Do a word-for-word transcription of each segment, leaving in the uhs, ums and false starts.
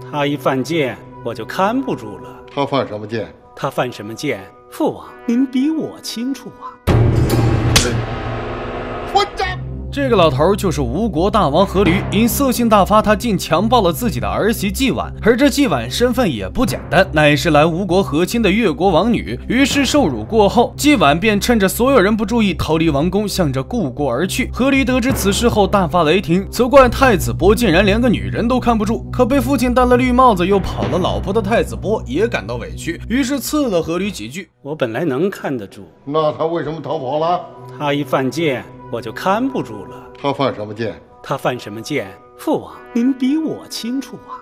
他一犯贱，我就看不住了。 他犯什么贱？ 他犯什么贱？父王，您比我清楚啊。 混账！ 这个老头就是吴国大王阖闾，因色性大发，他竟强暴了自己的儿媳季婉，而这季婉身份也不简单，乃是来吴国和亲的越国王女。于是受辱过后，季婉便趁着所有人不注意，逃离王宫，向着故国而去。阖闾得知此事后大发雷霆，责怪太子波竟然连个女人都看不住。可被父亲戴了绿帽子又跑了老婆的太子波也感到委屈，于是刺了阖闾几句。 我本来能看得住， 那他为什么逃跑了？ 他一犯贱，我就看不住了。 他犯什么贱？ 他犯什么贱？父王，您比我清楚啊。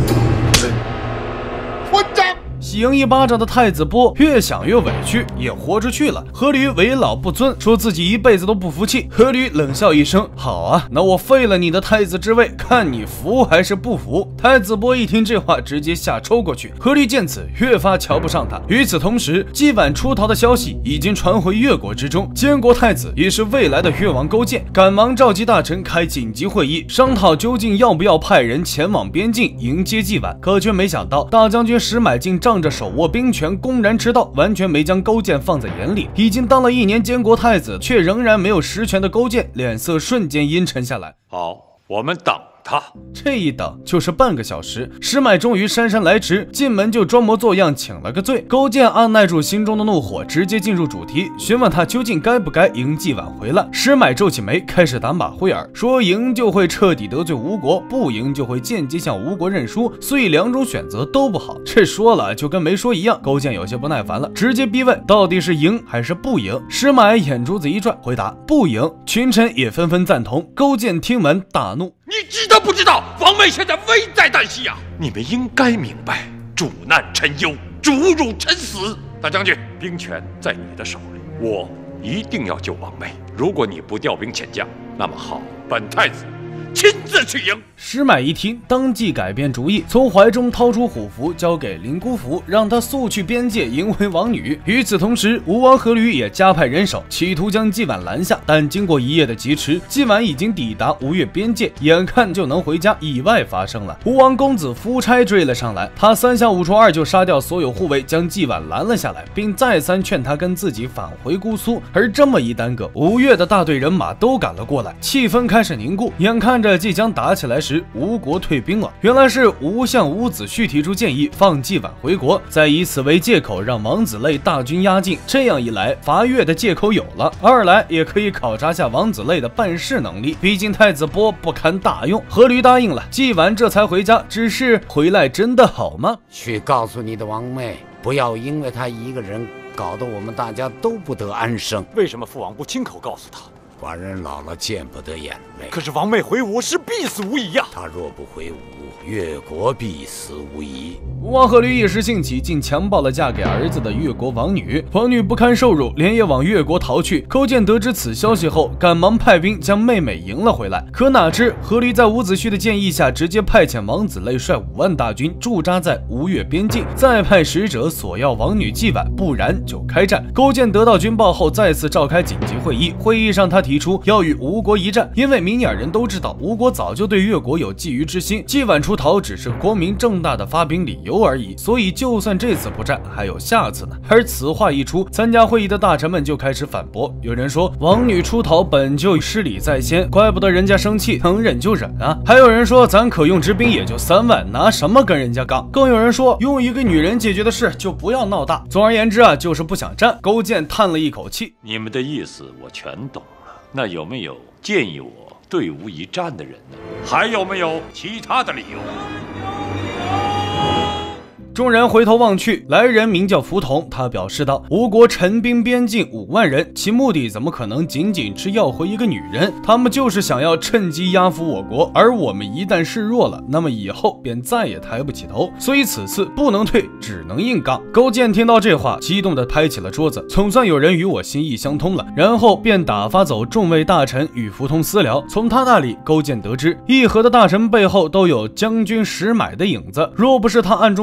混账！ 喜迎一巴掌的太子波越想越委屈，也豁出去了。阖闾为老不尊，说自己一辈子都不服气。阖闾冷笑一声：“好啊，那我废了你的太子之位，看你服还是不服。”太子波一听这话，直接吓抽过去。阖闾见此，越发瞧不上他。与此同时，季婉出逃的消息已经传回越国之中，监国太子也是未来的越王勾践，赶忙召集大臣开紧急会议，商讨究竟要不要派人前往边境迎接季婉。可却没想到，大将军石买竟仗着手握兵权，公然迟到，完全没将勾践放在眼里。已经当了一年监国太子，却仍然没有实权的勾践，脸色瞬间阴沉下来。 好，我们等他。 这一等就是半个小时，石买终于姗姗来迟，进门就装模作样请了个罪。勾践按耐住心中的怒火，直接进入主题，询问他究竟该不该迎季婉回来。石买皱起眉，开始打马虎眼，说赢就会彻底得罪吴国，不赢就会间接向吴国认输，所以两种选择都不好。这说了就跟没说一样。勾践有些不耐烦了，直接逼问到底是赢还是不赢。石买眼珠子一转，回答不赢。群臣也纷纷赞同。勾践听闻大怒： 你知道不知道王妹现在危在旦夕啊！你们应该明白，主难臣忧，主辱臣死。大将军，兵权在你的手里，我一定要救王妹。如果你不调兵遣将，那么好，本太子亲自去迎。 石买一听，当即改变主意，从怀中掏出虎符，交给林姑符，让他速去边界迎回王女。与此同时，吴王阖闾也加派人手，企图将季婉拦下，但经过一夜的疾驰，季婉已经抵达吴越边界，眼看就能回家，意外发生了。吴王公子夫差追了上来，他三下五除二就杀掉所有护卫，将季婉拦了下来，并再三劝他跟自己返回姑苏。而这么一耽搁，吴越的大队人马都赶了过来，气氛开始凝固。眼看着即将打起来时，吴国退兵了。原来是吴相伍子胥提出建议，放季婉回国，再以此为借口让王子类大军压境。这样一来，伐越的借口有了；二来也可以考察下王子类的办事能力。毕竟太子波不堪大用。阖闾答应了，季婉这才回家。只是回来真的好吗？ 去告诉你的王妹，不要因为她一个人搞得我们大家都不得安生。 为什么父王不亲口告诉他？ 寡人老了见不得眼泪。 可是王妹回吴是必死无疑呀！ 她若不回吴，越国必死无疑。 吴王阖闾一时兴起，竟强暴了嫁给儿子的越国王女。王女不堪受辱，连夜往越国逃去。勾践得知此消息后，赶忙派兵将妹妹迎了回来。可哪知阖闾在伍子胥的建议下，直接派遣王子类率五万大军驻扎在吴越边境，再派使者索要王女季婉，不然就开战。勾践得到军报后，再次召开紧急会议。会议上，他提出要与吴国一战，因为明眼人都知道吴国早就对越国有觊觎之心，季婉出逃只是光明正大的发兵理由而已，所以就算这次不战，还有下次呢。而此话一出，参加会议的大臣们就开始反驳。有人说王女出逃本就失礼在先，怪不得人家生气，能忍就忍啊。还有人说咱可用之兵也就三万，拿什么跟人家杠？更有人说用一个女人解决的事就不要闹大。总而言之啊，就是不想战。勾践叹了一口气， 你们的意思我全懂了，那有没有建议我对吴一战的人呢？还有没有其他的理由？ 众人回头望去，来人名叫福同，他表示道：吴国陈兵边境五万人，其目的怎么可能仅仅是要回一个女人？他们就是想要趁机压服我国，而我们一旦示弱了，那么以后便再也抬不起头，所以此次不能退，只能硬刚。勾践听到这话，激动地拍起了桌子，总算有人与我心意相通了。然后便打发走众位大臣与福同私聊。从他那里，勾践得知议和的大臣背后都有将军石买的影子，若不是他暗中搞事情，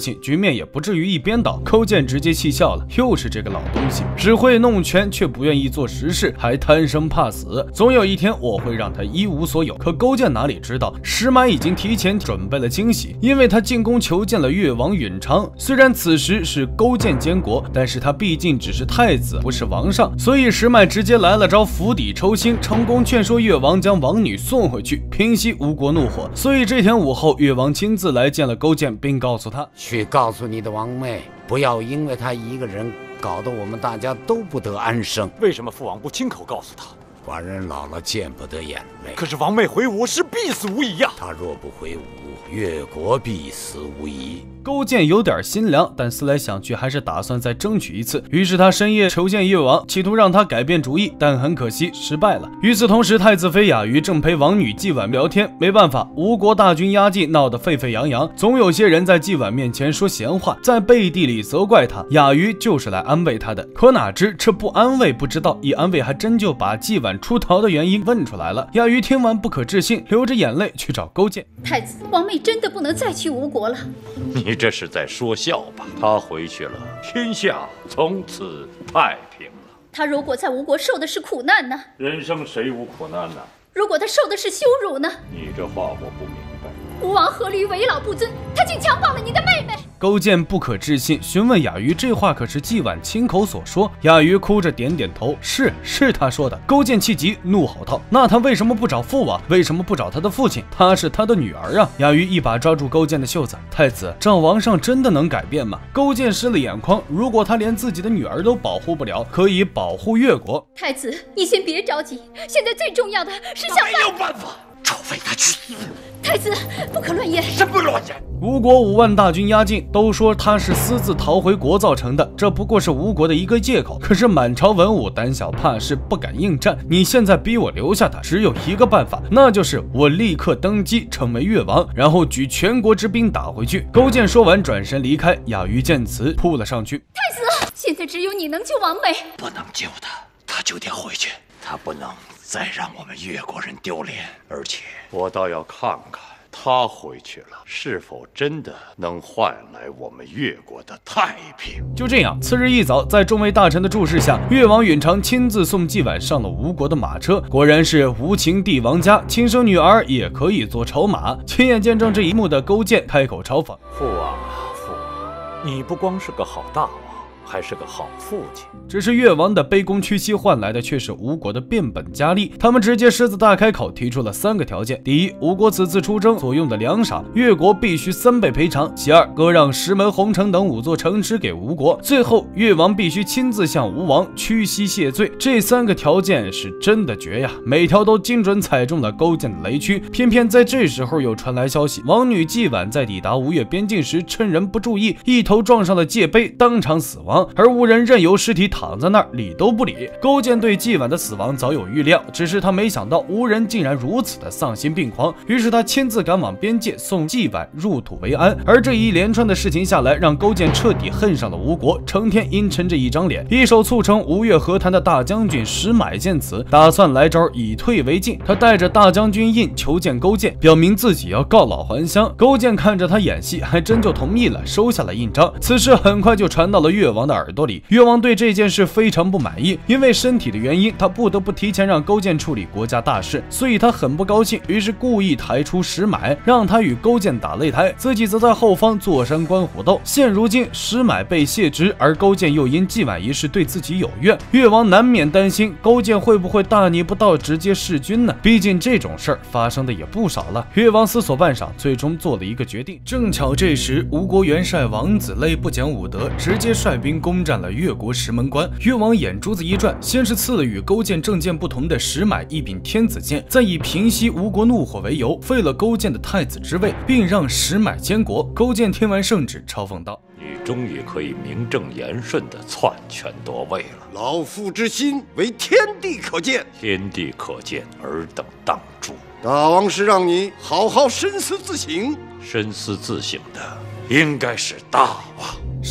情，局面也不至于一边倒。勾践直接气笑了，又是这个老东西，只会弄权却不愿意做实事，还贪生怕死。总有一天我会让他一无所有。可勾践哪里知道，石满已经提前准备了惊喜，因为他进宫求见了越王允昌。虽然此时是勾践监国，但是他毕竟只是太子，不是王上，所以石满直接来了招釜底抽薪，成功劝说越王将王女送回去，平息吴国怒火。所以这天午后，越王亲自来见了勾践，并告诉他去告诉你的王妹，不要因为他一个人搞得我们大家都不得安生。 为什么父王不亲口告诉他？ 寡人老了见不得眼泪。 可是王妹回吴是必死无疑呀！ 他若不回吴，越国必死无疑。 勾践有点心凉，但思来想去，还是打算再争取一次。于是他深夜求见越王，企图让他改变主意，但很可惜失败了。与此同时，太子妃雅瑜正陪王女季婉聊天。没办法，吴国大军压境，闹得沸沸扬扬，总有些人在季婉面前说闲话，在背地里责怪他。雅瑜就是来安慰他的，可哪知这不安慰不知道，一安慰还真就把季婉出逃的原因问出来了。雅瑜听完不可置信，流着眼泪去找勾践。 太子，王妹真的不能再去吴国了。 你这是在说笑吧？他回去了，天下从此太平了。 他如果在吴国受的是苦难呢？ 人生谁无苦难呢？ 如果他受的是羞辱呢？ 你这话我不明白。 吴王阖闾为老不尊，他竟强暴了你的妹妹。 勾践不可置信，询问雅瑜，这话可是季婉亲口所说。雅瑜哭着点点头，是是他说的。勾践气急，怒吼道：那他为什么不找父王？为什么不找他的父亲？她是他的女儿啊！雅瑜一把抓住勾践的袖子，太子，这王上真的能改变吗？勾践湿了眼眶，如果他连自己的女儿都保护不了，可以保护越国。 太子，你先别着急，现在最重要的是想办没有办法，除非他去死。 太子，不可乱言。 什么乱言？ 吴国五万大军压境，都说他是私自逃回国造成的，这不过是吴国的一个借口。可是满朝文武胆小怕事，不敢应战。你现在逼我留下他，只有一个办法，那就是我立刻登基成为越王，然后举全国之兵打回去。勾践说完转身离开，雅瑜见此扑了上去。 太子，现在只有你能救王妹。 不能救他，他就得回去，他不能再让我们越国人丢脸。而且我倒要看看他回去了，是否真的能换来我们越国的太平。 就这样，次日一早，在众位大臣的注视下，越王允昌亲自送季婉上了吴国的马车。果然是无情帝王家，亲生女儿也可以做筹码。亲眼见证这一幕的勾践开口嘲讽： 父王啊，父王，你不光是个好大王，还是个好父亲。 只是越王的卑躬屈膝换来的却是吴国的变本加厉，他们直接狮子大开口，提出了三个条件：第一，吴国此次出征所用的粮饷，越国必须三倍赔偿；其二，割让石门、洪城等五座城池给吴国；最后，越王必须亲自向吴王屈膝谢罪。这三个条件是真的绝呀，每条都精准踩中了勾践的雷区。偏偏在这时候又传来消息，王女季婉在抵达吴越边境时，趁人不注意，一头撞上了界碑，当场死亡。而吴人任由尸体躺在那儿，理都不理。勾践对季婉的死亡早有预料，只是他没想到吴人竟然如此的丧心病狂，于是他亲自赶往边界送季婉入土为安。而这一连串的事情下来，让勾践彻底恨上了吴国，成天阴沉着一张脸。一手促成吴越和谈的大将军石买见此，打算来招以退为进。他带着大将军印求见勾践，表明自己要告老还乡。勾践看着他演戏，还真就同意了，收下了印章。此事很快就传到了越王的耳朵里。越王对这件事非常不满意，因为身体的原因，他不得不提前让勾践处理国家大事，所以他很不高兴，于是故意抬出石买，让他与勾践打擂台，自己则在后方坐山观虎斗。现如今石买被卸职，而勾践又因季婉一事对自己有怨，越王难免担心勾践会不会大逆不道，直接弑君呢？毕竟这种事儿发生的也不少了。越王思索半晌，最终做了一个决定。正巧这时，吴国元帅王子类不讲武德，直接率兵攻占了越国石门关。越王眼珠子一转，先是赐了与勾践政见不同的石买一柄天子剑，再以平息吴国怒火为由，废了勾践的太子之位，并让石买监国。勾践听完圣旨，嘲讽道： 你终于可以名正言顺地篡权夺位了。 老父之心为天地可见， 天地可见，尔等当诛。 大王是让你好好深思自省， 深思自省的应该是大王。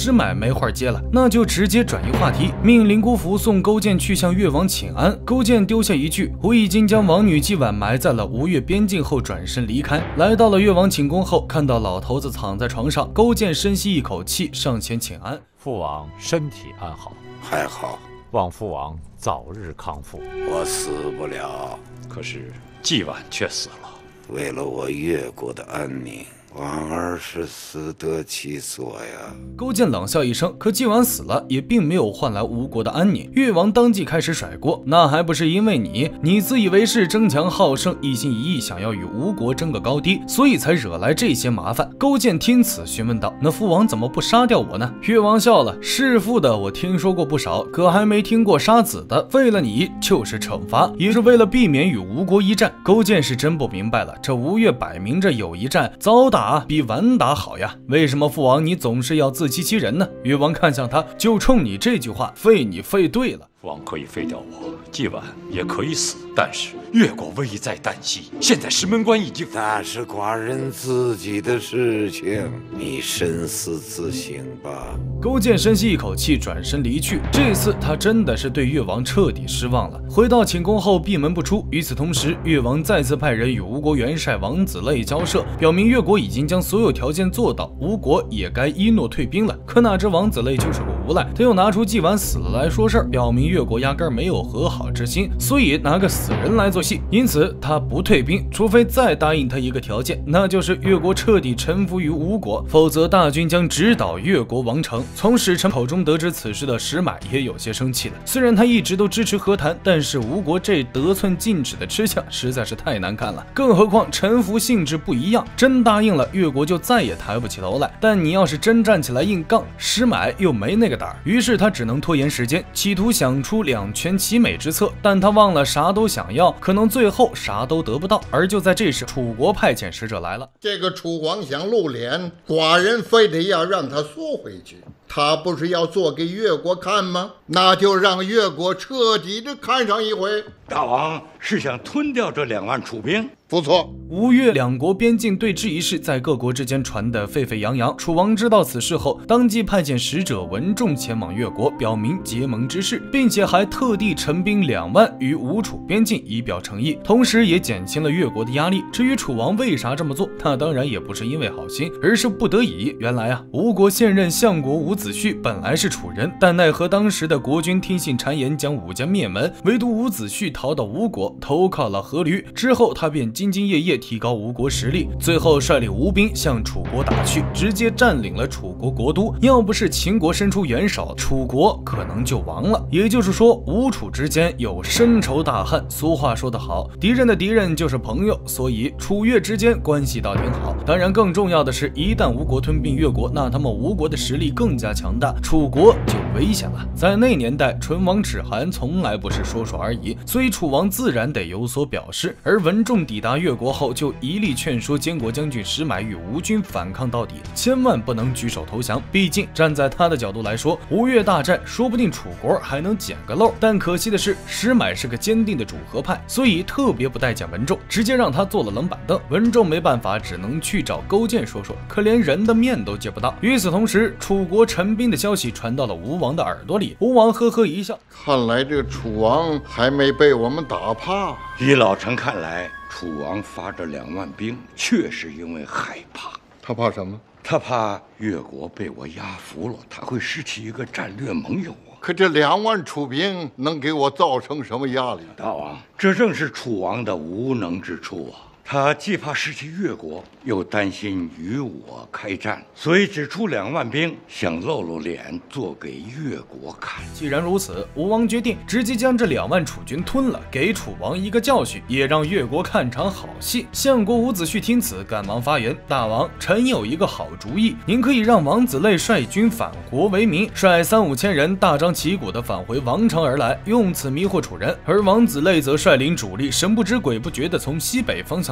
石买没话接了，那就直接转移话题，命令姑父送勾践去向越王请安。勾践丢下一句“我已经将王女祭晚埋在了吴越边境”后，转身离开。来到了越王寝宫后，看到老头子躺在床上，勾践深吸一口气，上前请安。 父王身体安好？ 还好。 望父王早日康复。 我死不了， 可是季晚却死了。 为了我越国的安宁，王儿是死得其所呀。 勾践冷笑一声，可季晚死了，也并没有换来吴国的安宁。越王当即开始甩锅，那还不是因为你，你自以为是，争强好胜，一心一意想要与吴国争个高低，所以才惹来这些麻烦。勾践听此询问道：“那父王怎么不杀掉我呢？”越王笑了：“弑父的我听说过不少，可还没听过杀子的。为了你，就是惩罚，也是为了避免与吴国一战。”勾践是真不明白了，这吴越摆明着有一战，早打比晚打好呀，为什么父王你总是要自欺欺人呢？越王看向他，就冲你这句话，废你废对了。 父王可以废掉我，季晚也可以死，但是越国危在旦夕，现在石门关已经…… 那是寡人自己的事情，你深思自省吧。 勾践深吸一口气，转身离去。这次他真的是对越王彻底失望了。回到寝宫后，闭门不出。与此同时，越王再次派人与吴国元帅王子类交涉，表明越国已经将所有条件做到，吴国也该依诺退兵了。可哪知王子类就是个无赖，他又拿出季晚死了来说事儿，表明越国压根没有和好之心，所以拿个死人来做戏。因此他不退兵，除非再答应他一个条件，那就是越国彻底臣服于吴国，否则大军将直捣越国王城。从使臣口中得知此事的石买也有些生气了。虽然他一直都支持和谈，但是吴国这得寸进尺的吃相实在是太难看了。更何况臣服性质不一样，真答应了，越国就再也抬不起头来。但你要是真站起来硬杠，石买又没那个胆儿。于是他只能拖延时间，企图想出两全其美之策。但他忘了啥都想要，可能最后啥都得不到。而就在这时，楚国派遣使者来了。 这个楚王想露脸，寡人非得要让他缩回去。他不是要做给越国看吗？那就让越国彻底的看上一回。 大王是想吞掉这两万楚兵？ 不错。 吴越两国边境对峙一事在各国之间传得沸沸扬扬。楚王知道此事后，当即派遣使者文仲前往越国，表明结盟之事，并且还特地陈兵两万于吴楚边境，以表诚意，同时也减轻了越国的压力。至于楚王为啥这么做，那当然也不是因为好心，而是不得已。原来啊，吴国现任相国伍子胥本来是楚人，但奈何当时的国君听信谗言，将武家灭门，唯独伍子胥逃到吴国，投靠了阖闾。之后他便兢兢业业提高吴国实力，最后率领吴兵向楚国打去，直接占领了楚国国都。要不是秦国伸出援手，楚国可能就亡了。也就是说，吴楚之间有深仇大恨。俗话说得好，敌人的敌人就是朋友，所以楚越之间关系倒挺好。当然，更重要的是，一旦吴国吞并越国，那他们吴国的实力更加强大，楚国就危险了。在那年代，唇亡齿寒从来不是说说而已，所以楚王自然得有所表示。而文仲抵达越国后，就一力劝说监国将军石买与吴军反抗到底，千万不能举手投降。毕竟站在他的角度来说，吴越大战说不定楚国还能捡个漏。但可惜的是，石买是个坚定的主和派，所以特别不待见文仲，直接让他坐了冷板凳。文仲没办法，只能去找勾践说说，可连人的面都见不到。与此同时，楚国陈兵的消息传到了吴王的耳朵里，吴王呵呵一笑， 看来这个楚王还没被我们打怕。 依老臣看来，楚王发这两万兵，确实因为害怕。 他怕什么？ 他怕越国被我压服了，他会失去一个战略盟友啊。 可这两万楚兵能给我造成什么压力？ 大王，这正是楚王的无能之处啊。他既怕失去越国，又担心与我开战，所以只出两万兵，想露露脸，做给越国看。 既然如此，吴王决定直接将这两万楚军吞了，给楚王一个教训，也让越国看场好戏。相国伍子胥听此，赶忙发言：“大王，臣有一个好主意，您可以让王子类率军反国为名，率三五千人大张旗鼓地返回王城而来，用此迷惑楚人；而王子类则率领主力，神不知鬼不觉地从西北方向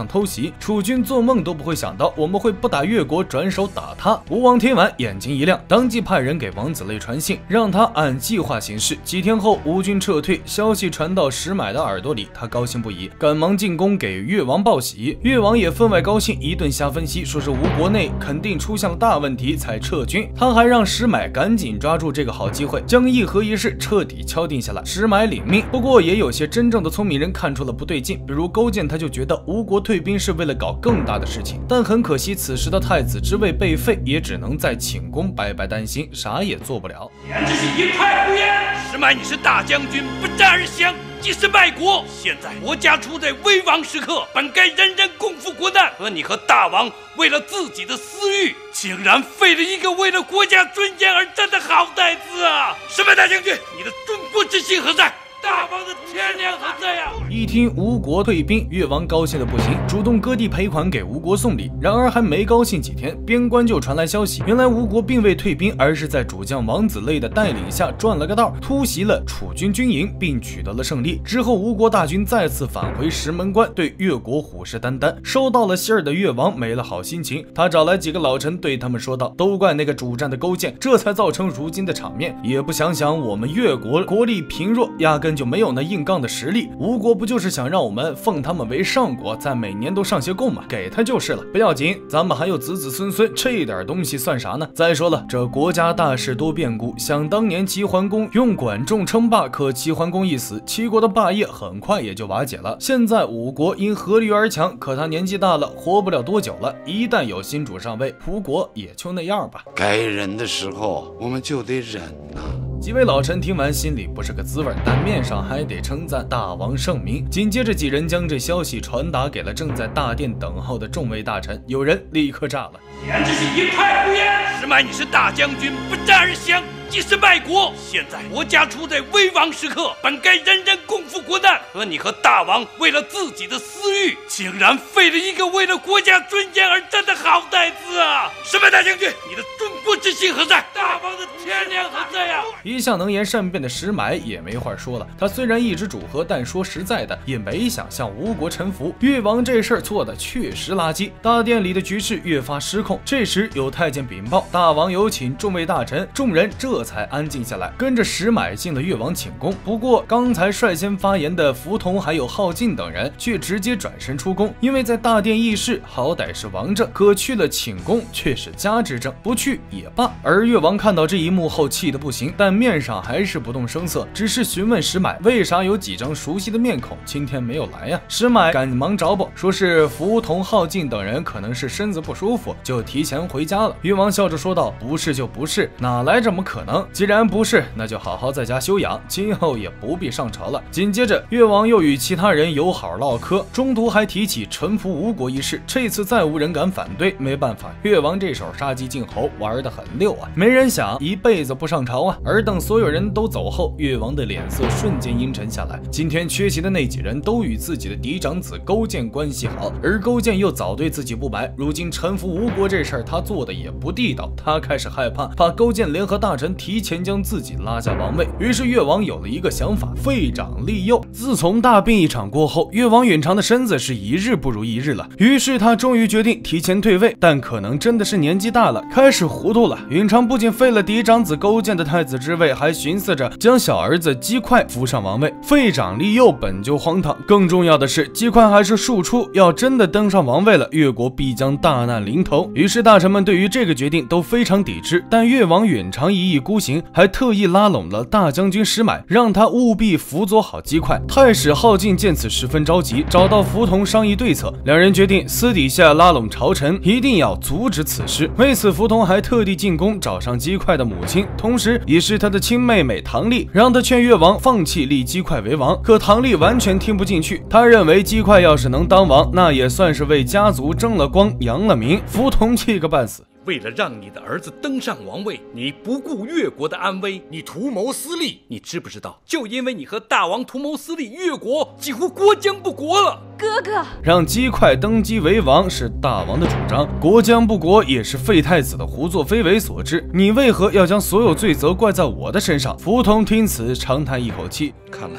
偷袭。楚军做梦都不会想到我们会不打越国，转手打他。吴王听完眼睛一亮，当即派人给王子类传信，让他按计划行事。几天后，吴军撤退，消息传到石买的耳朵里，他高兴不已，赶忙进宫给越王报喜。越王也分外高兴，一顿瞎分析，说是吴国内肯定出现了大问题才撤军。他还让石买赶紧抓住这个好机会，将议和一事彻底敲定下来。石买领命，不过也有些真正的聪明人看出了不对劲，比如勾践他就觉得吴国退兵是为了搞更大的事情，但很可惜此时的太子之位被废，也只能在寝宫白白担心，啥也做不了。 简直是一派胡言！石买你是大将军，不战而降，既是卖国。现在国家处在危亡时刻，本该人人共赴国难，可你和大王为了自己的私欲，竟然废了一个为了国家尊严而战的好太子啊！石买大将军，你的忠国之心何在？大王的天良何在呀？ 一听吴国退兵，越王高兴的不行，主动割地赔款给吴国送礼。然而还没高兴几天，边关就传来消息，原来吴国并未退兵，而是在主将王子类的带领下转了个道，突袭了楚军军营，并取得了胜利。之后吴国大军再次返回石门关，对越国虎视眈眈。收到了信儿的越王没了好心情，他找来几个老臣对他们说道：都怪那个主战的勾践，这才造成如今的场面，也不想想我们越国国力贫弱，压根就没有那硬杠的实力。吴国不就是想让我们奉他们为上国，再每年都上些贡吗？给他就是了，不要紧，咱们还有子子孙孙，这点东西算啥呢？再说了，这国家大事多变故，想当年齐桓公用管仲称霸，可齐桓公一死，齐国的霸业很快也就瓦解了。现在吴国因阖闾而强，可他年纪大了，活不了多久了，一旦有新主上位，吴国也就那样吧。 该忍的时候我们就得忍呐、啊。 几位老臣听完心里不是个滋味，但面上还得称赞大王圣明。紧接着几人将这消息传达给了正在大殿等候的众位大臣，有人立刻炸了： 简直是一派胡言！石买你是大将军，不战而降，既是卖国。现在国家处在危亡时刻，本该人人共赴国难，可你和大王为了自己的私欲，竟然废了一个为了国家尊严而战的好太子啊！石买大将军，你的忠国之心何在？大王的天良何在呀？ 一向能言善辩的石买也没话说了，他虽然一直主和，但说实在的，也没想向吴国臣服。越王这事儿做的确实垃圾，大殿里的局势越发失控。这时有太监禀报，大王有请众位大臣，众人这才安静下来，跟着石买进了越王寝宫。不过刚才率先发言的符同还有浩进等人却直接转身出宫，因为在大殿议事好歹是王政，可去了寝宫却是家之政，不去也罢。而越王看到这一幕后气得不行，但面上还是不动声色，只是询问石买为啥有几张熟悉的面孔今天没有来呀？石买赶忙找补，说是符同浩进等人可能是身子不舒服，就提前回家了。越王笑着说道：不是就不是，哪来这么可能？既然不是，那就好好在家休养，今后也不必上朝了。紧接着越王又与其他人友好唠嗑，中途还提起臣服吴国一事，这次再无人敢反对。没办法，越王这手杀鸡儆猴玩得很溜啊，没人想一辈子不上朝啊。而等所有人都走后，越王的脸色瞬间阴沉下来。今天缺席的那几人都与自己的嫡长子勾践关系好，而勾践又早对自己不白，如今臣服吴国这事儿他做的也不地道，他开始害怕，怕勾践联合大臣提前将自己拉下王位。于是越王有了一个想法，废长立幼。自从大病一场过后，越王允常的身子是一日不如一日了，于是他终于决定提前退位，但可能真的是年纪大了，开始糊涂了。允常不仅废了嫡长子勾践的太子之位，还寻思着将小儿子姬快扶上王位。废长立幼本就荒唐，更重要的是姬快还是庶出，要真的登上王位了，越国必将大难临头。于是大臣们对于这个决定都非常抵制，但越王允常一意孤行，还特意拉拢了大将军石买，让他务必辅佐好姬快。太史浩进见此十分着急，找到符同商议对策，两人决定私底下拉拢朝臣，一定要阻止此事。为此符同还特地进宫找上姬快的母亲，同时也是他的亲妹妹唐丽，让他劝越王放弃立姬快为王。可唐丽完全听不进去，他认为姬快要是能当王，那也算是为家族争了光扬了名。符同气个半死， 为了让你的儿子登上王位，你不顾越国的安危，你图谋私利。你知不知道，就因为你和大王图谋私利，越国几乎国将不国了。 哥哥， 让姬快登基为王是大王的主张，国将不国也是废太子的胡作非为所致。你为何要将所有罪责怪在我的身上？符同听此长叹一口气， 看来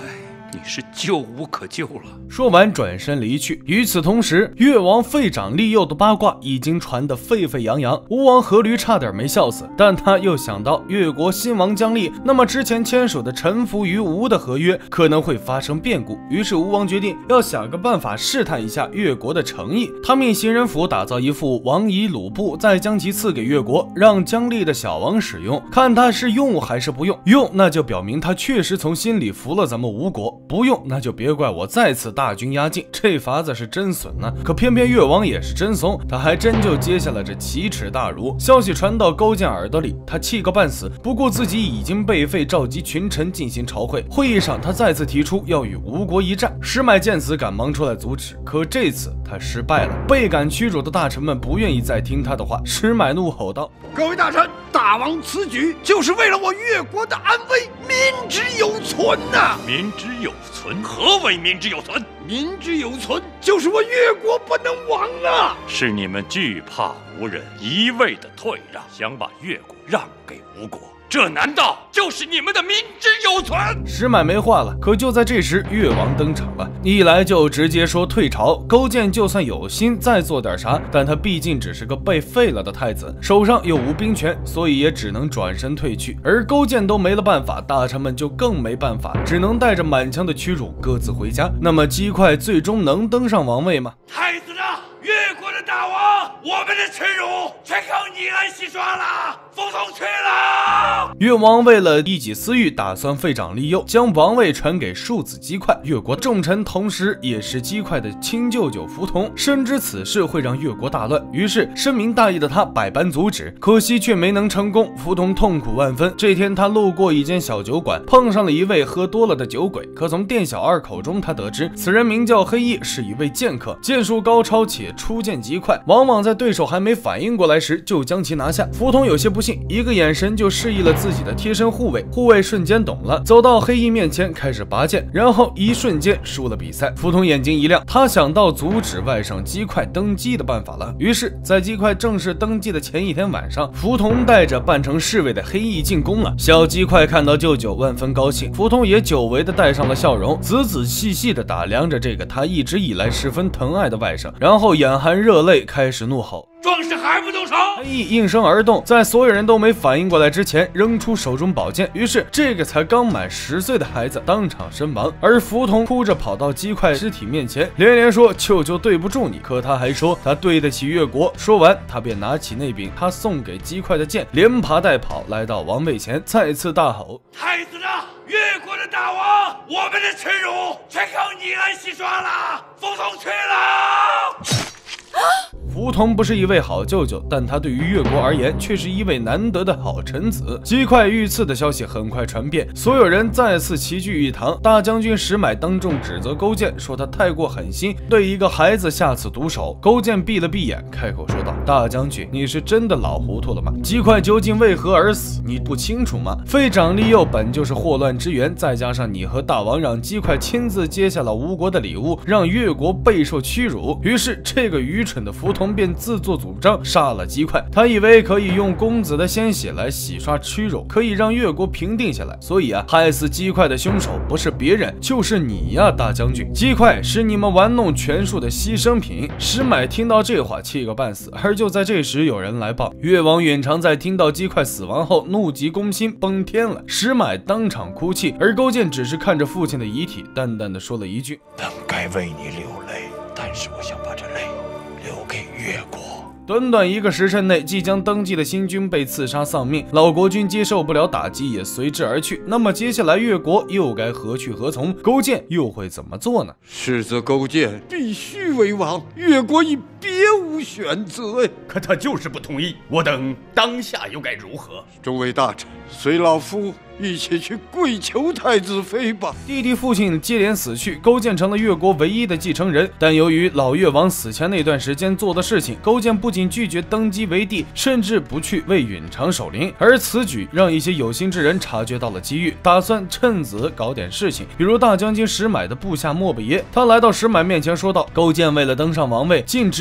你是救无可救了。 说完转身离去。与此同时，越王废长立幼的八卦已经传得沸沸扬扬，吴王阖闾差点没笑死，但他又想到越国新王将立，那么之前签署的臣服于吴的合约可能会发生变故，于是吴王决定要想个办法试探一下越国的诚意。他命行人府打造一副王夷鲁布，再将其赐给越国，让姜立的小王使用，看他是用还是不用。用那就表明他确实从心里服了咱们吴国，不用那就别怪我再次大军压境。这法子是真损呢、啊。可偏偏越王也是真怂，他还真就接下了这奇耻大辱。消息传到勾践耳朵里，他气个半死，不顾自己已经被废，召集群臣进行朝会。会议上他再次提出要与吴国一战，石买见此赶忙出来阻止，可这次他失败了。倍感屈辱的大臣们不愿意再听他的话，石买怒吼道： 各位大臣，大王此举就是为了我越国的安危，民之有存呐、啊！ 民之有存？何为民之有存？ 民之有存，就是我越国不能亡啊！ 是你们惧怕吴人，一味的退让，想把越国让给吴国。这难道就是你们的民之有存？ 石买没话了，可就在这时，越王登场了，一来就直接说退朝。勾践就算有心再做点啥，但他毕竟只是个被废了的太子，手上又无兵权，所以也只能转身退去。而勾践都没了办法，大臣们就更没办法，只能带着满腔的屈辱各自回家。那么嵇劮最终能登上王位吗？ 太子呢？越国的大王，我们的耻辱全靠你来洗刷了，服从去了。 越王为了一己私欲，打算废长立幼，将王位传给庶子嵇劮。越国重臣同时也是嵇劮的亲舅舅福同，深知此事会让越国大乱，于是深明大义的他百般阻止，可惜却没能成功。福同痛苦万分。这天他路过一间小酒馆，碰上了一位喝多了的酒鬼。可从店小二口中，他得知此人名叫黑翼，是一位剑客，剑术高超且出剑极快，往往在对手还没反应过来时就将其拿下。福同有些不信，一个眼神就示意了自己的贴身护卫，护卫瞬间懂了，走到黑翼面前开始拔剑，然后一瞬间输了比赛。福同眼睛一亮，他想到阻止外甥嵇劮登基的办法了。于是在嵇劮正式登基的前一天晚上，福同带着扮成侍卫的黑翼进宫了。小嵇劮看到舅舅万分高兴，福同也久违的带上了笑容，仔仔细细的打量着这个他一直以来十分疼爱的外甥，然后眼含热泪开始怒吼： 壮士还不动手！ 黑翼应声而动，在所有人都没反应过来之前，扔出手中宝剑。于是，这个才刚满十岁的孩子当场身亡。而福同哭着跑到嵇劮尸体面前，连连说：“舅舅对不住你。”可他还说他对得起越国。说完，他便拿起那柄他送给嵇劮的剑，连爬带跑来到王位前，再次大吼：“ 太子呢？越国的大王，我们的耻辱全靠你来洗刷了，服从去了。” 福同不是一位好舅舅，但他对于越国而言却是一位难得的好臣子。嵇劮遇刺的消息很快传遍，所有人再次齐聚一堂。大将军石买当众指责勾践，说他太过狠心，对一个孩子下此毒手。勾践闭了闭眼，开口说道：“大将军，你是真的老糊涂了吗？嵇劮究竟为何而死，你不清楚吗？废长立幼本就是祸乱之源，再加上你和大王让嵇劮亲自接下了吴国的礼物，让越国备受屈辱。于是这个愚蠢的福同便自作主张杀了嵇劮，他以为可以用公子的鲜血来洗刷屈辱，可以让越国平定下来。所以啊，害死嵇劮的凶手不是别人，就是你呀，大将军！嵇劮是你们玩弄权术的牺牲品。石买听到这话气个半死，而就在这时，有人来报，越王允常在听到嵇劮死亡后，怒极攻心，崩天了。石买当场哭泣，而勾践只是看着父亲的遗体，淡淡的说了一句：“ 本该为你流泪，但是我想把这泪留给越国。” 短短一个时辰内，即将登基的新君被刺杀丧命，老国君接受不了打击，也随之而去。那么接下来越国又该何去何从？勾践又会怎么做呢？ 是则勾践必须为王，越国已别无选择。 可他就是不同意，我等当下又该如何？ 众位大臣，随老夫一起去跪求太子妃吧。 弟弟父亲接连死去，勾践成了越国唯一的继承人。但由于老越王死前那段时间做的事情，勾践不仅拒绝登基为帝，甚至不去为允常守灵。而此举让一些有心之人察觉到了机遇，打算趁子搞点事情。比如大将军石买的部下莫不耶，他来到石买面前说道：“勾践为了登上王位，竟指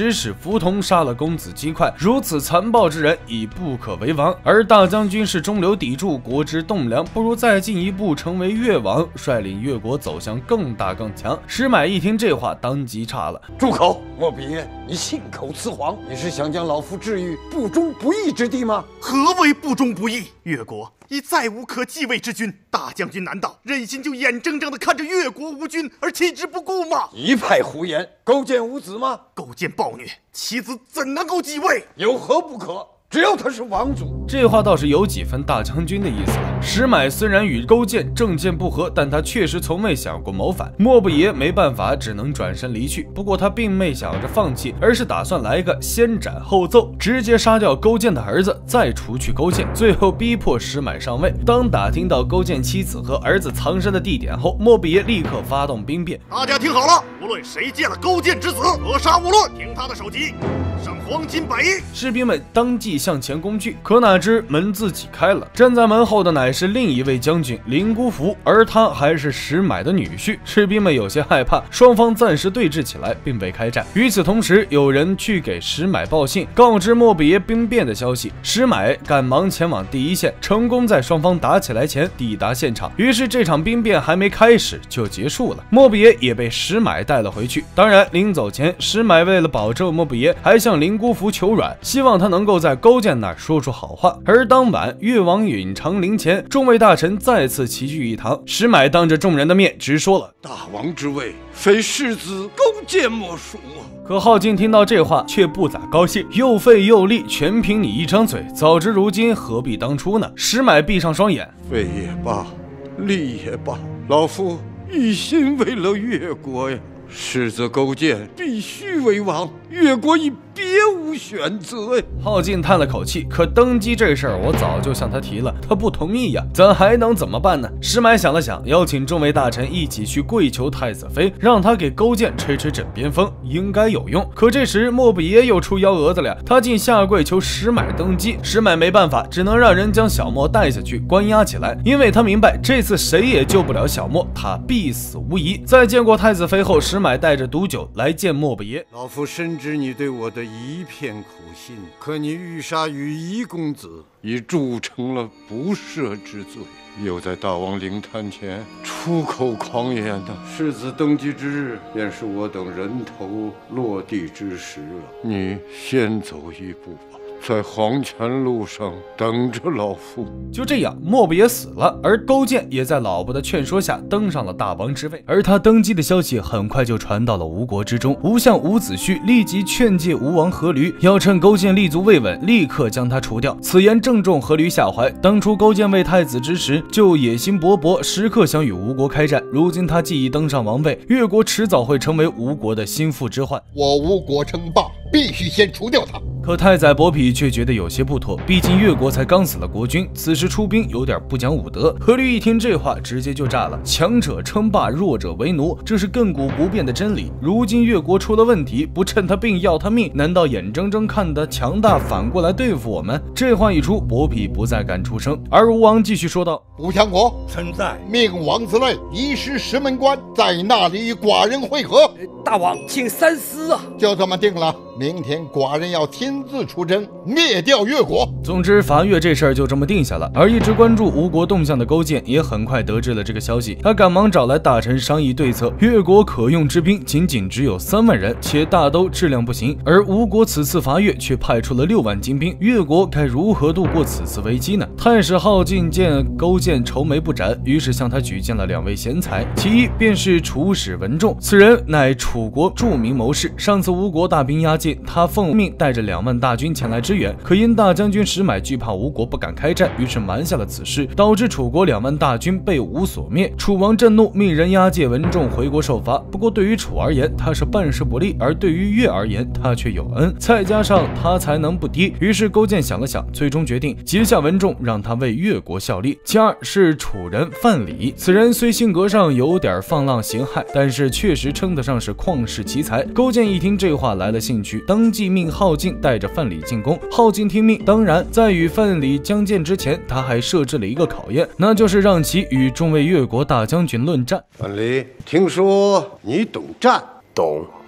指使福同杀了公子姬快，如此残暴之人已不可为王。而大将军是中流砥柱，国之栋梁，不如再进一步成为越王，率领越国走向更大更强。石买一听这话，当即岔了： 住口！莫比耶，你信口雌黄，你是想将老夫置于不忠不义之地吗？ 何为不忠不义？越国已再无可继位之君，大将军难道忍心就眼睁睁地看着越国无君而弃之不顾吗？ 一派胡言！勾践无子吗？ 勾践暴虐，其子怎能够继位？ 有何不可？只要他是王族。 这话倒是有几分大将军的意思了。石买虽然与勾践政见不合，但他确实从未想过谋反。莫不爷没办法，只能转身离去。不过他并没想着放弃，而是打算来个先斩后奏，直接杀掉勾践的儿子，再除去勾践，最后逼迫石买上位。当打听到勾践妻子和儿子藏身的地点后，莫不爷立刻发动兵变。 大家听好了，无论谁见了勾践之子，扼杀勿论，听他的首级，赏黄金百亿。士兵们当即向前攻去，可哪知门自己开了，站在门后的乃是另一位将军林孤福，而他还是石买的女婿。士兵们有些害怕，双方暂时对峙起来，并未开战。与此同时，有人去给石买报信，告知莫不爷兵变的消息。石买赶忙前往第一线，成功在双方打起来前抵达现场。于是这场兵变还没开始就结束了，莫不爷也被石买带了回去。当然，临走前，石买为了保证莫不爷，还向林孤福求软，希望他能够在勾践那儿说出好话。而当晚，越王允长陵前，众位大臣再次齐聚一堂。石买当着众人的面直说了：“ 大王之位，非世子勾践莫属啊！” 可镐京听到这话却不咋高兴，又费又力，全凭你一张嘴，早知如今何必当初呢？石买闭上双眼， 废也罢，立也罢，老夫一心为了越国呀。世子勾践必须为王，越国已别无选择呀。 镐京叹了口气，可登基这事儿我早就向他提了，他不同意呀，咱还能怎么办呢？石买想了想，邀请众位大臣一起去跪求太子妃，让他给勾践吹吹枕边风，应该有用。可这时莫不爷又出幺蛾子了，他竟下跪求石买登基。石买没办法，只能让人将小莫带下去关押起来，因为他明白这次谁也救不了小莫，他必死无疑。在见过太子妃后，石买带着毒酒来见莫不爷。 老夫深知你对我的一片苦心，可你欲杀羽夷公子，已铸成了不赦之罪，又在大王灵坛前出口狂言呢。世子登基之日，便是我等人头落地之时了。你先走一步吧，在黄泉路上等着老夫。 就这样，莫不也死了，而勾践也在老婆的劝说下登上了大王之位。而他登基的消息很快就传到了吴国之中，吴相伍子胥立即劝诫吴王阖闾，要趁勾践立足未稳，立刻将他除掉。此言正中阖闾下怀。当初勾践为太子之时，就野心勃勃，时刻想与吴国开战。如今他既已登上王位，越国迟早会成为吴国的心腹之患。 我吴国称霸，必须先除掉他。 可太宰伯嚭却觉得有些不妥，毕竟越国才刚死了国君，此时出兵有点不讲武德。阖闾一听这话，直接就炸了：强者称霸，弱者为奴，这是亘古不变的真理。如今越国出了问题，不趁他病要他命，难道眼睁睁看他强大反过来对付我们？这话一出，伯嚭不再敢出声。而吴王继续说道： 吴强国， 臣在。 命王子类移师石门关，在那里与寡人会合。 大王，请三思啊！ 就这么定了，明天寡人要亲自出征，灭掉越国。 总之，伐越这事儿就这么定下了。而一直关注吴国动向的勾践也很快得知了这个消息，他赶忙找来大臣商议对策。越国可用之兵仅仅只有三万人，且大都质量不行，而吴国此次伐越却派出了六万精兵，越国该如何度过此次危机呢？太史镐京见勾践愁眉不展，于是向他举荐了两位贤才，其一便是楚使文仲，此人乃楚国著名谋士。上次吴国大兵压境，他奉命带着两万大军前来支援，可因大将军石买惧怕吴国不敢开战，于是瞒下了此事，导致楚国两万大军被吴所灭。楚王震怒，命人押解文仲回国受罚。不过对于楚而言，他是办事不力；而对于越而言，他却有恩，再加上他才能不低。于是勾践想了想，最终决定结下文仲，让他为越国效力。其二是楚人范蠡，此人虽性格上有点放浪形骸，但是确实称得上是旷世奇才。勾践一听这话来了兴趣，当即命镐京带着范蠡进宫。镐京听命，当然在与范蠡将见之前，他还设置了一个考验，那就是让其与众位越国大将军论战。 范蠡，听说你懂战？ 懂。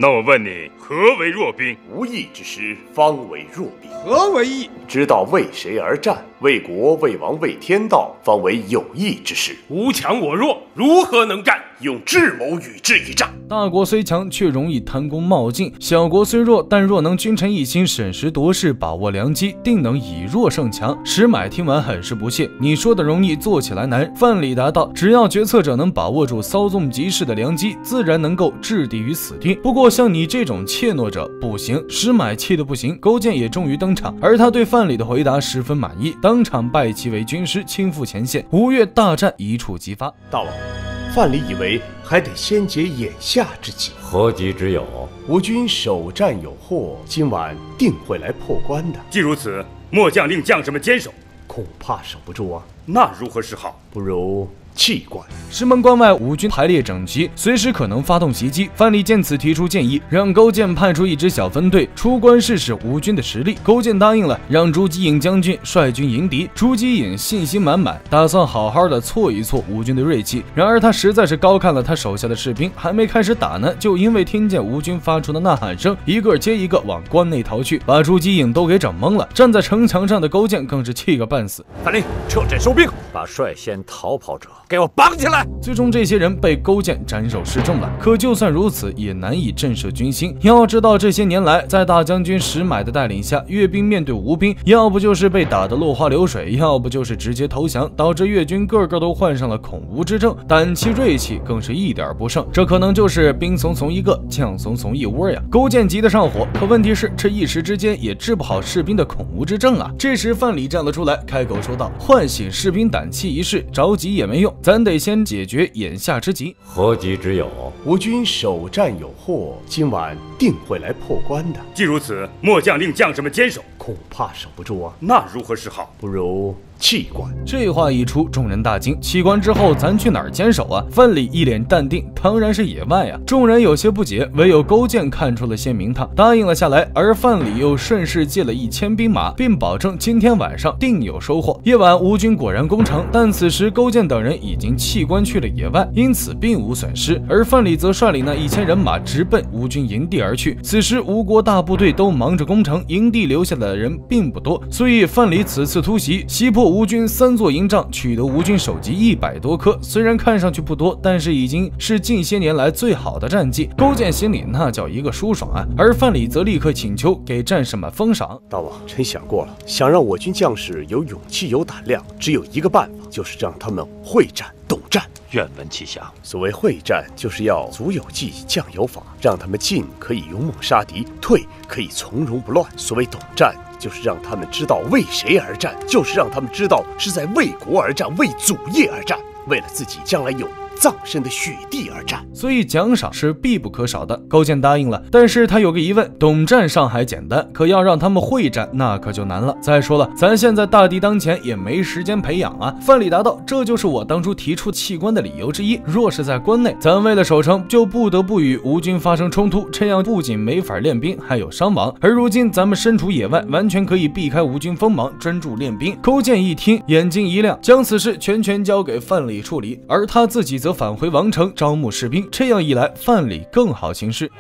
那我问你，何为弱兵？ 无义之师，方为弱兵。 何为义？ 知道为谁而战，为国、为王、为天道，方为有义之师。 吾强我弱，如何能战？ 用智谋与之一战。 大国虽强，却容易贪功冒进；小国虽弱，但若能君臣一心，审时度势，把握良机，定能以弱胜强。石买听完很是不屑：“你说的容易，做起来难。”范蠡答道：“只要决策者能把握住稍纵即逝的良机，自然能够置敌于死地。不过像你这种怯懦者不行。”石买气得不行，勾践也终于登场，而他对范蠡的回答十分满意，当场拜其为军师，亲赴前线。吴越大战一触即发。 大王，范蠡以为还得先解眼下之急。 何急之有？ 吴军首战有获，今晚定会来破关的。 既如此，末将令将士们坚守， 恐怕守不住啊。 那如何是好？ 不如弃关。 石门关外，吴军排列整齐，随时可能发动袭击。范蠡见此提出建议，让勾践派出一支小分队出关试试吴军的实力。勾践答应了，让朱姬颖将军率军迎敌。朱姬颖信心满满，打算好好的挫一挫吴军的锐气。然而他实在是高看了他手下的士兵，还没开始打呢，就因为听见吴军发出的呐喊声，一个接一个往关内逃去，把朱姬颖都给整懵了。站在城墙上的勾践更是气个半死。 范蠡，撤阵收兵，把率先逃跑者给我绑起来！ 最终这些人被勾践斩首示众了。可就算如此，也难以震慑军心。要知道这些年来，在大将军石买的带领下，越兵面对吴兵，要不就是被打得落花流水，要不就是直接投降，导致越军个个都患上了恐吴之症，胆气锐气更是一点不剩。这可能就是兵怂怂一个，将怂怂一窝呀！勾践急得上火，可问题是这一时之间也治不好士兵的恐吴之症啊！这时范蠡站了出来，开口说道：“唤醒士兵胆气一事，着急也没用，咱得先解决眼下之急。” 何急之有？ 吴军首战有获，今晚定会来破关的。 既如此，末将令将士们坚守， 恐怕守不住啊。 那如何是好？ 不如弃关。 这话一出，众人大惊。弃关之后，咱去哪儿坚守啊？范蠡一脸淡定，当然是野外啊。众人有些不解，唯有勾践看出了些名堂，答应了下来。而范蠡又顺势借了一千兵马，并保证今天晚上定有收获。夜晚，吴军果然攻城，但此时勾践等人已经弃关去了野外，因此并无损失。而范蠡则率领那一千人马直奔吴军营地而去。此时吴国大部队都忙着攻城，营地留下的人并不多，所以范蠡此次突袭，袭破吴军三座营帐，取得吴军首级一百多颗。虽然看上去不多，但是已经是近些年来最好的战绩。勾践心里那叫一个舒爽啊！而范蠡则立刻请求给战士们封赏。 大王，臣想过了，想让我军将士有勇气、有胆量，只有一个办法，就是让他们会战、懂战。 愿闻其详。 所谓会战，就是要足有计，将有法，让他们进可以勇猛杀敌，退可以从容不乱。所谓懂战，就是让他们知道为谁而战，就是让他们知道是在为国而战，为祖业而战，为了自己将来有葬身的雪地而战。 所以奖赏是必不可少的。勾践答应了，但是他有个疑问：懂战尚还简单，可要让他们会战，那可就难了。再说了，咱现在大敌当前，也没时间培养啊。范蠡答道：“这就是我当初提出弃关的理由之一。若是在关内，咱为了守城，就不得不与吴军发生冲突，这样不仅没法练兵，还有伤亡。而如今咱们身处野外，完全可以避开吴军锋芒，专注练兵。”勾践一听，眼睛一亮，将此事全权交给范蠡处理，而他自己则返回王城招募士兵。这样一来，范蠡更好行事。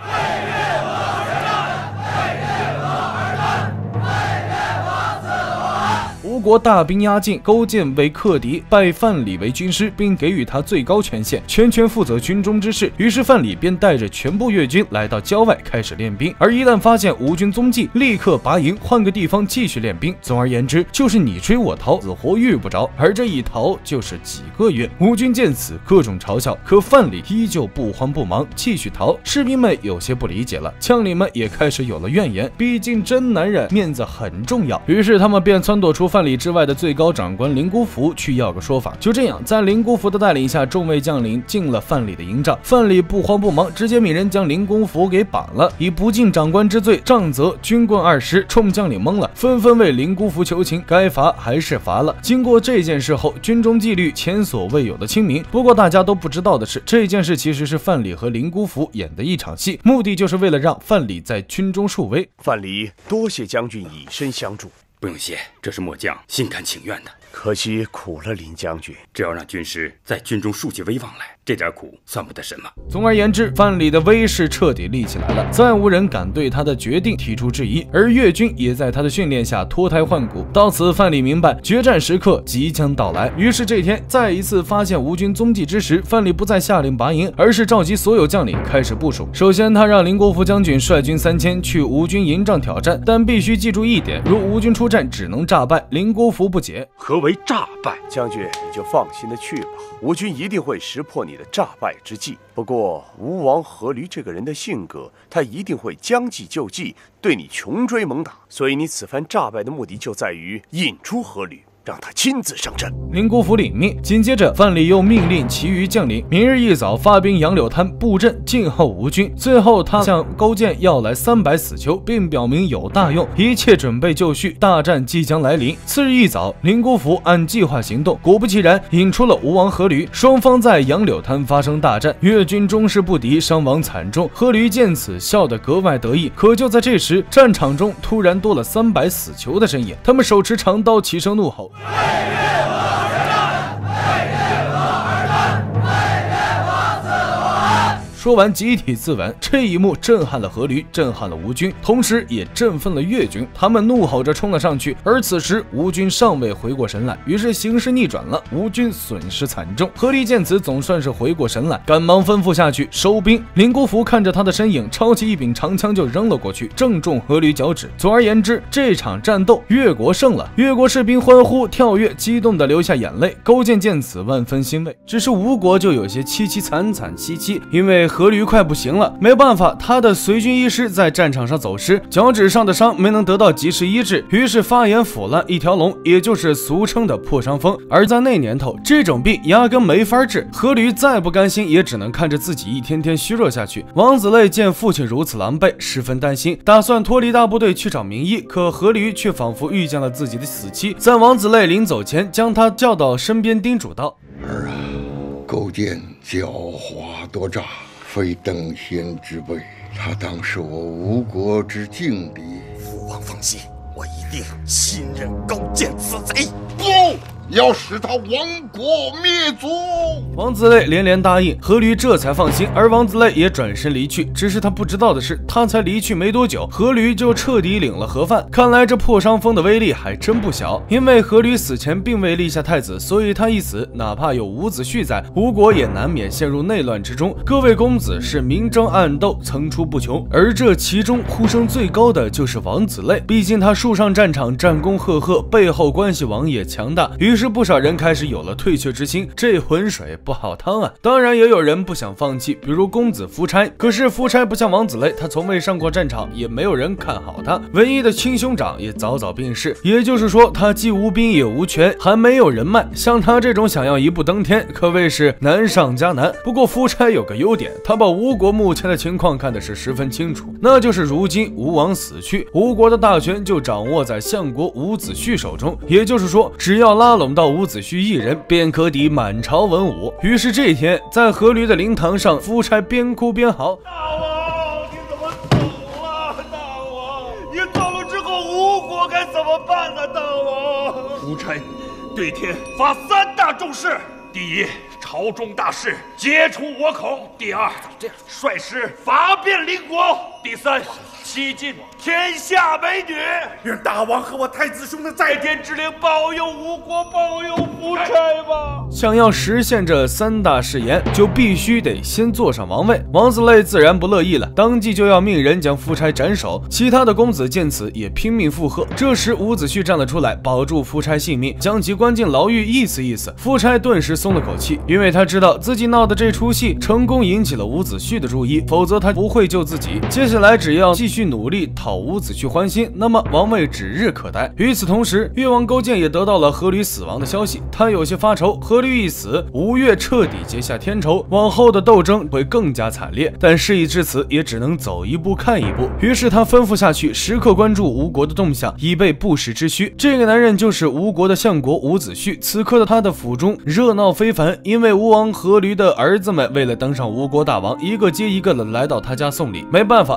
吴国大兵压境，勾践为克敌，拜范蠡为军师，并给予他最高权限，全权负责军中之事。于是范蠡便带着全部越军来到郊外开始练兵，而一旦发现吴军踪迹，立刻拔营，换个地方继续练兵。总而言之，就是你追我逃，死活遇不着。而这一逃就是几个月。吴军见此各种嘲笑，可范蠡依旧不慌不忙，继续逃。士兵们有些不理解了，将领们也开始有了怨言，毕竟真男人面子很重要。于是他们便撺掇出范蠡之外的最高长官林姑孚去要个说法。就这样，在林姑孚的带领下，众位将领进了范蠡的营帐。范蠡不慌不忙，直接命人将林姑孚给绑了，以不敬长官之罪杖责。军棍二十，众将领懵了，纷纷为林姑孚求情，该罚还是罚了。经过这件事后，军中纪律前所未有的清明。不过大家都不知道的是，这件事其实是范蠡和林姑孚演的一场戏，目的就是为了让范蠡在军中树威。 范蠡多谢将军以身相助。 不用谢，这是末将心甘情愿的。 可惜苦了林将军， 只要让军师在军中树起威望来， 这点苦算不得什么。 总而言之，范蠡的威势彻底立起来了，再无人敢对他的决定提出质疑，而越军也在他的训练下脱胎换骨。到此，范蠡明白决战时刻即将到来。于是这天再一次发现吴军踪迹之时，范蠡不再下令拔营，而是召集所有将领开始部署。首先，他让林国福将军率军三千去吴军营帐挑战，但必须记住一点：如吴军出战，只能诈败。林国福不解， 何为诈败？ 将军，你就放心的去吧，吴军一定会识破你的诈败之计。不过，吴王阖闾这个人的性格，他一定会将计就计，对你穷追猛打。所以你此番诈败的目的就在于引出阖闾，让他亲自上阵。 林国福领命，紧接着范蠡又命令其余将领明日一早发兵杨柳滩布阵，静候吴军。最后，他向勾践要来三百死囚，并表明有大用，一切准备就绪，大战即将来临。次日一早，林国福按计划行动，果不其然，引出了吴王阖闾。双方在杨柳滩发生大战，越军终是不敌，伤亡惨重。阖闾见此，笑得格外得意。可就在这时，战场中突然多了三百死囚的身影，他们手持长刀，齐声怒吼：为越国而战！为越国而战！为越国死活！说完集体自刎，这一幕震撼了阖闾，震撼了吴军，同时也振奋了越军。他们怒吼着冲了上去，而此时吴军尚未回过神来，于是形势逆转了，吴军损失惨重。阖闾见此，总算是回过神来，赶忙吩咐下去收兵。林国福看着他的身影，抄起一柄长枪就扔了过去，正中阖闾脚趾。总而言之，这场战斗越国胜了，越国士兵欢呼跳跃，激动地流下眼泪。勾践见此万分欣慰，只是吴国就有些凄凄惨惨戚戚，因为阖闾快不行了，没办法，他的随军医师在战场上走失，脚趾上的伤没能得到及时医治，于是发炎腐烂一条龙，也就是俗称的破伤风。而在那年头，这种病压根没法治，阖闾再不甘心，也只能看着自己一天天虚弱下去。王子累见父亲如此狼狈，十分担心，打算脱离大部队去找名医，可阖闾却仿佛遇见了自己的死期，在王子累临走前，将他叫到身边，叮嘱道： 儿啊，勾践狡猾多诈，非等闲之辈，他当是我吴国之劲敌。 父王放心，我一定信任勾践此贼。 不，要使他亡国灭族。 王子累连连答应，阖闾这才放心，而王子累也转身离去。只是他不知道的是，他才离去没多久，阖闾就彻底领了盒饭。看来这破伤风的威力还真不小。因为阖闾死前并未立下太子，所以他一死，哪怕有伍子胥在，吴国也难免陷入内乱之中。各位公子是明争暗斗，层出不穷。而这其中呼声最高的就是王子累，毕竟他树上战场，战功赫赫，背后关系网也强大。于是不少人开始有了退却之心，这浑水不好趟啊！当然也有人不想放弃，比如公子夫差。可是夫差不像王子累，他从未上过战场，也没有人看好他。唯一的亲兄长也早早病逝，也就是说，他既无兵也无权，还没有人脉。像他这种想要一步登天，可谓是难上加难。不过夫差有个优点，他把吴国目前的情况看的是十分清楚，那就是如今吴王死去，吴国的大权就掌握在相国伍子胥手中。也就是说，只要拉拢到伍子胥一人，便可抵满朝文武。于是这天，在阖闾的灵堂上，夫差边哭边嚎： 大王，你怎么走了？大王，你走了之后，吴国该怎么办呢？大王， 夫差对天发三大重誓：第一，朝中大事皆出我口；第二，率师伐遍邻国；第三，西晋天下美女。 愿大王和我太子兄的在天之灵保佑吴国，保佑夫差吧。 想要实现这三大誓言，就必须得先坐上王位。王子累自然不乐意了，当即就要命人将夫差斩首。其他的公子见此也拼命附和。这时伍子胥站了出来，保住夫差性命，将其关进牢狱，意思意思。夫差顿时松了口气，因为他知道自己闹的这出戏成功引起了伍子胥的注意，否则他不会救自己。接下来只要继续努力讨伍子胥欢心，那么王位指日可待。与此同时，越王勾践也得到了阖闾死亡的消息，他有些发愁，阖闾一死，吴越彻底结下天仇，往后的斗争会更加惨烈。但事已至此，也只能走一步看一步。于是他吩咐下去，时刻关注吴国的动向，以备不时之需。这个男人就是吴国的相国伍子胥。此刻的他的府中热闹非凡，因为吴王阖闾的儿子们为了登上吴国大王，一个接一个的来到他家送礼。没办法，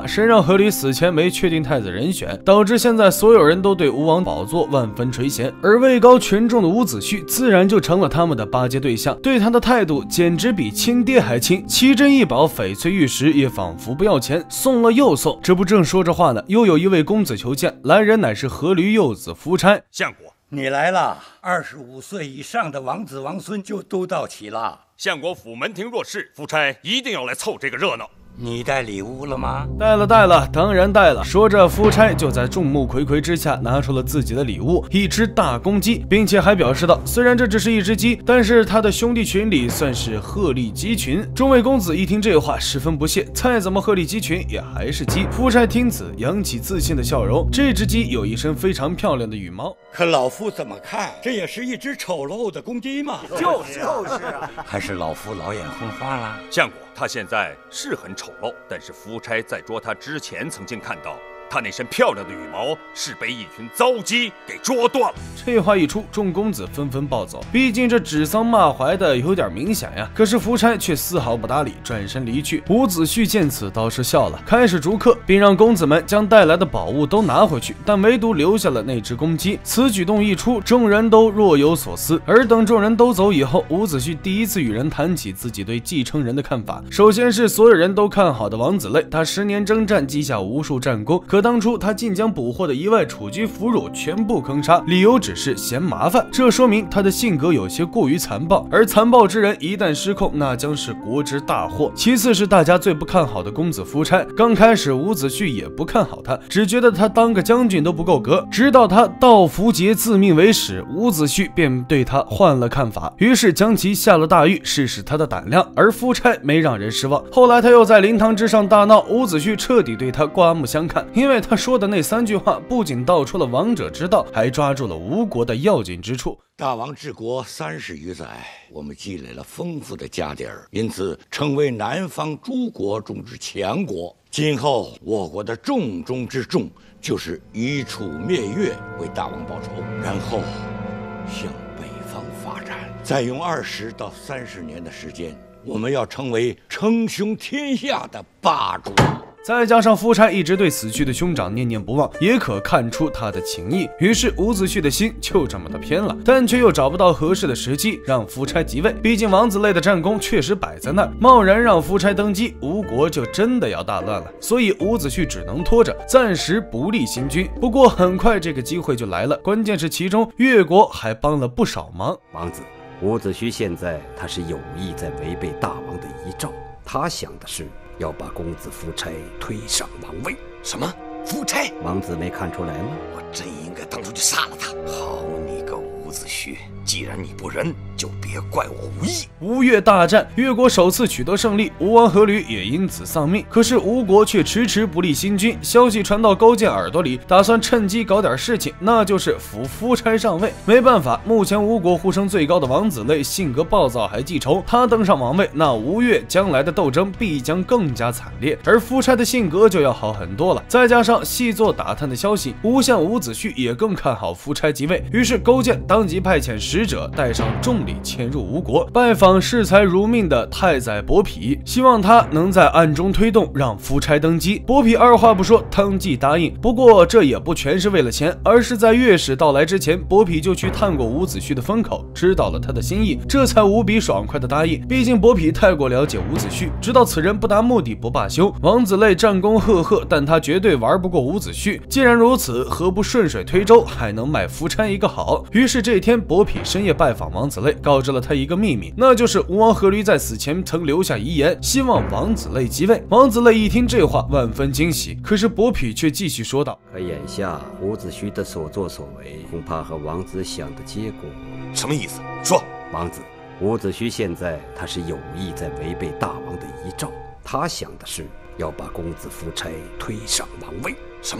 话，谁让阖闾死前没确定太子人选，导致现在所有人都对吴王宝座万分垂涎，而位高权重的伍子胥自然就成了他们的巴结对象，对他的态度简直比亲爹还亲，奇珍异宝、翡翠玉石也仿佛不要钱，送了又送。这不正说着话呢，又有一位公子求见，来人乃是阖闾幼子夫差。 相国， 你来了，二十五岁以上的王子王孙就都到齐了。 相国府门庭若市，夫差一定要来凑这个热闹。 你带礼物了吗？ 带了带了，当然带了。说着，夫差就在众目睽睽之下拿出了自己的礼物，一只大公鸡，并且还表示道，虽然这只是一只鸡，但是他的兄弟群里算是鹤立鸡群。众位公子一听这话，十分不屑，再怎么鹤立鸡群也还是鸡。夫差听此，扬起自信的笑容。这只鸡有一身非常漂亮的羽毛， 可老夫怎么看，这也是一只丑陋的公鸡嘛。 就是就是啊， 还是老夫老眼昏花了。 相国，他现在是很丑陋，但是夫差在捉他之前曾经看到他那身漂亮的羽毛是被一群糟鸡给捉断了。 这话一出，众公子纷纷暴走，毕竟这指桑骂槐的有点明显呀。可是夫差却丝毫不搭理，转身离去。伍子胥见此倒是笑了，开始逐客，并让公子们将带来的宝物都拿回去，但唯独留下了那只公鸡。此举动一出，众人都若有所思。而等众人都走以后，伍子胥第一次与人谈起自己对继承人的看法。首先是所有人都看好的王子类，他十年征战，积下无数战功，可当初他竟将捕获的一万楚军俘虏全部坑杀，理由只是嫌麻烦，这说明他的性格有些过于残暴，而残暴之人一旦失控，那将是国之大祸。其次是大家最不看好的公子夫差，刚开始伍子胥也不看好他，只觉得他当个将军都不够格，直到他到符节自命为使，伍子胥便对他换了看法，于是将其下了大狱，试试他的胆量。而夫差没让人失望，后来他又在灵堂之上大闹，伍子胥彻底对他刮目相看，因为他说的那三句话不仅道出了王者之道，还抓住了吴国的要紧之处。 大王治国三十余载，我们积累了丰富的家底儿，因此成为南方诸国中之强国。今后我国的重中之重就是以楚灭越，为大王报仇，然后向北方发展，再用二十到三十年的时间，我们要成为称雄天下的霸主。 再加上夫差一直对死去的兄长念念不忘，也可看出他的情谊。于是伍子胥的心就这么的偏了，但却又找不到合适的时机让夫差即位。毕竟王子类的战功确实摆在那儿，贸然让夫差登基，吴国就真的要大乱了。所以伍子胥只能拖着，暂时不立新君。不过很快这个机会就来了，关键是其中越国还帮了不少忙。 王子，伍子胥现在他是有意在违背大王的遗诏，他想的是要把公子夫差推上王位。 什么？夫差？ 王子没看出来吗？ 我真应该当初就杀了他。好你个伍子胥，既然你不仁，就别怪我无义。 吴越大战，越国首次取得胜利，吴王阖闾也因此丧命。可是吴国却迟迟不立新君，消息传到勾践耳朵里，打算趁机搞点事情，那就是扶夫差上位。没办法，目前吴国呼声最高的王子类性格暴躁还记仇，他登上王位，那吴越将来的斗争必将更加惨烈，而夫差的性格就要好很多了。再加上细作打探的消息，吴相伍子胥也更看好夫差即位，于是勾践当即派遣使者带上重礼潜入吴国，拜访视财如命的太宰伯嚭，希望他能在暗中推动让夫差登基。伯嚭二话不说，当即答应。不过这也不全是为了钱，而是在越使到来之前，伯嚭就去探过伍子胥的风口，知道了他的心意，这才无比爽快的答应。毕竟伯嚭太过了解伍子胥，知道此人不达目的不罢休。王子类战功赫赫，但他绝对玩不过伍子胥。既然如此，何不顺水推舟，还能卖夫差一个好？于是这天，伯嚭深夜拜访王子类，告知了他一个秘密，那就是吴王阖闾在死前曾留下遗言，希望王子类即位。王子类一听这话，万分惊喜。可是伯嚭却继续说道：“ 可眼下伍子胥的所作所为，恐怕和王子想的结果…… 什么意思？说。 王子，伍子胥现在他是有意在违背大王的遗诏，他想的是要把公子夫差推上王位。 什么？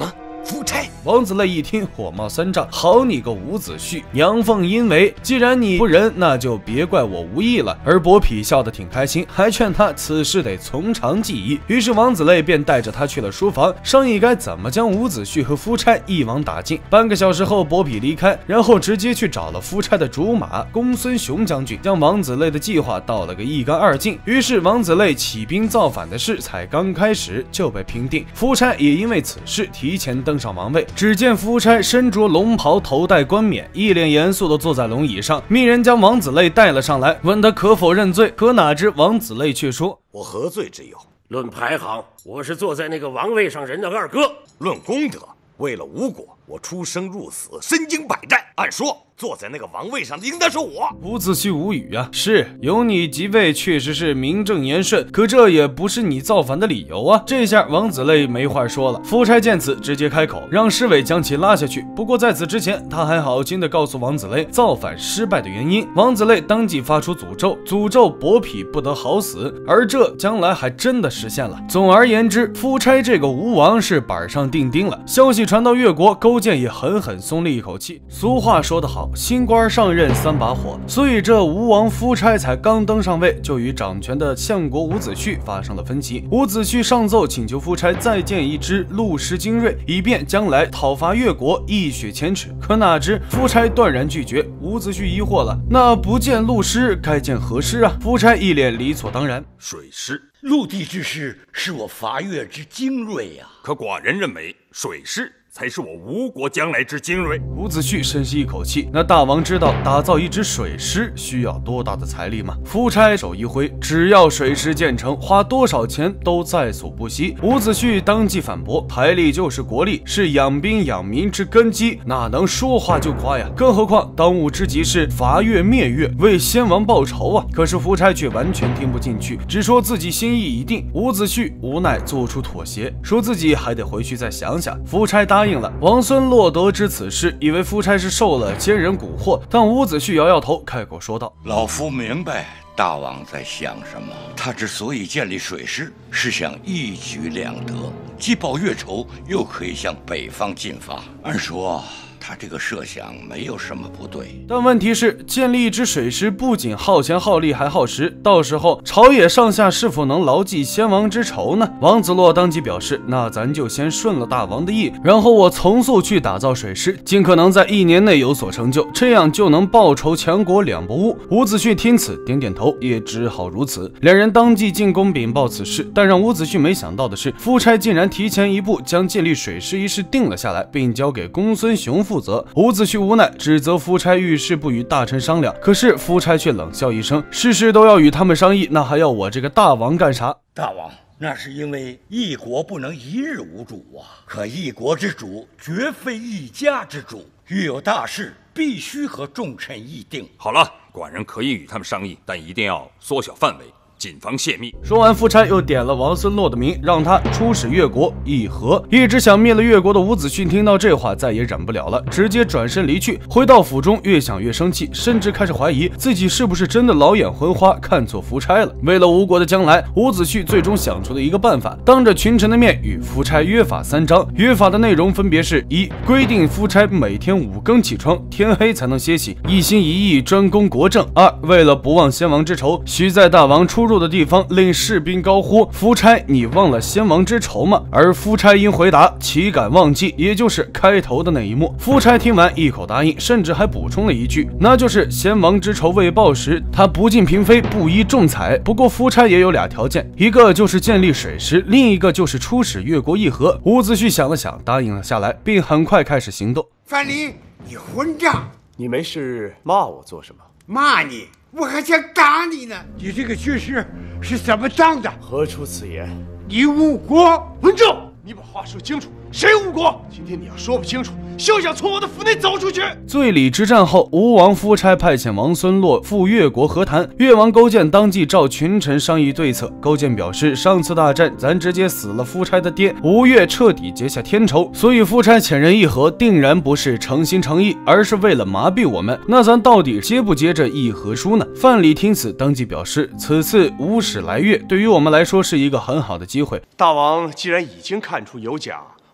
夫差。 王子类一听，火冒三丈，好你个伍子胥，阳奉阴违！既然你不仁，那就别怪我无义了。而伯嚭笑得挺开心，还劝他此事得从长计议。于是王子类便带着他去了书房，商议该怎么将伍子胥和夫差一网打尽。半个小时后，伯嚭离开，然后直接去找了夫差的主马公孙雄将军，将王子类的计划道了个一干二净。于是王子类起兵造反的事才刚开始就被平定，夫差也因为此事提前登上王位。只见夫差身着龙袍，头戴冠冕，一脸严肃地坐在龙椅上，命人将王子类带了上来，问他可否认罪。可哪知王子类却说：“ 我何罪之有？ 论排行，我是坐在那个王位上人的二哥； 论功德，为了吴国，我出生入死，身经百战。按说，坐在那个王位上的应该是我。” 伍子胥无语啊，是有你即位，确实是名正言顺，可这也不是你造反的理由啊！这下王子类没话说了。夫差见此，直接开口，让侍卫将其拉下去。不过在此之前，他还好心的告诉王子类造反失败的原因。王子类当即发出诅咒，诅咒伯嚭不得好死，而这将来还真的实现了。总而言之，夫差这个吴王是板上钉钉了。消息传到越国，勾践也狠狠松了一口气。俗话说得好，新官上任三把火，所以这吴王夫差才刚登上位，就与掌权的相国伍子胥发生了分歧。伍子胥上奏请求夫差再建一支陆师精锐，以便将来讨伐越国一雪前耻。可哪知夫差断然拒绝。伍子胥疑惑了，那不建陆师该建何师啊？夫差一脸理所当然， 水师。 陆地之师是我伐越之精锐呀、啊， 可寡人认为水师才是我吴国将来之精锐。 伍子胥深吸一口气，那大王知道打造一支水师需要多大的财力吗？夫差手一挥，只要水师建成，花多少钱都在所不惜。伍子胥当即反驳，财力就是国力，是养兵养民之根基，哪能说话就夸呀？更何况当务之急是伐越灭越，为先王报仇啊！可是夫差却完全听不进去，只说自己心意已定。伍子胥无奈做出妥协，说自己还得回去再想想。夫差答应了。王孙洛得知此事，以为夫差是受了奸人蛊惑，但伍子胥摇摇头，开口说道：“ 老夫明白大王在想什么。他之所以建立水师，是想一举两得，既报越仇，又可以向北方进发。按说他这个设想没有什么不对， 但问题是，建立一支水师不仅耗钱耗力，还耗时，到时候朝野上下是否能牢记先王之仇呢？”王子洛当即表示：“那咱就先顺了大王的意，然后我从速去打造水师，尽可能在一年内有所成就，这样就能报仇强国两不误。”伍子胥听此点点头，也只好如此。两人当即进宫禀报此事，但让伍子胥没想到的是，夫差竟然提前一步将建立水师一事定了下来，并交给公孙雄负责。伍子胥无奈，指责夫差遇事不与大臣商量。可是夫差却冷笑一声：“事事都要与他们商议，那还要我这个大王干啥？” 大王，那是因为一国不能一日无主啊。可一国之主绝非一家之主，遇有大事必须和众臣议定。 好了，寡人可以与他们商议，但一定要缩小范围，谨防泄密。 说完，夫差又点了王孙洛的名，让他出使越国议和。一直想灭了越国的伍子胥听到这话，再也忍不了了，直接转身离去。回到府中，越想越生气，甚至开始怀疑自己是不是真的老眼昏花，看错夫差了。为了吴国的将来，伍子胥最终想出了一个办法，当着群臣的面与夫差约法三章。约法的内容分别是：一、规定夫差每天五更起床，天黑才能歇息，一心一意专攻国政；二、为了不忘先王之仇，须在大王出入的地方令士兵高呼：“夫差，你忘了先王之仇吗？”而夫差因回答：“岂敢忘记？”也就是开头的那一幕。夫差听完一口答应，甚至还补充了一句，那就是先王之仇未报时，他不敬嫔妃，不依重彩。不过夫差也有俩条件，一个就是建立水师，另一个就是出使越国议和。伍子胥想了想，答应了下来，并很快开始行动。 范蠡，你混账！ 你没事骂我做什么？ 骂你？我还想打你呢！你这个军师是怎么当的？ 何出此言？ 你误国！ 文正，你把话说清楚，谁误国？今天你要说不清楚，休想从我的府内走出去！ 醉里之战后，吴王夫差派遣王孙洛赴越国和谈，越王勾践当即召群臣商议对策。勾践表示，上次大战咱直接死了夫差的爹，吴越彻底结下天仇，所以夫差遣人议和，定然不是诚心诚意，而是为了麻痹我们。那咱到底接不接这议和书呢？范蠡听此当即表示，此次吴使来越，对于我们来说是一个很好的机会。 大王既然已经看出有假，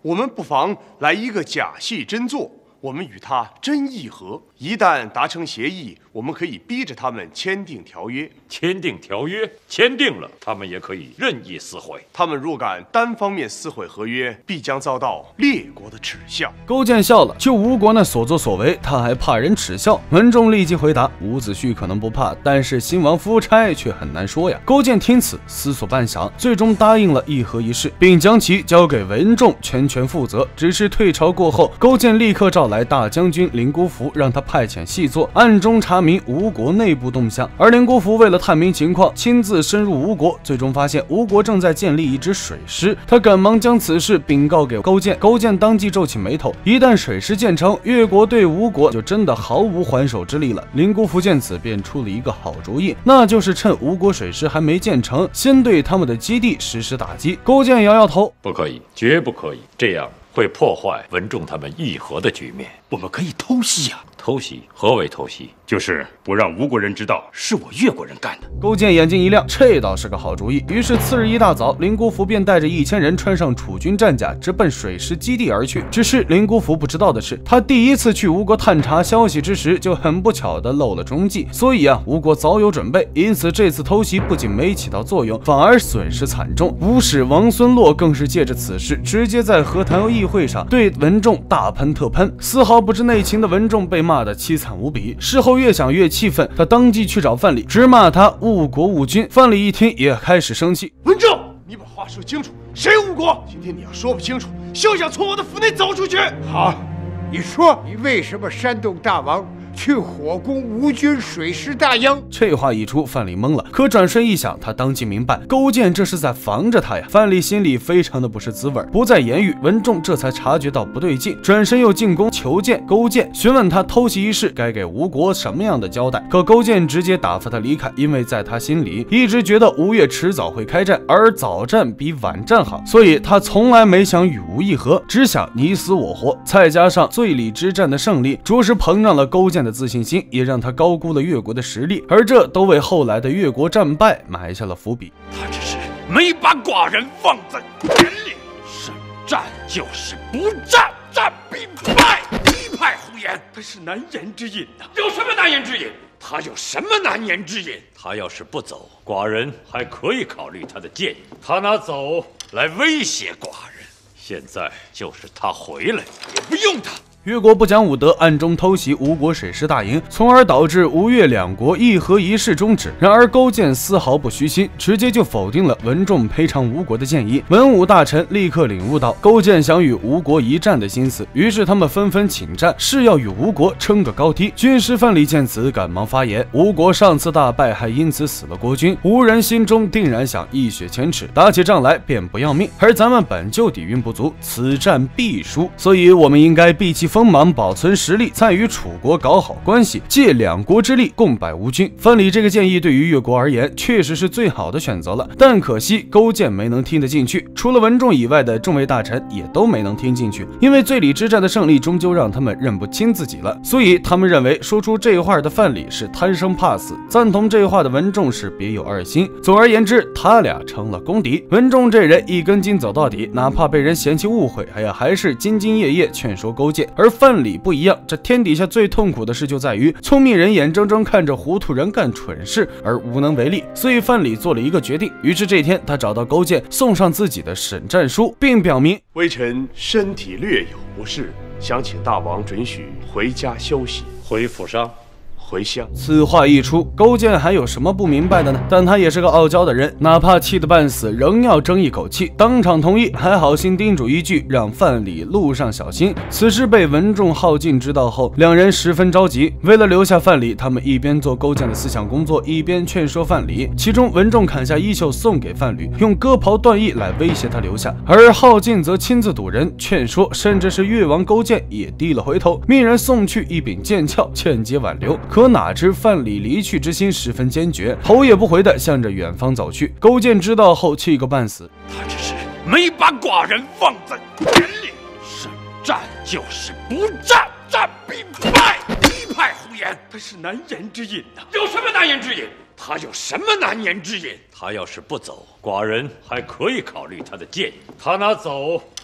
我们不妨来一个假戏真做，我们与他真议和。一旦达成协议，我们可以逼着他们签订条约。 签订条约，签订了，他们也可以任意撕毁。 他们若敢单方面撕毁合约，必将遭到列国的耻笑。 勾践笑了，就吴国那所作所为，他还怕人耻笑？文仲立即回答：伍子胥可能不怕，但是新王夫差却很难说呀。勾践听此，思索半晌，最终答应了议和一事，并将其交给文仲全权负责。只是退朝过后，勾践立刻召来大将军林姑孚，让他派遣细作，暗中查明吴国内部动向。而林姑孚为了探明情况，亲自深入吴国，最终发现吴国正在建立一支水师。他赶忙将此事禀告给勾践，勾践当即皱起眉头。一旦水师建成，越国对吴国就真的毫无还手之力了。林姑孚见此，便出了一个好主意，那就是趁吴国水师还没建成，先对他们的基地实施打击。勾践摇摇头， 不可以，绝不可以，这样会破坏文仲他们议和的局面。 我们可以偷袭呀、啊！ 偷袭？何为偷袭？ 就是不让吴国人知道是我越国人干的。 勾践眼睛一亮，这倒是个好主意。于是次日一大早，林姑孚便带着一千人，穿上楚军战甲，直奔水师基地而去。只是林姑孚不知道的是，他第一次去吴国探查消息之时，就很不巧的漏了中计。所以啊，吴国早有准备，因此这次偷袭不仅没起到作用，反而损失惨重。吴使王孙洛更是借着此事，直接在和谈议会上对文仲大喷特喷，丝毫不知内情的文仲被骂得凄惨无比。事后越想越气愤，他当即去找范蠡，直骂他误国误君。范蠡一听也开始生气， 文仲，你把话说清楚，谁误国？今天你要说不清楚，休想从我的府内走出去！ 好，你说你为什么煽动大王去火攻吴军水师大营？ 这话一出，范蠡懵了。可转瞬一想，他当即明白，勾践这是在防着他呀。范蠡心里非常的不是滋味，不再言语。文仲这才察觉到不对劲，转身又进宫求见勾践，询问他偷袭一事该给吴国什么样的交代。可勾践直接打发他离开，因为在他心里一直觉得吴越迟早会开战，而早战比晚战好，所以他从来没想与吴议和，只想你死我活。再加上醉里之战的胜利，着实膨胀了勾践的自信心，也让他高估了越国的实力，而这都为后来的越国战败埋下了伏笔。 他只是没把寡人放在眼里，胜战就是不战，战必败。一派胡言， 他是难言之隐呐、啊！ 有什么难言之隐？他有什么难言之隐？他要是不走，寡人还可以考虑他的建议。他拿走来威胁寡人，现在就是他回来，也不用他。 越国不讲武德，暗中偷袭吴国水师大营，从而导致吴越两国议和一事终止。然而勾践丝毫不虚心，直接就否定了文仲赔偿吴国的建议。文武大臣立刻领悟到勾践想与吴国一战的心思，于是他们纷纷请战，誓要与吴国称个高低。军师范蠡见此，赶忙发言：吴国上次大败，还因此死了国君，吴人心中定然想一雪前耻，打起仗来便不要命。而咱们本就底蕴不足，此战必输，所以我们应该避其锋芒，保存实力，再与楚国搞好关系，借两国之力共败吴军。范蠡这个建议对于越国而言确实是最好的选择了，但可惜勾践没能听得进去，除了文仲以外的众位大臣也都没能听进去，因为醉里之战的胜利终究让他们认不清自己了，所以他们认为说出这话的范蠡是贪生怕死，赞同这话的文仲是别有二心。总而言之，他俩成了公敌。文仲这人一根筋走到底，哪怕被人嫌弃误会，哎呀，还是兢兢业业劝说勾践。而范蠡不一样，这天底下最痛苦的事就在于聪明人眼睁睁看着糊涂人干蠢事而无能为力，所以范蠡做了一个决定。于是这天他找到勾践，送上自己的审战书，并表明微臣身体略有不适，想请大王准许回家休息。 回府上， 回乡。 此话一出，勾践还有什么不明白的呢？但他也是个傲娇的人，哪怕气得半死，仍要争一口气，当场同意，还好心叮嘱一句，让范蠡路上小心。此事被文仲耗尽知道后，两人十分着急。为了留下范蠡，他们一边做勾践的思想工作，一边劝说范蠡。其中文仲砍下衣袖送给范蠡，用割袍断义来威胁他留下；而耗尽则亲自堵人劝说，甚至是越王勾践也低了回头，命人送去一柄剑鞘，劝解挽留。可哪知范蠡离去之心十分坚决，头也不回地向着远方走去。勾践知道后气个半死， 他只是没把寡人放在眼里，胜战就是不战，战必败。一派胡言， 他是难言之隐呐、啊！ 有什么难言之隐？他有什么难言之隐？他要是不走，寡人还可以考虑他的建议。他拿走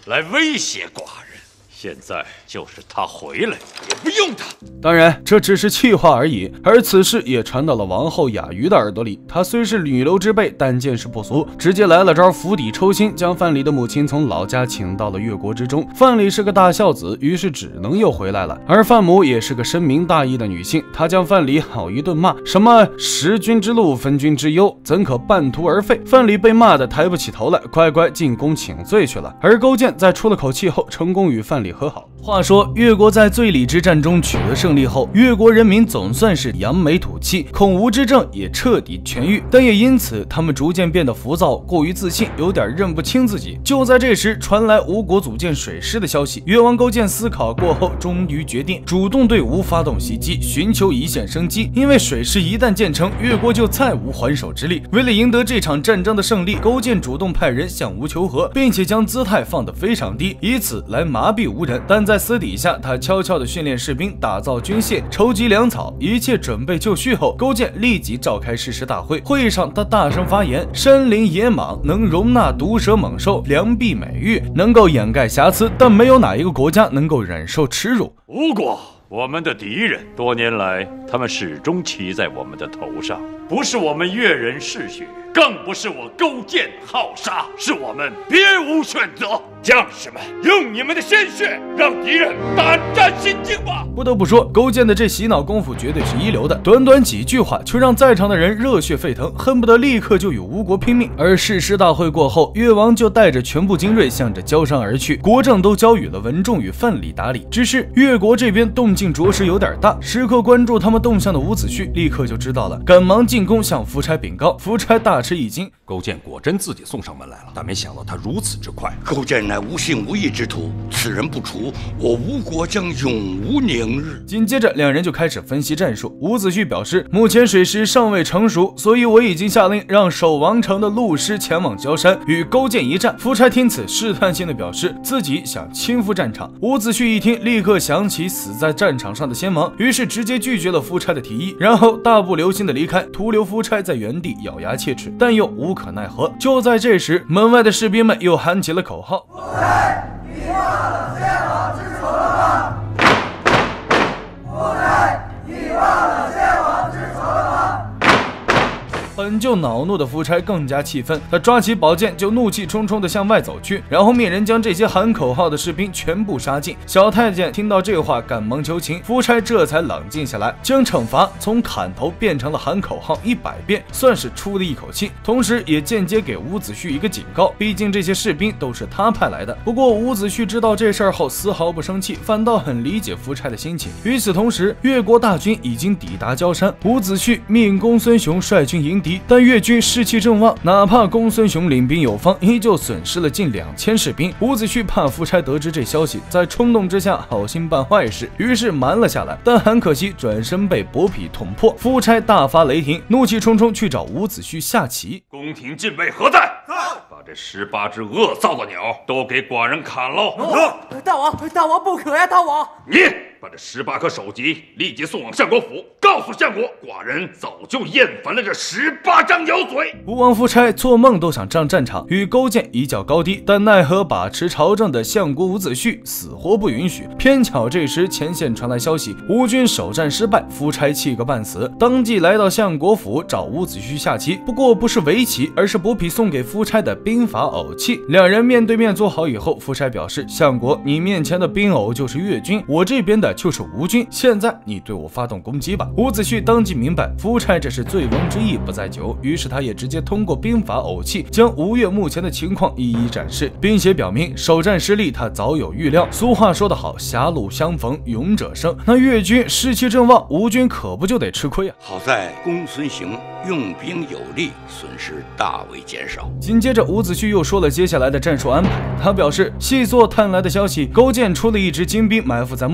来威胁寡人。现在就是他回来，也不用他。 当然，这只是气话而已。而此事也传到了王后雅瑜的耳朵里。她虽是女流之辈，但见识不俗，直接来了招釜底抽薪，将范蠡的母亲从老家请到了越国之中。范蠡是个大孝子，于是只能又回来了。而范母也是个深明大义的女性，她将范蠡好一顿骂，什么识君之路，分君之忧，怎可半途而废？范蠡被骂得抬不起头来，乖乖进宫请罪去了。而勾践在出了口气后，成功与范蠡和好。话说越国在醉里之战中取得胜利后，越国人民总算是扬眉吐气，孔吴之症也彻底痊愈，但也因此他们逐渐变得浮躁，过于自信，有点认不清自己。就在这时，传来吴国组建水师的消息。越王勾践思考过后，终于决定主动对吴发动袭击，寻求一线生机。因为水师一旦建成，越国就再无还手之力。为了赢得这场战争的胜利，勾践主动派人向吴求和，并且将姿态放得非常低，以此来麻痹吴人。但在私底下，他悄悄地训练士兵，打造军械，筹集粮草，一切准备就绪后，勾践立即召开誓师大会。会议上，他大声发言：山林野莽能容纳毒蛇猛兽，良璧美玉能够掩盖瑕疵，但没有哪一个国家能够忍受耻辱。 吴国，我们的敌人，多年来他们始终骑在我们的头上，不是我们越人嗜血，更不是我勾践好杀，是我们别无选择。将士们，用你们的鲜血让敌人胆战心惊吧！ 不得不说，勾践的这洗脑功夫绝对是一流的，短短几句话却让在场的人热血沸腾，恨不得立刻就与吴国拼命。而誓师大会过后，越王就带着全部精锐向着焦山而去，国政都交予了文仲与范蠡打理。只是越国这边动静着实有点大，时刻关注他们动向的伍子胥立刻就知道了，赶忙进宫向夫差禀告。夫差大吃一惊， 勾践果真自己送上门来了，但没想到他如此之快。 勾践乃无信无义之徒，此人不除，我吴国将永无宁日。 紧接着，两人就开始分析战术。伍子胥表示，目前水师尚未成熟，所以我已经下令让守王城的陆师前往焦山与勾践一战。夫差听此，试探性的表示自己想亲赴战场。伍子胥一听，立刻想起死在战场上的先王，于是直接拒绝了夫差的提议，然后大步流星的离开，徒留夫差在原地咬牙切齿，但又无可奈何。就在这时，门外的士兵们又喊起了口号： 你忘了先王之仇了吗？夫差，你忘了先王之仇了吗？ 本就恼怒的夫差更加气愤，他抓起宝剑就怒气冲冲地向外走去，然后命人将这些喊口号的士兵全部杀尽。小太监听到这话，赶忙求情，夫差这才冷静下来，将惩罚从砍头变成了喊口号一百遍，算是出了一口气，同时也间接给伍子胥一个警告，毕竟这些士兵都是他派来的。不过伍子胥知道这事儿后丝毫不生气，反倒很理解夫差的心情。与此同时，越国大军已经抵达焦山，伍子胥命公孙雄率军迎敌，但越军士气正旺，哪怕公孙雄领兵有方，依旧损失了近两千士兵。伍子胥怕夫差得知这消息，在冲动之下好心办坏事，于是瞒了下来，但很可惜转身被伯嚭捅破。夫差大发雷霆，怒气冲冲去找伍子胥下棋。 宫廷禁卫何在？把这十八只恶臊的鸟都给寡人砍喽！ 大王，大王不可呀！大王， 你把这十八颗首级立即送往相国府，告诉相国，寡人早就厌烦了这十八张鸟嘴。 吴王夫差做梦都想上战场与勾践一较高低，但奈何把持朝政的相国伍子胥死活不允许。偏巧这时前线传来消息，吴军首战失败，夫差气个半死，当即来到相国府找伍子胥下棋。不过不是围棋，而是伯嚭送给夫差的兵法偶器。两人面对面坐好以后，夫差表示，相国，你面前的兵偶就是越军，我这边的就是吴军，现在你对我发动攻击吧。伍子胥当即明白夫差这是醉翁之意不在酒，于是他也直接通过兵法偶器将吴越目前的情况一一展示，并且表明首战失利他早有预料。俗话说得好，狭路相逢勇者胜，那越军士气正旺，吴军可不就得吃亏啊。 好在公孙行用兵有力，损失大为减少。 紧接着伍子胥又说了接下来的战术安排，他表示细作探来的消息，勾践出了一支精兵埋伏在末地，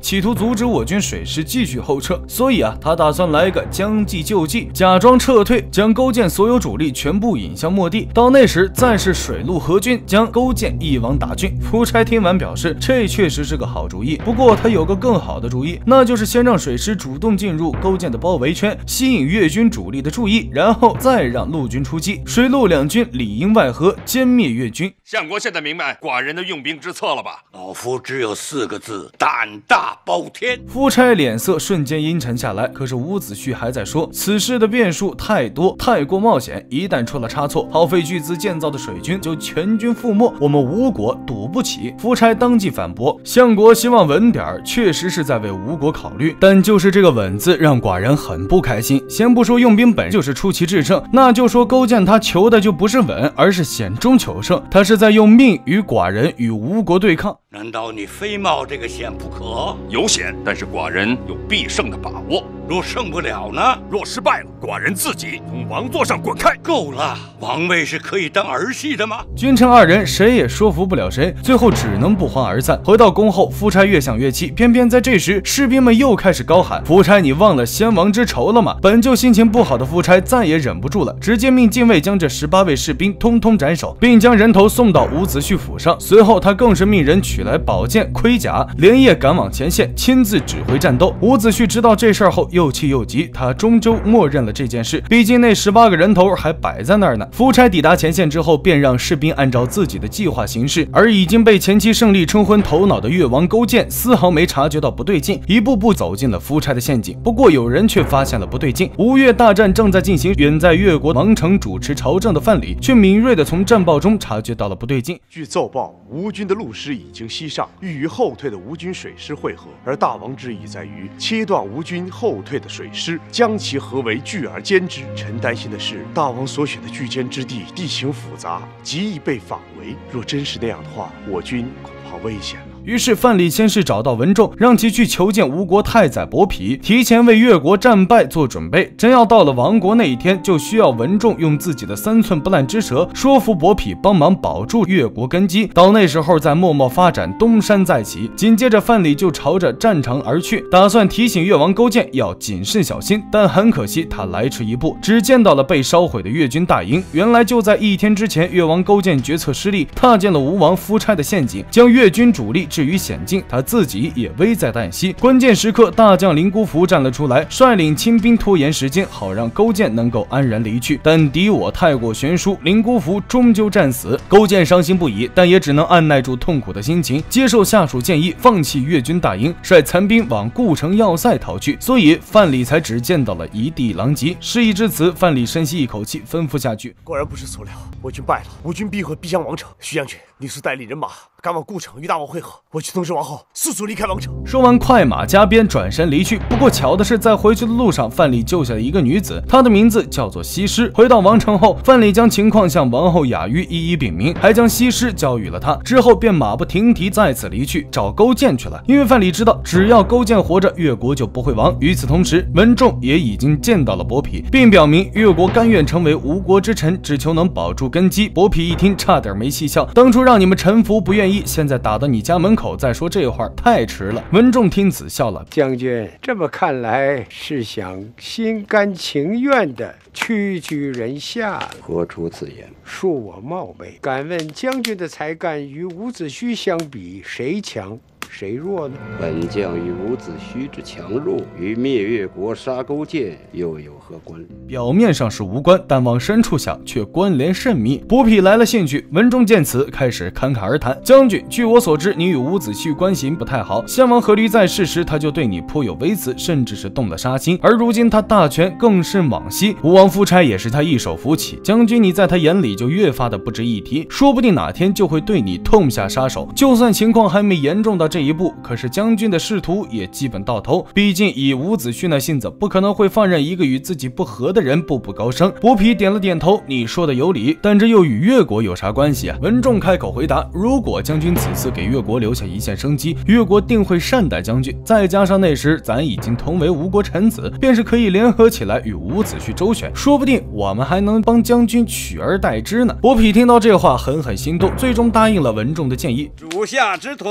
企图阻止我军水师继续后撤，所以啊，他打算来个将计就计，假装撤退，将勾践所有主力全部引向末地。到那时，再是水陆合军将勾践一网打尽。夫差听完表示，这确实是个好主意。不过他有个更好的主意，那就是先让水师主动进入勾践的包围圈，吸引越军主力的注意，然后再让陆军出击，水陆两军里应外合，歼灭越军。 相国现在明白寡人的用兵之策了吧？ 老夫只有四个字：胆大包天。 夫差脸色瞬间阴沉下来，可是伍子胥还在说，此事的变数太多，太过冒险，一旦出了差错，耗费巨资建造的水军就全军覆没，我们吴国赌不起。夫差当即反驳，相国希望稳点儿，确实是在为吴国考虑，但就是这个稳字让寡人很不开心。先不说用兵本就是出奇制胜，那就说勾践他求的就不是稳，而是险中求胜，他是在用命与寡人与吴国对抗。 难道你非冒这个险不可？ 有险，但是寡人有必胜的把握。 若胜不了呢？ 若失败了，寡人自己从王座上滚开。 够了，王位是可以当儿戏的吗？ 君臣二人谁也说服不了谁，最后只能不欢而散。回到宫后，夫差越想越气，偏偏在这时，士兵们又开始高喊：“夫差，你忘了先王之仇了吗？”本就心情不好的夫差再也忍不住了，直接命禁卫将这十八位士兵通通斩首，并将人头送到伍子胥府上。随后，他更是命人取来宝剑、盔甲，连夜赶往前线，亲自指挥战斗。伍子胥知道这事儿后，又气又急，他终究默认了这件事，毕竟那十八个人头还摆在那儿呢。夫差抵达前线之后，便让士兵按照自己的计划行事，而已经被前期胜利冲昏头脑的越王勾践丝毫没察觉到不对劲，一步步走进了夫差的陷阱。不过有人却发现了不对劲，吴越大战正在进行，远在越国王城主持朝政的范蠡却敏锐地从战报中察觉到了不对劲。 据奏报，吴军的陆师已经西上，欲与后退的吴军水师会合，而大王之意在于切断吴军后退的水师，将其合为拒而歼之。臣担心的是，大王所选的拒歼之地地形复杂，极易被反围。若真是那样的话，我军恐怕危险了。 于是范蠡先是找到文仲，让其去求见吴国太宰伯嚭，提前为越国战败做准备。真要到了亡国那一天，就需要文仲用自己的三寸不烂之舌说服伯嚭帮忙保住越国根基，到那时候再默默发展，东山再起。紧接着范蠡就朝着战场而去，打算提醒越王勾践要谨慎小心。但很可惜，他来迟一步，只见到了被烧毁的越军大营。原来就在一天之前，越王勾践决策失利，踏进了吴王夫差的陷阱，将越军主力置于险境，他自己也危在旦夕。关键时刻，大将林姑孚站了出来，率领亲兵拖延时间，好让勾践能够安然离去。但敌我太过悬殊，林姑孚终究战死。勾践伤心不已，但也只能按耐住痛苦的心情，接受下属建议，放弃越军大营，率残兵往故城要塞逃去。所以范蠡才只见到了一地狼藉。事已至此，范蠡深吸一口气，吩咐下去： 果然不是所料，我军败了，吴军必会逼将王城。徐将军，你速带领人马赶往故城与大王会合，我去通知王后，速速离开王城。 说完，快马加鞭转身离去。不过巧的是，在回去的路上，范蠡救下了一个女子，她的名字叫做西施。回到王城后，范蠡将情况向王后雅玉一一禀明，还将西施交予了她。之后便马不停蹄再次离去，找勾践去了。因为范蠡知道，只要勾践活着，越国就不会亡。与此同时，文仲也已经见到了伯嚭，并表明越国甘愿成为吴国之臣，只求能保住根基。伯嚭一听，差点没气笑，当初让你们臣服不愿意，现在打到你家门口再说这话，太迟了。文仲听此笑了： 将军，这么看来是想心甘情愿的屈居人下。 何出此言？ 恕我冒昧，敢问将军的才干与伍子胥相比，谁强谁弱呢？ 本将与伍子胥之强弱，与灭越国杀勾践又有何关联？ 表面上是无关，但往深处想，却关联甚密。伯嚭来了兴趣，文仲见此，开始侃侃而谈：将军，据我所知，你与伍子胥关系不太好。先王阖闾在世时，他就对你颇有微词，甚至是动了杀心。而如今他大权更甚往昔，吴王夫差也是他一手扶起。将军，你在他眼里就越发的不值一提，说不定哪天就会对你痛下杀手。就算情况还没严重到这一步，可是将军的仕途也基本到头。毕竟以伍子胥那性子，不可能会放任一个与自己不合的人步步高升。伯嚭点了点头，你说的有理，但这又与越国有啥关系啊？文仲开口回答：如果将军此次给越国留下一线生机，越国定会善待将军。再加上那时咱已经同为吴国臣子，便是可以联合起来与伍子胥周旋，说不定我们还能帮将军取而代之呢。伯嚭听到这话，狠狠心动，最终答应了文仲的建议。 主下之屯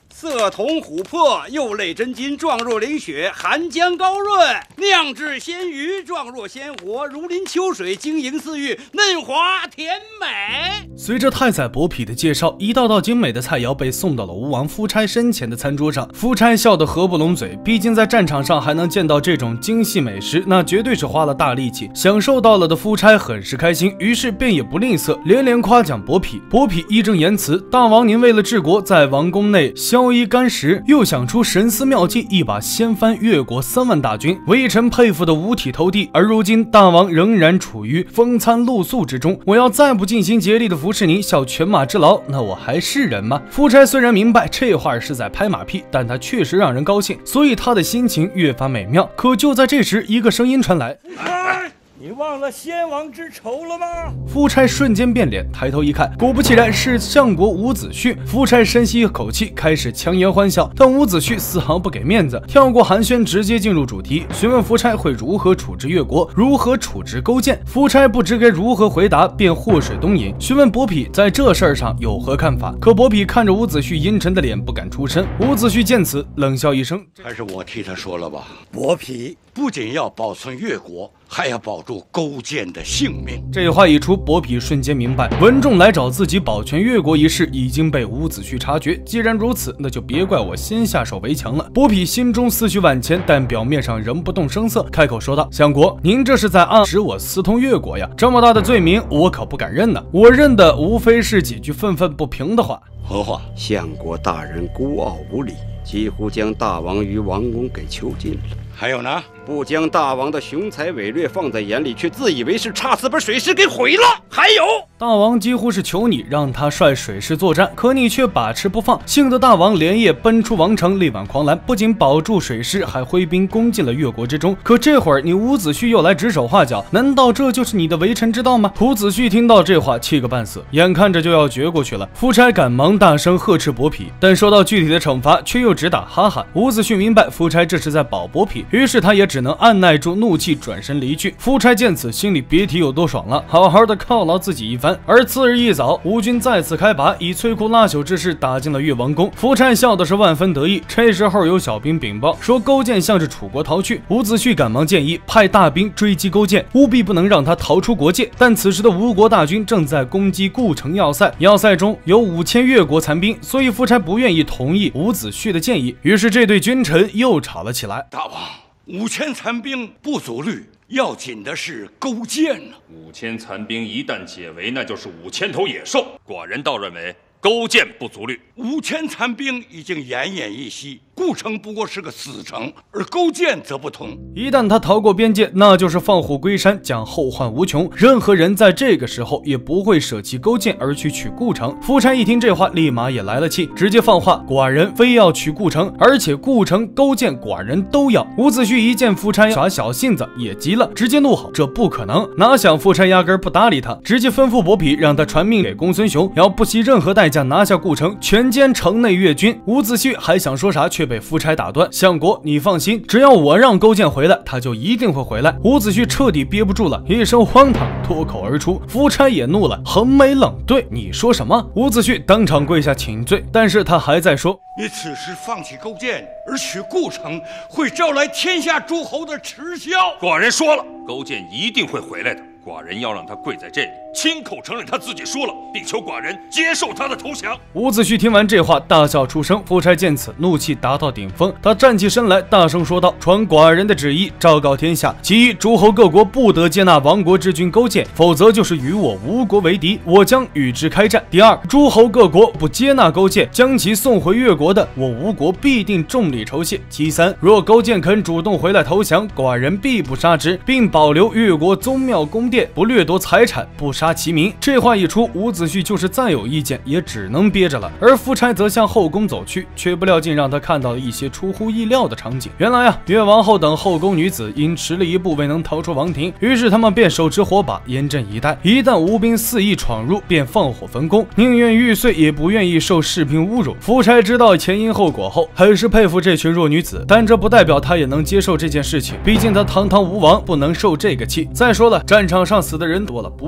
色同琥珀，釉类真金，状若凌雪，寒江高润；酿制鲜鱼，状若鲜活，如临秋水，晶莹似玉，嫩滑甜美。 随着太宰伯嚭的介绍，一道道精美的菜肴被送到了吴王夫差身前的餐桌上。夫差笑得合不拢嘴，毕竟在战场上还能见到这种精细美食，那绝对是花了大力气。享受到了的夫差很是开心，于是便也不吝啬，连连夸奖伯嚭。伯嚭义正言辞：“大王您为了治国，在王宫内消衣干食，又想出神思妙计，一把掀翻越国三万大军，微臣佩服的五体投地。而如今大王仍然处于风餐露宿之中，我要再不尽心竭力的服侍您，效犬马之劳，那我还是人吗？”夫差虽然明白这话是在拍马屁，但他确实让人高兴，所以他的心情越发美妙。可就在这时，一个声音传来：“ 你忘了先王之仇了吗？” 夫差瞬间变脸，抬头一看，果不其然是相国伍子胥。夫差深吸一口气，开始强颜欢笑，但伍子胥丝毫不给面子，跳过寒暄，直接进入主题，询问夫差会如何处置越国，如何处置勾践。夫差不知该如何回答，便祸水东引，询问伯嚭在这事儿上有何看法。可伯嚭看着伍子胥阴沉的脸，不敢出声。伍子胥见此，冷笑一声：“ 还是我替他说了吧。 伯嚭不仅要保存越国，还要保住勾践的性命。” 这话一出，伯嚭瞬间明白，文仲来找自己保全越国一事已经被伍子胥察觉。既然如此，那就别怪我先下手为强了。伯嚭心中思绪万千，但表面上仍不动声色，开口说道：“相国，您这是在暗指我私通越国呀？这么大的罪名，我可不敢认呢。我认的无非是几句愤愤不平的话。” 何话？ 相国大人孤傲无礼，几乎将大王于王宫给囚禁了。 还有呢？ 不将大王的雄才伟略放在眼里，却自以为是，差此把水师给毁了。还有， 大王几乎是求你让他率水师作战，可你却把持不放，幸得大王连夜奔出王城，力挽狂澜，不仅保住水师，还挥兵攻进了越国之中。可这会儿你伍子胥又来指手画脚，难道这就是你的为臣之道吗？伍子胥听到这话，气个半死，眼看着就要绝过去了。夫差赶忙大声呵斥伯嚭，但说到具体的惩罚，却又只打哈哈。伍子胥明白夫差这是在保伯嚭，于是他也只能按耐住怒气，转身离去。夫差见此，心里别提有多爽了，好好的犒劳自己一番。而次日一早，吴军再次开拔，以摧枯拉朽之势打进了越王宫。夫差笑的是万分得意。这时候有小兵禀报说勾践向着楚国逃去，伍子胥赶忙建议派大兵追击勾践，务必不能让他逃出国界。但此时的吴国大军正在攻击故城要塞，要塞中有五千越国残兵，所以夫差不愿意同意伍子胥的建议。于是这对君臣又吵了起来。 大王，五千残兵不足虑，要紧的是勾践呢。 五千残兵一旦解围，那就是五千头野兽。寡人倒认为勾践不足虑。 五千残兵已经奄奄一息，故城不过是个死城，而勾践则不同。 一旦他逃过边界，那就是放虎归山，将后患无穷。任何人在这个时候也不会舍弃勾践而去取故城。夫差一听这话，立马也来了气，直接放话：寡人非要取故城，而且故城、勾践寡人都要。伍子胥一见夫差耍小性子，也急了，直接怒吼：这不可能！哪想夫差压根不搭理他，直接吩咐伯嚭让他传命给公孙雄，要不惜任何代价拿下故城，全歼城内越军。伍子胥还想说啥，却被夫差打断：相国，你放心，只要我让勾践回来，他就一定会回来。伍子胥彻底憋不住了，一声荒唐脱口而出。夫差也怒了，横眉冷对：你说什么？伍子胥当场跪下请罪，但是他还在说： 你此时放弃勾践而取故城，会招来天下诸侯的耻笑。 寡人说了，勾践一定会回来的。寡人要让他跪在这里，亲口承认他自己说了，并求寡人接受他的投降。 伍子胥听完这话，大笑出声。夫差见此，怒气达到顶峰，他站起身来，大声说道：传寡人的旨意，昭告天下：其一，诸侯各国不得接纳亡国之君勾践，否则就是与我吴国为敌，我将与之开战。第二，诸侯各国不接纳勾践，将其送回越国的，我吴国必定重礼酬谢。其三，若勾践肯主动回来投降，寡人必不杀之，并保留越国宗庙宫殿，不掠夺财产，不杀其民。这话一出，伍子胥就是再有意见也只能憋着了。而夫差则向后宫走去，却不料竟让他看到了一些出乎意料的场景。原来啊，越王后等后宫女子因迟了一步未能逃出王庭，于是他们便手持火把严阵以待，一旦吴兵肆意闯入，便放火焚宫，宁愿玉碎也不愿意受士兵侮辱。夫差知道前因后果后，很是佩服这群弱女子，但这不代表他也能接受这件事情，毕竟他堂堂吴王不能受这个气。再说了，战场上死的人多了，不差这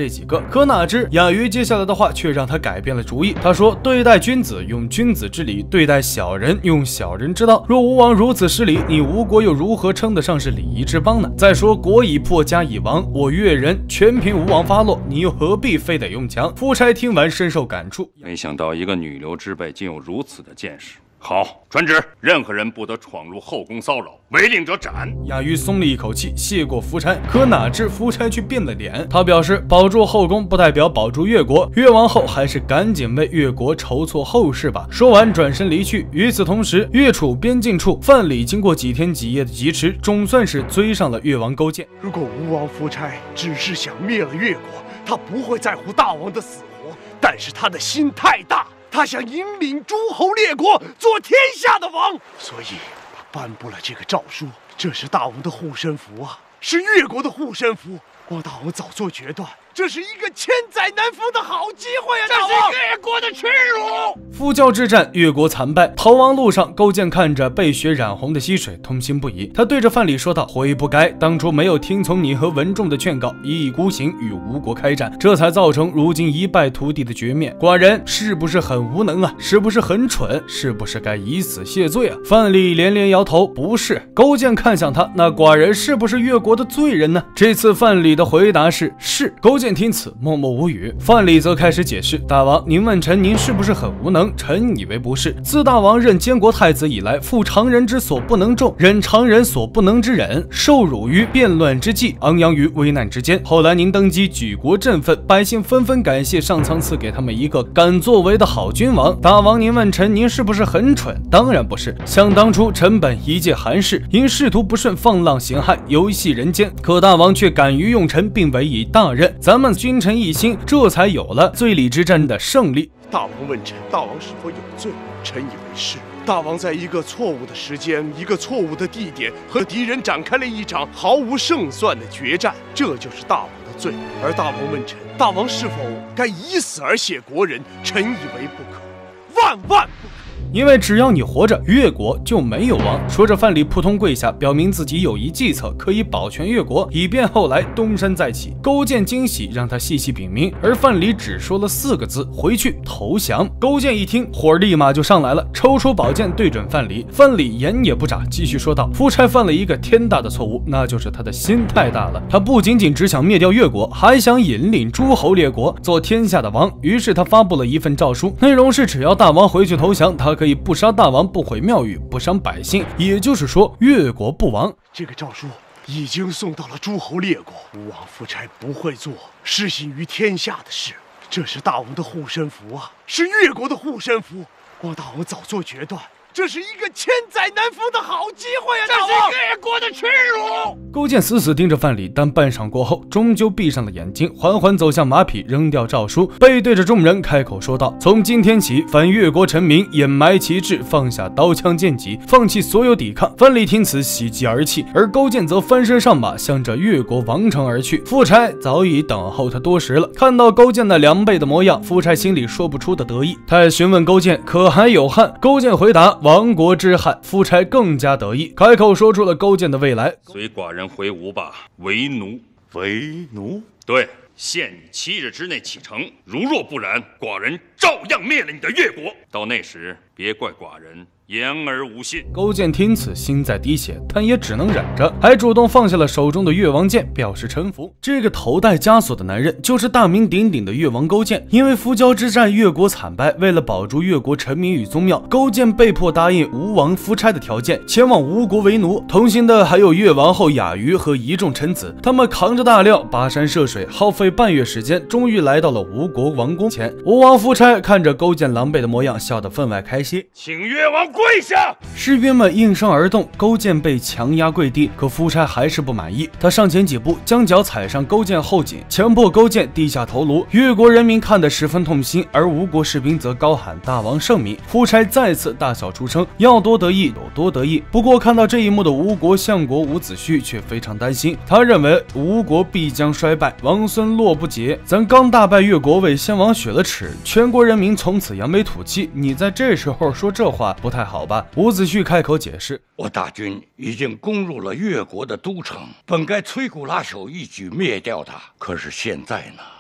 这几个。可哪知亚鱼接下来的话却让他改变了主意。他说：“对待君子用君子之礼，对待小人用小人之道。若吴王如此失礼，你吴国又如何称得上是礼仪之邦呢？再说国已破，家已亡，我越人全凭吴王发落，你又何必非得用强？”夫差听完深受感触， 没想到一个女流之辈竟有如此的见识。好，传旨，任何人不得闯入后宫骚扰，违令者斩。 亚鱼松了一口气，谢过夫差。可哪知夫差却变了脸，他表示保住后宫不代表保住越国，越王后还是赶紧为越国筹措后事吧。说完转身离去。与此同时，越楚边境处，范蠡经过几天几夜的疾驰，总算是追上了越王勾践。 如果吴王夫差只是想灭了越国，他不会在乎大王的死活，但是他的心太大，他想引领诸侯列国做天下的王，所以他颁布了这个诏书。这是大王的护身符啊，是越国的护身符。望大王早做决断，这是一个千载难逢的好机会啊！ 这是越国的耻辱。 夫交之战，越国惨败，逃亡路上，勾践看着被血染红的溪水，痛心不已。他对着范蠡说道：“悔不该，当初没有听从你和文仲的劝告，一意孤行与吴国开战，这才造成如今一败涂地的局面。寡人是不是很无能啊？是不是很蠢？是不是该以死谢罪啊？”范蠡连连摇头：“不是。”勾践看向他：“那寡人是不是越国的罪人呢？”这次范蠡的回答是：“是。”勾践听此默默无语。范蠡则开始解释：“大王，您问臣，您是不是很无能？臣以为不是。自大王任监国太子以来，负常人之所不能重，忍常人所不能之忍，受辱于变乱之际，昂扬于危难之间。后来您登基，举国振奋，百姓纷纷感谢上苍赐给他们一个敢作为的好君王。大王，您问臣，您是不是很蠢？当然不是。想当初，臣本一介寒士，因仕途不顺，放浪形骸，游戏人间。可大王却敢于用臣，并委以大任，咱们君臣一心，这才有了罪礼之战的胜利。” 大王问臣，大王是否有罪？臣以为是。大王在一个错误的时间、一个错误的地点，和敌人展开了一场毫无胜算的决战，这就是大王的罪。而大王问臣，大王是否该以死而谢国人？臣以为不可，万万不可。 因为只要你活着，越国就没有王。说着，范蠡扑通跪下，表明自己有一计策可以保全越国，以便后来东山再起。勾践惊喜，让他细细禀明，而范蠡只说了四个字：回去投降。勾践一听，火立马就上来了，抽出宝剑对准范蠡。范蠡眼也不眨，继续说道：“夫差犯了一个天大的错误，那就是他的心太大了。他不仅仅只想灭掉越国，还想引领诸侯列国做天下的王。于是他发布了一份诏书，内容是只要大王回去投降，他可以不杀大王，不毁庙宇，不伤百姓，也就是说越国不亡。” 这个诏书已经送到了诸侯列国，吴王夫差不会做失信于天下的事。这是大王的护身符啊，是越国的护身符。望大王早做决断，这是一个千载难逢的好机会啊！ 这是越国的耻辱。 勾践死死盯着范蠡，但半晌过后，终究闭上了眼睛，缓缓走向马匹，扔掉诏书，背对着众人开口说道：“从今天起，凡越国臣民掩埋旗帜，放下刀枪剑戟，放弃所有抵抗。”范蠡听此喜极而泣，而勾践则翻身上马，向着越国王城而去。夫差早已等候他多时了，看到勾践那凉背的模样，夫差心里说不出的得意。他询问勾践可还有汉？勾践回答：“亡国之汉。”夫差更加得意，开口说出了勾践的未来：“ 随寡人回吴吧，为奴。” 为奴？ 对，限你七日之内启程，如若不然，寡人照样灭了你的越国。到那时，别怪寡人言而无信。 勾践听此，心在滴血，但也只能忍着，还主动放下了手中的越王剑，表示臣服。这个头戴枷锁的男人，就是大名鼎鼎的越王勾践。因为夫交之战，越国惨败，为了保住越国臣民与宗庙，勾践被迫答应吴王夫差的条件，前往吴国为奴。同行的还有越王后雅鱼和一众臣子，他们扛着大料，跋山涉水，耗费半月时间，终于来到了吴国王宫前。吴王夫差看着勾践狼狈的模样，笑得分外开心， 请越王跪下！ 士兵们应声而动，勾践被强压跪地，可夫差还是不满意。他上前几步，将脚踩上勾践后颈，强迫勾践低下头颅。越国人民看得十分痛心，而吴国士兵则高喊大王圣明。夫差再次大笑出声，要多得意有多得意。不过看到这一幕的吴国相国伍子胥却非常担心，他认为吴国必将衰败，王孙落不洁。咱刚大败越国，为先王雪了耻，全国人民从此扬眉吐气，你在这时候说这话不太好吧？伍子胥开口解释：“ 我大军已经攻入了越国的都城，本该摧枯拉朽，一举灭掉他。可是现在呢，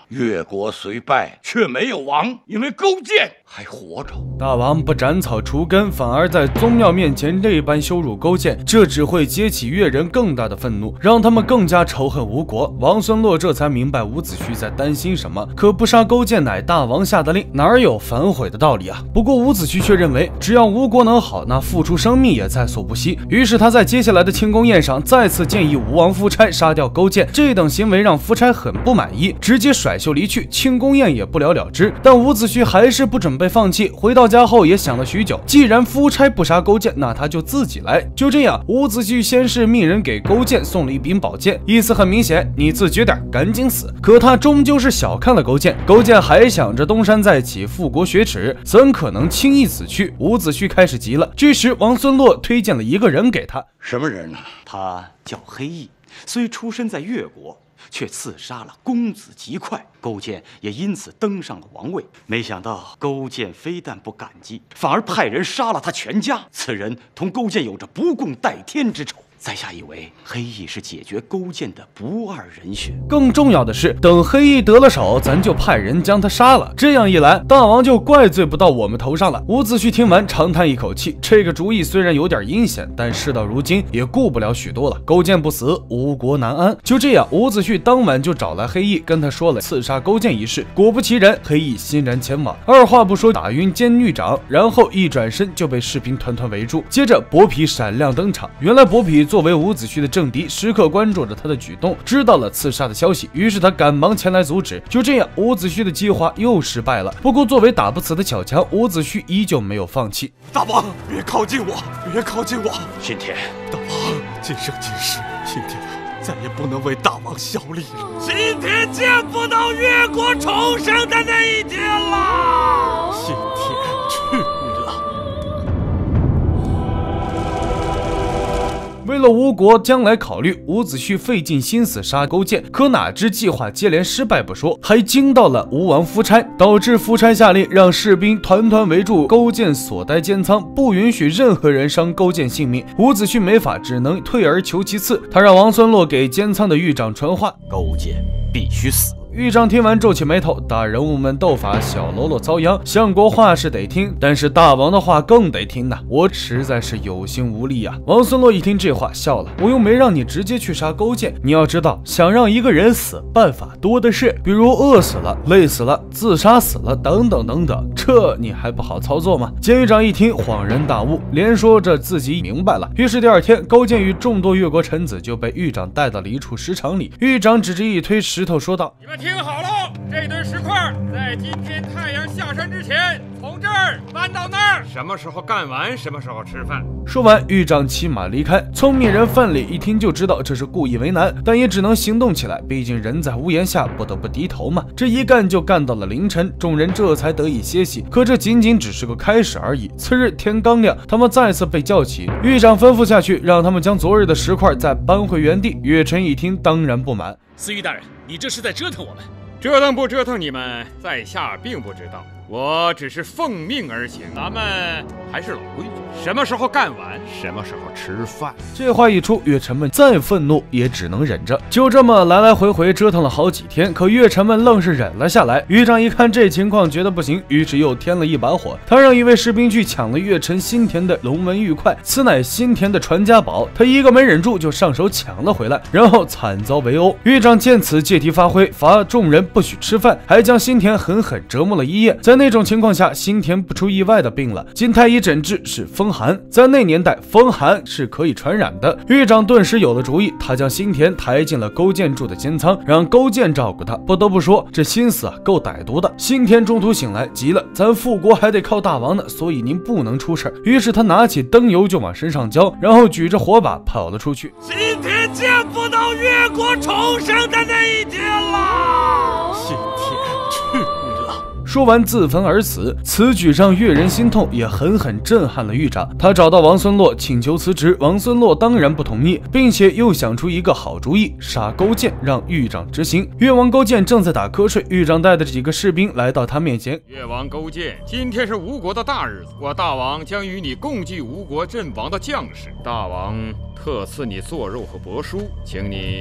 越国虽败，却没有亡，因为勾践还活着。 大王不斩草除根，反而在宗庙面前这般羞辱勾践，这只会激起越人更大的愤怒，让他们更加仇恨吴国。王孙洛这才明白伍子胥在担心什么，可不杀勾践乃大王下的令，哪有反悔的道理啊？不过伍子胥却认为，只要吴国能好，那付出生命也在所不惜。于是他在接下来的庆功宴上，再次建议吴王夫差杀掉勾践。这等行为让夫差很不满意，直接甩袖离去，庆功宴也不了了之。但伍子胥还是不准备放弃，回到家后也想了许久，既然夫差不杀勾践，那他就自己来。就这样，伍子胥先是命人给勾践送了一柄宝剑，意思很明显，你自觉点，赶紧死。可他终究是小看了勾践，勾践还想着东山再起，复国雪耻，怎可能轻易死去？伍子胥开始急了。这时王孙洛推荐了一个人给他， 什么人呢？ 他叫黑翼，虽出身在越国，却刺杀了公子极快，勾践也因此登上了王位。没想到勾践非但不感激，反而派人杀了他全家。此人同勾践有着不共戴天之仇。在下以为黑翼是解决勾践的不二人选。 更重要的是，等黑翼得了手，咱就派人将他杀了。这样一来，大王就怪罪不到我们头上了。伍子胥听完，长叹一口气，这个主意虽然有点阴险，但事到如今也顾不了许多了。勾践不死，吴国难安。就这样，伍子胥当晚就找来黑翼，跟他说了刺杀勾践一事。果不其然，黑翼欣然前往，二话不说打晕监狱长，然后一转身就被士兵团团围住。接着，伯嚭闪亮登场。原来伯嚭作为伍子胥的政敌，时刻关注着他的举动，知道了刺杀的消息，于是他赶忙前来阻止。就这样，伍子胥的计划又失败了。不过作为打不死的小强，伍子胥依旧没有放弃。 大王，别靠近我，别靠近我！ 新田， 大王，今生今世，新田再也不能为大王效力了。 新田见不到越国重生的那一天了。 新田去了。 为了吴国将来考虑，伍子胥费尽心思杀勾践，可哪知计划接连失败不说，还惊到了吴王夫差，导致夫差下令让士兵团团围住勾践所待监仓，不允许任何人伤勾践性命。伍子胥没法，只能退而求其次，他让王孙洛给监仓的狱长传话： 勾践必须死。 狱长听完皱起眉头，大人物们斗法，小喽啰遭殃，相国话是得听，但是大王的话更得听呐，我实在是有心无力啊。王孙洛一听这话笑了，我又没让你直接去杀勾践，你要知道，想让一个人死，办法多的是，比如饿死了、累死了、自杀死了等等等等，这你还不好操作吗？监狱长一听恍然大悟，连说着自己明白了。于是第二天，勾践与众多越国臣子就被狱长带到了一处石场里，狱长指着一堆石头说道： 你们听好了，这堆石块在今天太阳下山之前从这儿搬到那儿，什么时候干完什么时候吃饭。 说完，狱长骑马离开。聪明人范蠡一听就知道这是故意为难，但也只能行动起来，毕竟人在屋檐下，不得不低头嘛。这一干就干到了凌晨，众人这才得以歇息。可这仅仅只是个开始而已。次日天刚亮，他们再次被叫起，狱长吩咐下去，让他们将昨日的石块再搬回原地。岳臣一听当然不满， 司狱大人，你这是在折腾我们。 折腾不折腾你们，在下并不知道，我只是奉命而行。咱们还是老规矩，什么时候干完，什么时候吃饭。 这话一出，岳臣们再愤怒也只能忍着。就这么来来回回折腾了好几天，可岳臣们愣是忍了下来。狱长一看这情况，觉得不行，于是又添了一把火。他让一位士兵去抢了岳臣新田的龙门玉块，此乃新田的传家宝。他一个没忍住，就上手抢了回来，然后惨遭围殴。狱长见此借题发挥，罚众人不许吃饭，还将新田狠狠折磨了一夜。在那种情况下，新田不出意外的病了。经太医诊治是风寒，在那年代，风寒是可以传染的。狱长顿时有了主意，他将新田抬进了勾践住的监仓，让勾践照顾他。不得不说，这心思啊够歹毒的。新田中途醒来，急了，咱复国还得靠大王呢，所以您不能出事。于是他拿起灯油就往身上浇，然后举着火把跑了出去。 今天见不到越国重生的那一天了。 新田去了。 说完自焚而死，此举让越人心痛，也狠狠震撼了狱长。他找到王孙洛请求辞职，王孙洛当然不同意，并且又想出一个好主意，杀勾践，让狱长执行。越王勾践正在打瞌睡，狱长带着几个士兵来到他面前。 越王勾践，今天是吴国的大日子，我大王将与你共祭吴国阵亡的将士。大王特赐你做肉和帛书，请你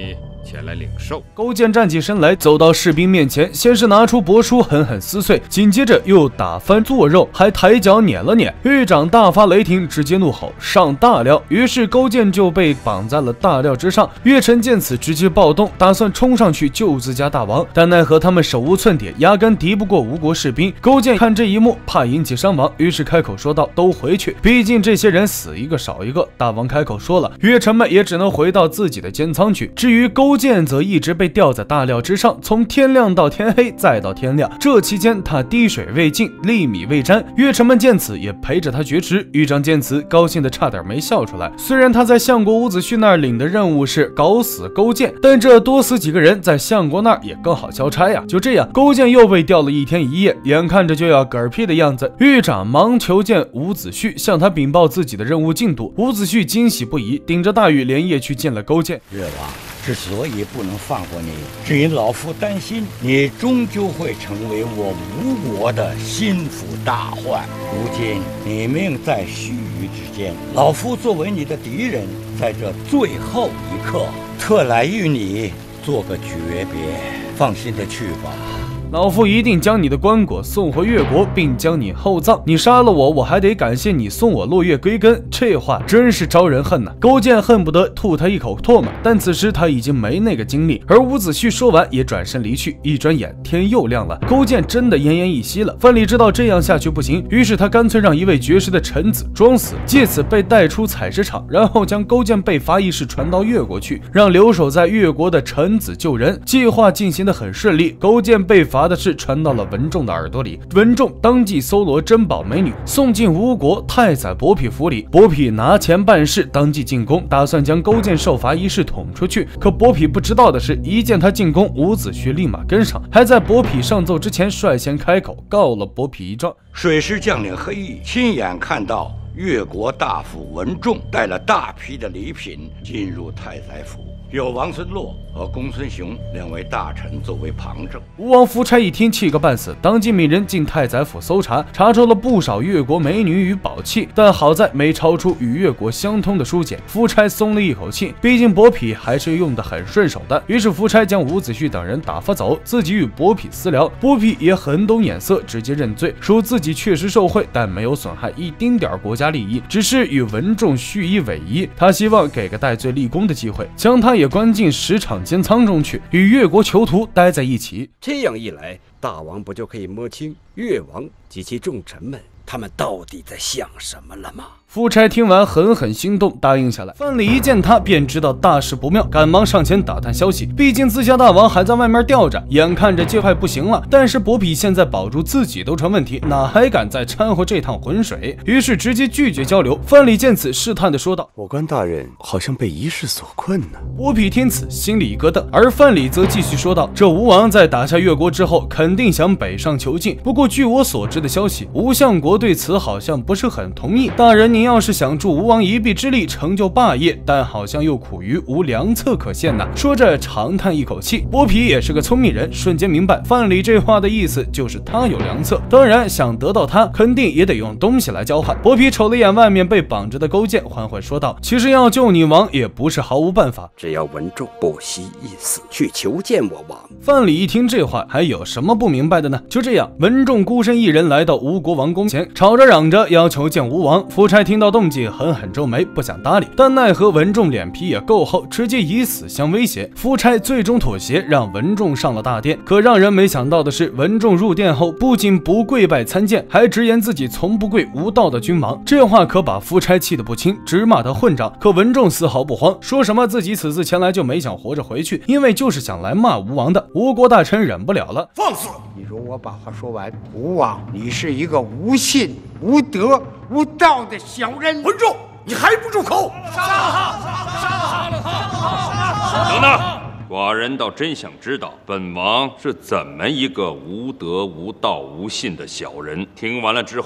前来领受。 勾践站起身来，走到士兵面前，先是拿出帛书狠狠撕碎，紧接着又打翻做肉，还抬脚捻了捻。狱长大发雷霆，直接怒吼上大料。于是勾践就被绑在了大料之上。岳臣见此直接暴动，打算冲上去救自家大王，但奈何他们手无寸铁，压根敌不过吴国士兵。勾践看这一幕，怕引起伤亡，于是开口说道：都回去，毕竟这些人死一个少一个。大王开口说了，岳臣们也只能回到自己的监仓去。至于勾践则一直被吊在大料之上，从天亮到天黑，再到天亮，这期间他滴水未进，粒米未沾。岳臣们见此也陪着他绝食。狱长见此高兴的差点没笑出来。虽然他在相国伍子胥那儿领的任务是搞死勾践，但这多死几个人在相国那儿也更好交差呀。就这样，勾践又被吊了一天一夜，眼看着就要嗝屁的样子。狱长忙求见伍子胥，向他禀报自己的任务进度。伍子胥惊喜不已，顶着大雨连夜去见了勾践。 越王之所以不能放过你，是因老夫担心你终究会成为我吴国的心腹大患。如今你命在须臾之间，老夫作为你的敌人，在这最后一刻，特来与你做个诀别。放心的去吧。 老夫一定将你的棺椁送回越国，并将你厚葬。你杀了我，我还得感谢你送我落叶归根。这话真是招人恨呐！勾践恨不得吐他一口唾沫，但此时他已经没那个精力。而伍子胥说完也转身离去。一转眼天又亮了，勾践真的奄奄一息了。范蠡知道这样下去不行，于是他干脆让一位绝世的臣子装死，借此被带出采石场，然后将勾践被罚一事传到越国去，让留守在越国的臣子救人。计划进行得很顺利，勾践被罚的事传到了文仲的耳朵里，文仲当即搜罗珍宝美女，送进吴国太宰伯嚭府里。伯嚭拿钱办事，当即进宫，打算将勾践受罚一事捅出去。可伯嚭不知道的是，一见他进宫，伍子胥立马跟上，还在伯嚭上奏之前率先开口告了伯嚭一状。 水师将领黑翼亲眼看到越国大夫文仲带了大批的礼品进入太宰府，有王孙洛和公孙雄两位大臣作为旁证。 吴王夫差一听气个半死，当即命人进太宰府搜查，查出了不少越国美女与宝器，但好在没超出与越国相通的书简。夫差松了一口气，毕竟伯嚭还是用得很顺手的。于是夫差将伍子胥等人打发走，自己与伯嚭私聊。伯嚭也很懂眼色，直接认罪，说自己确实受贿，但没有损害一丁点国家利益，只是与文仲虚以委蛇。他希望给个戴罪立功的机会，将他也关进石场监仓中去，与越国囚徒待在一起。 这样一来，大王不就可以摸清越王及其重臣们他们到底在想什么了吗？ 夫差听完狠狠心动，答应下来。范蠡一见他便知道大事不妙，赶忙上前打探消息。毕竟自家大王还在外面吊着，眼看着就快不行了。但是伯嚭现在保住自己都成问题，哪还敢再掺和这趟浑水？于是直接拒绝交流。范蠡见此，试探的说道：“ 我关大人好像被一事所困呢。” 伯嚭听此，心里一咯噔，而范蠡则继续说道：“这吴王在打下越国之后，肯定想北上求进。不过据我所知的消息，吴相国对此好像不是很同意。大人，您要是想助吴王一臂之力，成就霸业，但好像又苦于无良策可献呐。”说着长叹一口气。伯嚭也是个聪明人，瞬间明白范蠡这话的意思就是他有良策，当然想得到他，肯定也得用东西来交换。伯嚭瞅了眼外面被绑着的勾践，缓缓说道：“其实要救你王，也不是毫无办法。 只要文仲不惜一死去求见我王。” 范蠡一听这话，还有什么不明白的呢？就这样，文仲孤身一人来到吴国王宫前，吵着嚷着要求见吴王。夫差听到动静，狠狠皱眉，不想搭理。但奈何文仲脸皮也够厚，直接以死相威胁。夫差最终妥协，让文仲上了大殿。可让人没想到的是，文仲入殿后不仅不跪拜参见，还直言自己从不跪无道的君王。这话可把夫差气得不轻，直骂他混账。可文仲丝毫不慌，说什么自己此次前来就没想活着回去，因为就是想来骂吴王的。吴国大臣忍不了了：“ 放肆！你容我把话说完。吴王，你是一个无信、无德、无道的小人。 文仲，你还不住口！杀了他！杀了他！ 等等，寡人倒真想知道本王是怎么一个无德无道无信的小人。听完了之后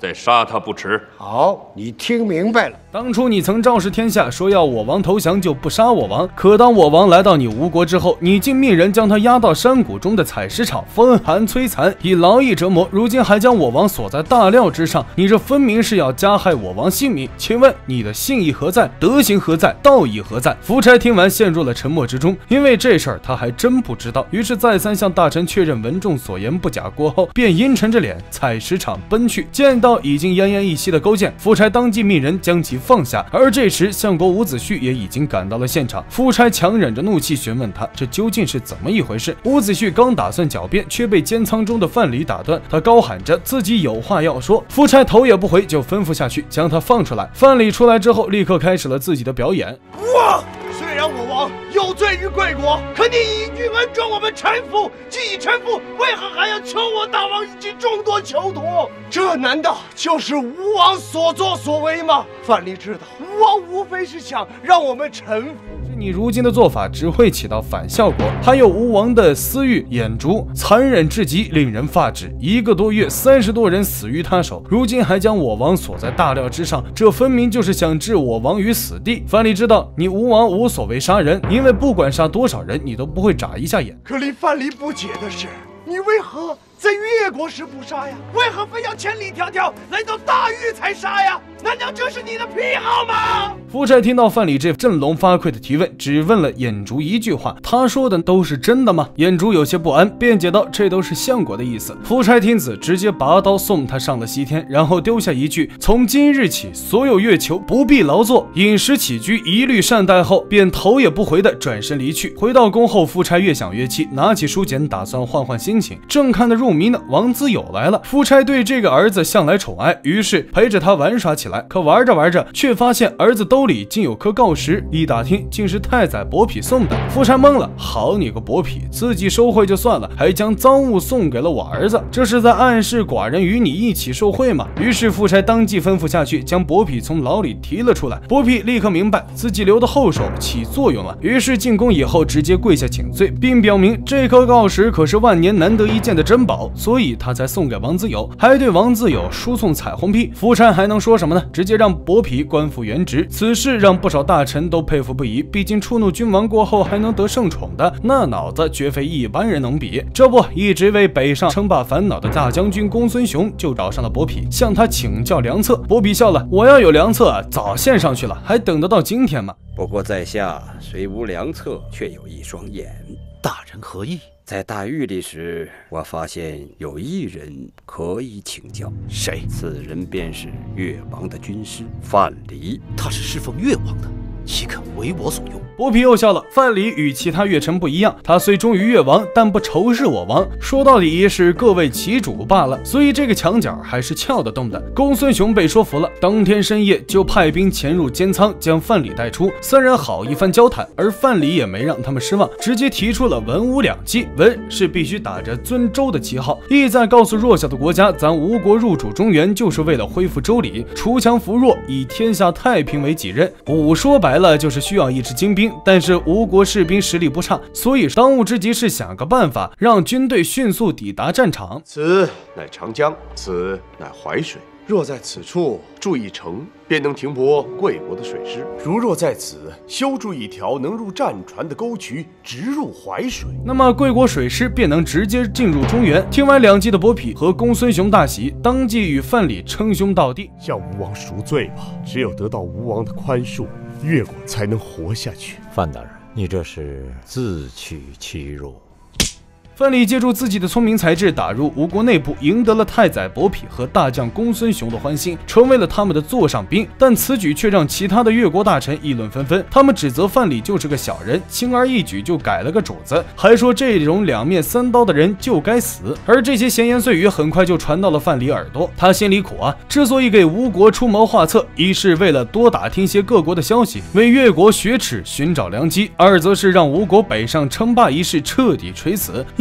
再杀他不迟。 好，你听明白了。 当初你曾昭示天下，说要我王投降就不杀我王。可当我王来到你吴国之后，你竟命人将他押到山谷中的采石场，风寒摧残，以劳役折磨。如今还将我王锁在大料之上，你这分明是要加害我王性命。请问你的信义何在？德行何在？道义何在？夫差听完陷入了沉默之中，因为这事儿他还真不知道。于是再三向大臣确认文仲所言不假过后，便阴沉着脸采石场奔去。见到已经奄奄一息的勾践，夫差当即命人将其放下。而这时相国伍子胥也已经赶到了现场，夫差强忍着怒气询问他这究竟是怎么一回事。伍子胥刚打算狡辩，却被监仓中的范蠡打断，他高喊着自己有话要说。夫差头也不回就吩咐下去将他放出来。范蠡出来之后立刻开始了自己的表演。 哇！虽然我王有罪于贵国，可你以君恩状我们臣服，既已臣服，为何还要求我大王以及众多囚徒？这难道就是吴王所作所为吗？范蠡知道，吴王无非是想让我们臣服。 你如今的做法只会起到反效果。还有吴王的私欲眼烛，残忍至极，令人发指。一个多月，三十多人死于他手，如今还将我王锁在大料之上，这分明就是想置我王于死地。范蠡知道你吴王无所谓杀人，因为不管杀多少人，你都不会眨一下眼。 可令范蠡不解的是，你为何在越国时不杀呀？为何非要千里迢迢来到大禹才杀呀？难道这是你的癖好吗？ 夫差听到范蠡这振聋发聩的提问，只问了眼烛一句话：他说的都是真的吗？眼烛有些不安，辩解道：这都是相国的意思。夫差听子直接拔刀送他上了西天，然后丢下一句：从今日起，所有月囚不必劳作，饮食起居一律善待后，便头也不回的转身离去。回到宫后，夫差越想越气，拿起书简打算换换心情，正看得入迷呢，王子友来了。夫差对这个儿子向来宠爱，于是陪着他玩耍起来。可玩着玩着，却发现儿子兜里竟有颗锆石，一打听竟是太宰伯嚭送的。夫差懵了，好你个伯嚭，自己受贿就算了，还将赃物送给了我儿子，这是在暗示寡人与你一起受贿吗？于是夫差当即吩咐下去，将伯嚭从牢里提了出来。伯嚭立刻明白自己留的后手起作用了，于是进宫以后直接跪下请罪，并表明这颗锆石可是万年难得一见的珍宝，所以他才送给王子友，还对王子友输送彩虹屁。夫差还能说什么呢？直接让伯嚭官复原职。此事让不少大臣都佩服不已，毕竟触怒君王过后还能得圣宠的，那脑子绝非一般人能比。这不，一直为北上称霸烦恼的大将军公孙雄就找上了伯嚭，向他请教良策。伯嚭笑了：我要有良策，早献上去了，还等得到今天吗？ 不过在下虽无良策，却有一双眼。 大人何意？ 在大狱里时，我发现有一人可以请教。 谁？ 此人便是越王的军师范蠡。 他是侍奉越王的，岂肯为我所用？ 伯嚭又笑了。范蠡与其他越臣不一样，他虽忠于越王，但不仇视我王，说到底是各为其主罢了，所以这个墙角还是撬得动的。公孙雄被说服了，当天深夜就派兵潜入监仓，将范蠡带出。三人好一番交谈，而范蠡也没让他们失望，直接提出了文武两计。文是必须打着尊周的旗号，意在告诉弱小的国家，咱吴国入主中原就是为了恢复周礼，锄强扶弱，以天下太平为己任。武说白了就是需要一支精兵，但是吴国士兵实力不差，所以当务之急是想个办法让军队迅速抵达战场。 此乃长江，此乃淮水。若在此处筑一城，便能停泊贵国的水师；如若在此修筑一条能入战船的沟渠，直入淮水， 那么贵国水师便能直接进入中原。听完两计的伯嚭和公孙雄大喜，当即与范蠡称兄道弟， 向吴王赎罪吧。只有得到吴王的宽恕，越国才能活下去。 范大人，你这是自取其辱。 范蠡借助自己的聪明才智打入吴国内部，赢得了太宰伯嚭和大将公孙雄的欢心，成为了他们的座上宾。但此举却让其他的越国大臣议论纷纷，他们指责范蠡就是个小人，轻而易举就改了个主子，还说这种两面三刀的人就该死。而这些闲言碎语很快就传到了范蠡耳朵，他心里苦啊，之所以给吴国出谋划策，一是为了多打听些各国的消息，为越国雪耻寻找良机；二则是让吴国北上称霸一事彻底垂死。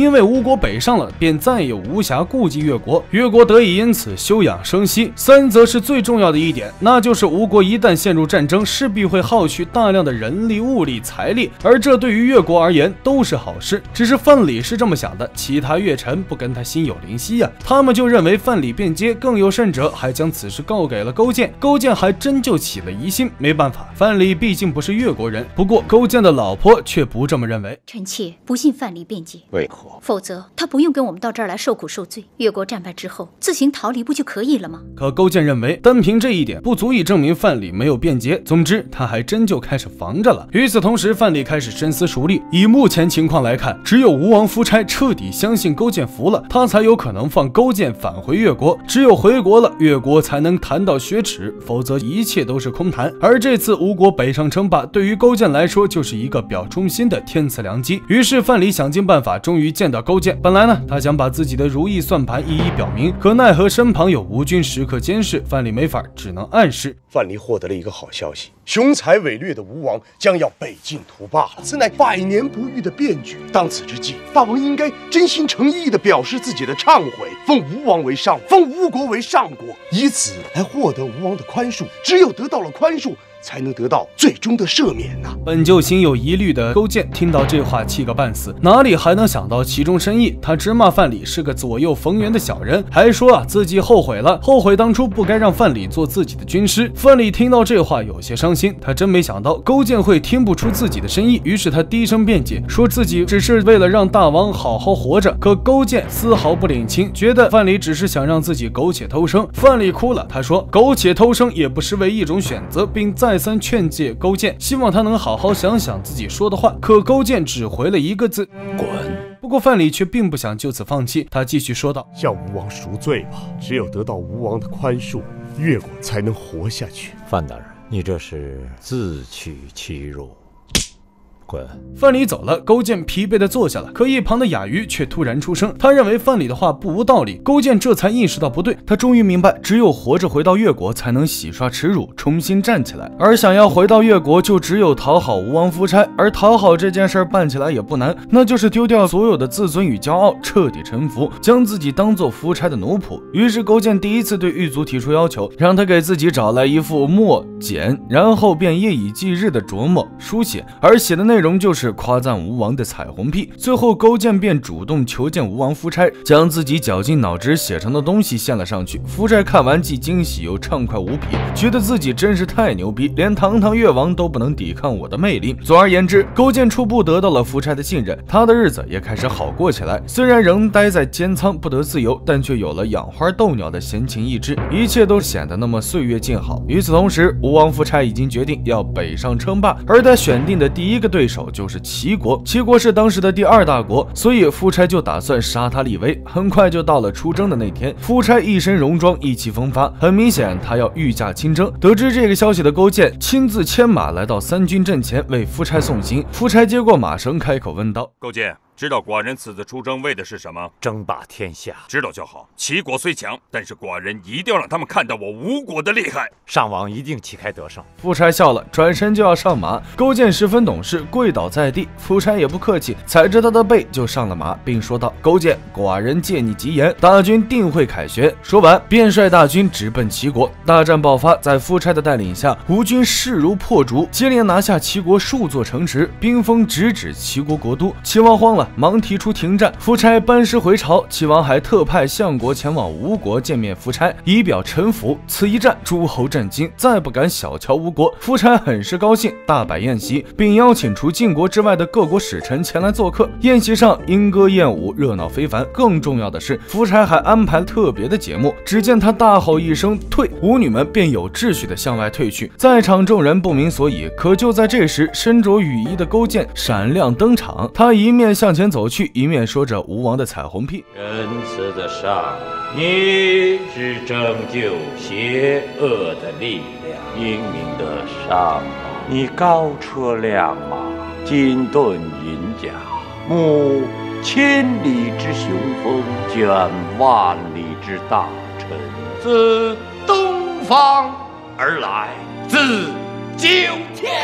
因为吴国北上了，便再也无暇顾及越国，越国得以因此休养生息。三则是最重要的一点，那就是吴国一旦陷入战争，势必会耗去大量的人力、物力、财力，而这对于越国而言都是好事。只是范蠡是这么想的，其他越臣不跟他心有灵犀呀、啊，他们就认为范蠡变节，更有甚者还将此事告给了勾践，勾践还真就起了疑心。没办法，范蠡毕竟不是越国人，不过勾践的老婆却不这么认为。 臣妾不信范蠡变节， 为何？ 否则他不用跟我们到这儿来受苦受罪。越国战败之后，自行逃离不就可以了吗？ 可勾践认为，单凭这一点不足以证明范蠡没有变节。总之，他还真就开始防着了。与此同时，范蠡开始深思熟虑。以目前情况来看，只有吴王夫差彻底相信勾践服了，他才有可能放勾践返回越国。只有回国了，越国才能谈到雪耻，否则一切都是空谈。而这次吴国北上称霸，对于勾践来说就是一个表忠心的天赐良机。于是范蠡想尽办法，终于见到勾践。本来呢，他想把自己的如意算盘一一表明，可奈何身旁有吴军时刻监视，范蠡没法，只能暗示。 范蠡获得了一个好消息，雄才伟略的吴王将要北进图霸了，此乃百年不遇的变局。当此之际，大王应该真心诚意地表示自己的忏悔，奉吴王为上，封吴国为上国，以此来获得吴王的宽恕。只有得到了宽恕，才能得到最终的赦免呐、啊！ 本就心有疑虑的勾践听到这话气个半死，哪里还能想到其中深意？他直骂范蠡是个左右逢源的小人，还说啊自己后悔了，后悔当初不该让范蠡做自己的军师。范蠡听到这话有些伤心，他真没想到勾践会听不出自己的深意，于是他低声辩解，说自己只是为了让大王好好活着。可勾践丝毫不领情，觉得范蠡只是想让自己苟且偷生。范蠡哭了，他说苟且偷生也不失为一种选择，并再三劝诫勾践，希望他能好好想想自己说的话。可勾践只回了一个字：滚。不过范蠡却并不想就此放弃，他继续说道： 向吴王赎罪吧，只有得到吴王的宽恕，越国才能活下去。 范大人，你这是自取其辱。滚！ 范蠡走了，勾践疲惫地坐下了。可一旁的雅鱼却突然出声，他认为范蠡的话不无道理。勾践这才意识到不对，他终于明白，只有活着回到越国，才能洗刷耻辱，重新站起来。而想要回到越国，就只有讨好吴王夫差。而讨好这件事办起来也不难，那就是丢掉所有的自尊与骄傲，彻底臣服，将自己当做夫差的奴仆。于是勾践第一次对狱卒提出要求，让他给自己找来一副墨简，然后便夜以继日的琢磨书写，而写的内容就是夸赞吴王的彩虹屁。最后勾践便主动求见吴王夫差，将自己绞尽脑汁写成的东西献了上去。夫差看完既惊喜又畅快无比，觉得自己真是太牛逼，连堂堂越王都不能抵抗我的魅力。总而言之，勾践初步得到了夫差的信任，他的日子也开始好过起来。虽然仍待在监仓不得自由，但却有了养花逗鸟的闲情逸致，一切都显得那么岁月静好。与此同时，吴王夫差已经决定要北上称霸，而他选定的第一个对手就是齐国。齐国是当时的第二大国，所以夫差就打算杀他立威。很快就到了出征的那天，夫差一身戎装，意气风发，很明显他要御驾亲征。得知这个消息的勾践亲自牵马来到三军阵前为夫差送行。夫差接过马绳，开口问道： 勾践，知道寡人此次出征为的是什么？ 争霸天下。 知道就好。齐国虽强，但是寡人一定要让他们看到我吴国的厉害。 上王一定旗开得胜。 夫差笑了，转身就要上马。勾践十分懂事，跪倒在地。夫差也不客气，踩着他的背就上了马，并说道：勾践，寡人借你吉言，大军定会凯旋。说完便率大军直奔齐国。大战爆发，在夫差的带领下，吴军势如破竹，接连拿下齐国数座城池，兵锋直指齐国国都。齐王慌了，忙提出停战。夫差班师回朝，齐王还特派相国前往吴国见面夫差，以表臣服。此一战，诸侯震惊，再不敢小瞧吴国。夫差很是高兴，大摆宴席，并邀请除晋国之外的各国使臣前来做客。宴席上莺歌燕舞，热闹非凡。更重要的是，夫差还安排特别的节目。只见他大吼一声退，舞女们便有秩序地向外退去。在场众人不明所以，可就在这时，身着羽衣的勾践闪亮登场。他一面向前走去，一面说着吴王的彩虹屁。 仁慈的上，你是拯救邪恶的力量；英明的上，你高车良马，金盾银甲，目千里之雄风，卷万里之大尘，自东方而来，自九天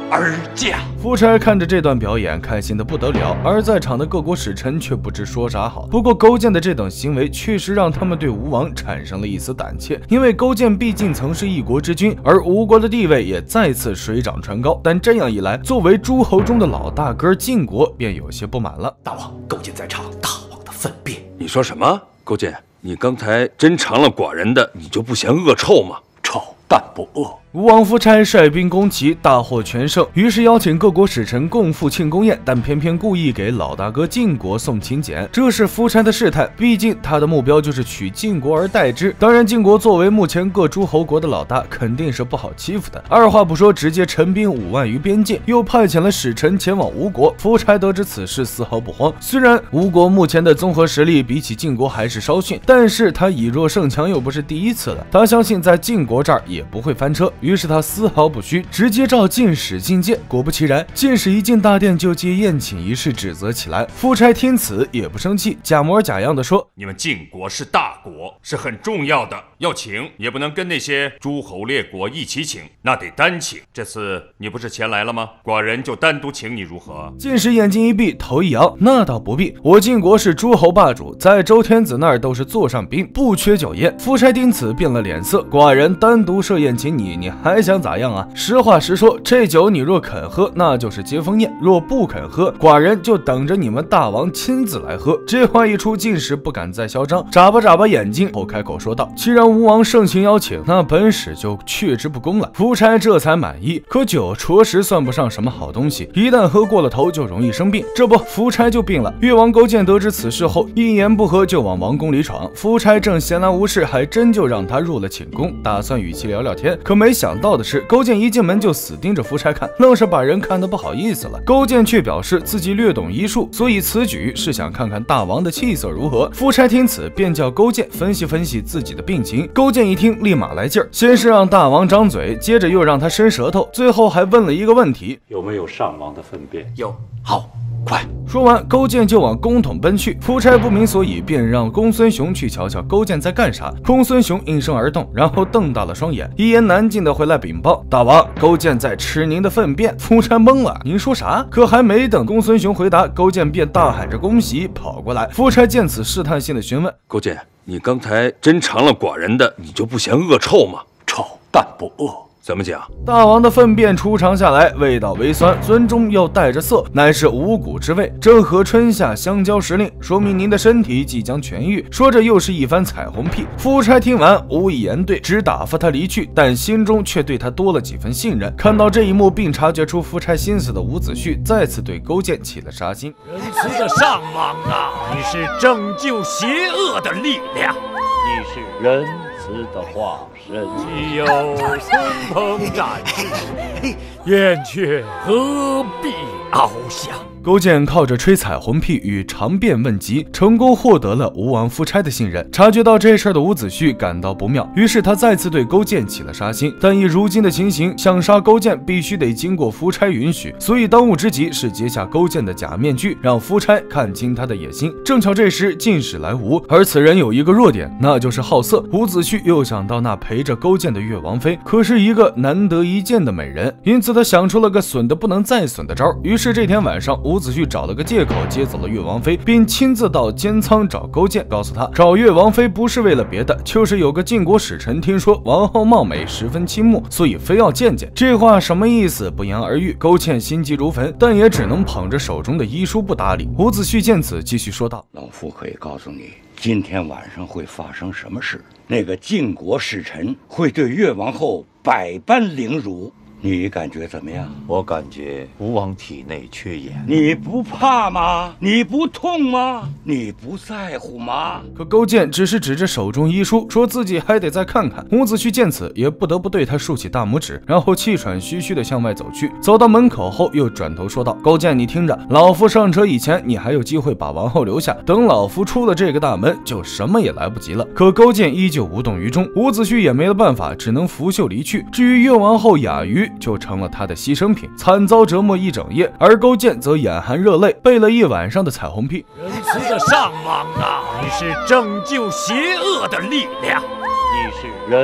而驾。 夫差看着这段表演，开心的不得了，而在场的各国使臣却不知说啥好。不过勾践的这等行为确实让他们对吴王产生了一丝胆怯，因为勾践毕竟曾是一国之君，而吴国的地位也再次水涨船高。但这样一来，作为诸侯中的老大哥晋国便有些不满了。 大王，勾践在尝大王的粪便。 你说什么？勾践，你刚才真尝了寡人的，你就不嫌恶臭吗？ 臭但不恶。 吴王夫差率兵攻齐，大获全胜，于是邀请各国使臣共赴庆功宴，但偏偏故意给老大哥晋国送请柬，这是夫差的试探，毕竟他的目标就是取晋国而代之。当然，晋国作为目前各诸侯国的老大，肯定是不好欺负的。二话不说，直接陈兵五万于边界，又派遣了使臣前往吴国。夫差得知此事，丝毫不慌。虽然吴国目前的综合实力比起晋国还是稍逊，但是他以弱胜强又不是第一次了，他相信在晋国这儿也不会翻车。于是他丝毫不虚，直接召晋使觐见。果不其然，晋使一进大殿就借宴请一事指责起来。夫差听此也不生气，假模假样的说：“ 你们晋国是大国，是很重要的，要请也不能跟那些诸侯列国一起请，那得单请。这次你不是前来了吗？寡人就单独请你如何？” 晋使眼睛一闭，头一摇：“那倒不必，我晋国是诸侯霸主，在周天子那儿都是座上宾，不缺酒宴。”夫差听此变了脸色：“寡人单独设宴请你，你还想咋样啊？实话实说，这酒你若肯喝，那就是接风宴；若不肯喝，寡人就等着你们大王亲自来喝。”这话一出，晋使不敢再嚣张，眨巴眨巴眼睛后开口说道：“既然吴王盛情邀请，那本使就却之不恭了。”夫差这才满意，可酒着实算不上什么好东西，一旦喝过了头就容易生病。这不，夫差就病了。越王勾践得知此事后，一言不合就往王宫里闯。夫差正闲来无事，还真就让他入了寝宫，打算与其聊聊天。可没想到的是，勾践一进门就死盯着夫差看，愣是把人看得不好意思了。勾践却表示自己略懂医术，所以此举是想看看大王的气色如何。夫差听此便叫勾践分析分析自己的病情。勾践一听立马来劲儿，先是让大王张嘴，接着又让他伸舌头，最后还问了一个问题： 有没有上王的粪便？ 有。好，快！ 说完，勾践就往宫统奔去。夫差不明所以，便让公孙雄去瞧瞧勾践在干啥。公孙雄应声而动，然后瞪大了双眼，一言难尽的回来禀报：“大王，勾践在吃您的粪便。”夫差懵了，您说啥？可还没等公孙雄回答，勾践便大喊着恭喜跑过来。夫差见此，试探性的询问：“ 勾践，你刚才真尝了寡人的，你就不嫌恶臭吗？”“ 臭但不恶。”“ 怎么讲？”“ 大王的粪便初尝下来，味道微酸，酸中又带着涩，乃是五谷之味，正合春夏相交时令，说明您的身体即将痊愈。”说着又是一番彩虹屁。夫差听完无以言对，只打发他离去，但心中却对他多了几分信任。看到这一幕，并察觉出夫差心思的伍子胥再次对勾践起了杀心。 仁慈的上王啊，你是拯救邪恶的力量， 你是仁慈的化身。 岂有孙鹏展翅，燕雀何必翱翔？ 勾践靠着吹彩虹屁与长辩问疾，成功获得了吴王夫差的信任。察觉到这事儿的伍子胥感到不妙，于是他再次对勾践起了杀心。但以如今的情形，想杀勾践必须得经过夫差允许，所以当务之急是揭下勾践的假面具，让夫差看清他的野心。正巧这时晋使来吴，而此人有一个弱点，那就是好色。伍子胥又想到那陪着勾践的越王妃可是一个难得一见的美人，因此他想出了个损的不能再损的招。于是这天晚上，伍子胥找了个借口接走了越王妃，并亲自到监仓找勾践，告诉他找越王妃不是为了别的，就是有个晋国使臣听说王后貌美，十分倾慕，所以非要见见。这话什么意思？不言而喻。勾践心急如焚，但也只能捧着手中的医书不搭理。伍子胥见此，继续说道：“ 老夫可以告诉你，今天晚上会发生什么事。那个晋国使臣会对越王后百般凌辱。你感觉怎么样？”“ 我感觉吴王体内缺盐。”“ 你不怕吗？你不痛吗？你不在乎吗？” 可勾践只是指着手中医书，说自己还得再看看。伍子胥见此，也不得不对他竖起大拇指，然后气喘吁吁地向外走去。走到门口后，又转头说道：“勾践，你听着，老夫上车以前，你还有机会把王后留下，等老夫出了这个大门，就什么也来不及了。”可勾践依旧无动于衷，伍子胥也没了办法，只能拂袖离去。至于越王后雅瑜，就成了他的牺牲品，惨遭折磨一整夜，而勾践则眼含热泪，背了一晚上的彩虹屁。 仁慈的上王啊，你是拯救邪恶的力量， 你是仁慈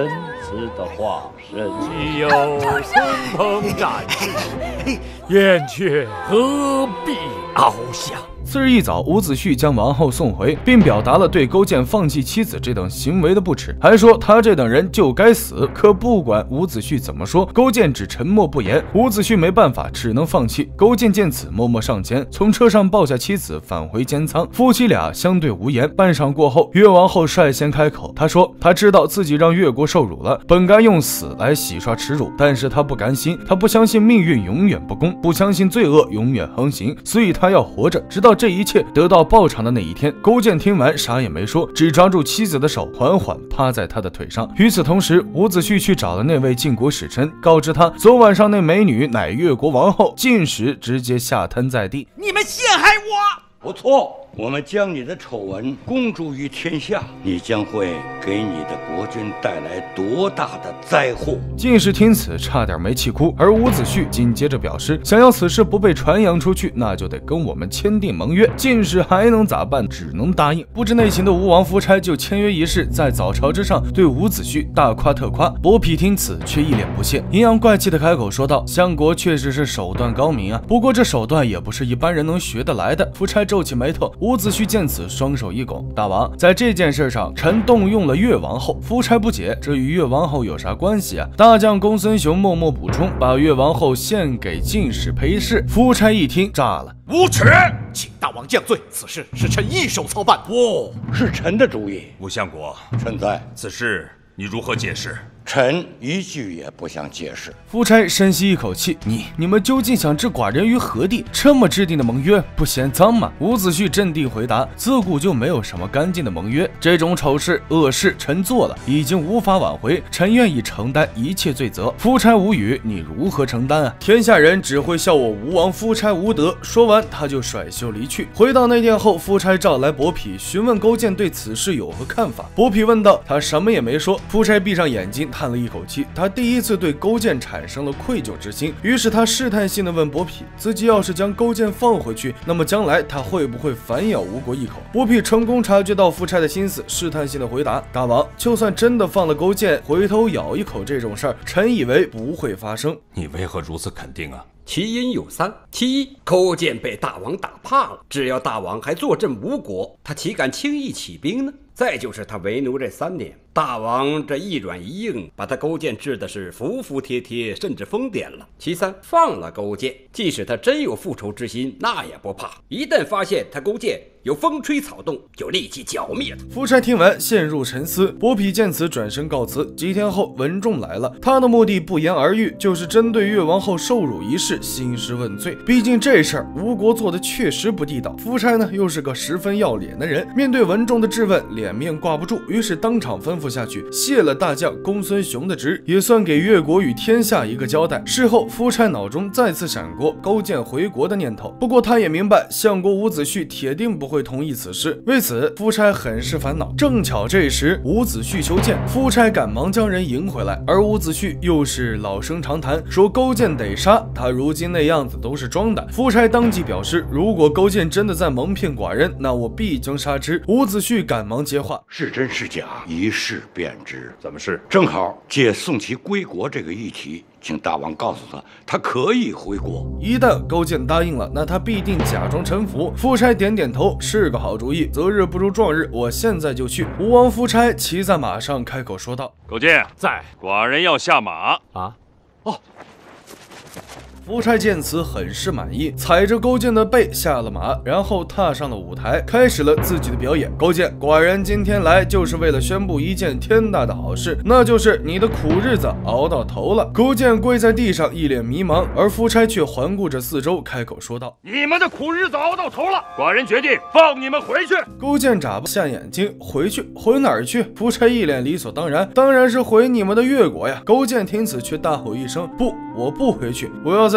此的化身，岂有孙鹏战士？燕雀何必翱翔？ 次日一早，伍子胥将王后送回，并表达了对勾践放弃妻子这等行为的不耻，还说他这等人就该死。可不管伍子胥怎么说，勾践只沉默不言。伍子胥没办法，只能放弃。勾践见此，默默上前，从车上抱下妻子，返回监仓。夫妻俩相对无言。半晌过后，越王后率先开口，她说她知道自己让越国受辱了，本该用死来洗刷耻辱，但是她不甘心，她不相信命运永远不公，不相信罪恶永远横行，所以她要活着，直到这一切得到报偿的那一天。勾践听完啥也没说，只抓住妻子的手，缓缓趴在她的腿上。与此同时，伍子胥去找了那位晋国使臣，告知他昨晚上那美女乃越国王后。晋使直接下瘫在地。 你们陷害我！ 不错，我们将你的丑闻公诸于天下，你将会给你的国君带来多大的灾祸！ 晋士听此差点没气哭，而伍子胥紧接着表示，想要此事不被传扬出去，那就得跟我们签订盟约。晋士还能咋办？只能答应。不知内情的吴王夫差就签约仪式在早朝之上对伍子胥大夸特夸。伯嚭听此却一脸不屑，阴阳怪气的开口说道：“相国确实是手段高明啊，不过这手段也不是一般人能学得来的。”夫差皱起眉头。伍子胥见此，双手一拱：“大王，在这件事上，臣动用了越王后。”夫差不解，这与越王后有啥关系啊？大将公孙雄默默补充，把越王后献给进士裴氏。夫差一听炸了：“ 无耻！请大王降罪，此事是臣一手操办。 不是臣的主意。 吴相国， 臣在。 此事你如何解释？” 臣一句也不想解释。 夫差深吸一口气，你你们究竟想置寡人于何地？这么制定的盟约，不嫌脏吗？伍子胥镇定回答：自古就没有什么干净的盟约，这种丑事恶事，臣做了，已经无法挽回，臣愿意承担一切罪责。夫差无语，你如何承担啊？天下人只会笑我吴王夫差无德。说完，他就甩袖离去。回到内殿后，夫差召来伯嚭，询问勾践对此事有何看法。伯嚭问道，他什么也没说。夫差闭上眼睛，叹了一口气，他第一次对勾践产生了愧疚之心。于是他试探性地问伯嚭，自己要是将勾践放回去，那么将来他会不会反咬吴国一口？伯嚭成功察觉到夫差的心思，试探性地回答：大王，就算真的放了勾践，回头咬一口这种事儿，臣以为不会发生。 你为何如此肯定啊？ 其因有三：其一，勾践被大王打怕了，只要大王还坐镇吴国，他岂敢轻易起兵呢？再就是他为奴这三年，大王这一软一硬，把他勾践治的是服服帖帖，甚至疯癫了。其三，放了勾践，即使他真有复仇之心，那也不怕。一旦发现他勾践有风吹草动，就立即剿灭他。 夫差听完陷入沉思，伯嚭见此转身告辞。几天后，文仲来了，他的目的不言而喻，就是针对越王后受辱一事兴师问罪。毕竟这事儿吴国做的确实不地道，夫差呢又是个十分要脸的人，面对文仲的质问，脸面挂不住，于是当场吩咐下去，卸了大将公孙雄的职，也算给越国与天下一个交代。事后，夫差脑中再次闪过勾践回国的念头，不过他也明白相国伍子胥铁定不会同意此事，为此夫差很是烦恼。正巧这时伍子胥求见，夫差赶忙将人迎回来，而伍子胥又是老生常谈，说勾践得杀，他如今那样子都是装的。夫差当即表示，如果勾践真的在蒙骗寡人，那我必将杀之。伍子胥赶忙接话， 是真是假，一试便知。 怎么是？ 正好借送其归国这个议题，请大王告诉他，他可以回国。 一旦勾践答应了，那他必定假装臣服。夫差点点头，是个好主意，择日不如撞日，我现在就去。吴王夫差骑在马上，开口说道： 勾践在， 寡人要下马啊。 哦。夫差见此很是满意，踩着勾践的背下了马，然后踏上了舞台，开始了自己的表演。勾践，寡人今天来就是为了宣布一件天大的好事，那就是你的苦日子熬到头了。勾践跪在地上，一脸迷茫，而夫差却环顾着四周，开口说道： 你们的苦日子熬到头了，寡人决定放你们回去。 勾践眨巴下眼睛，回去？回哪儿去？夫差一脸理所当然，当然是回你们的越国呀。勾践听此却大吼一声：不，我不回去，我要在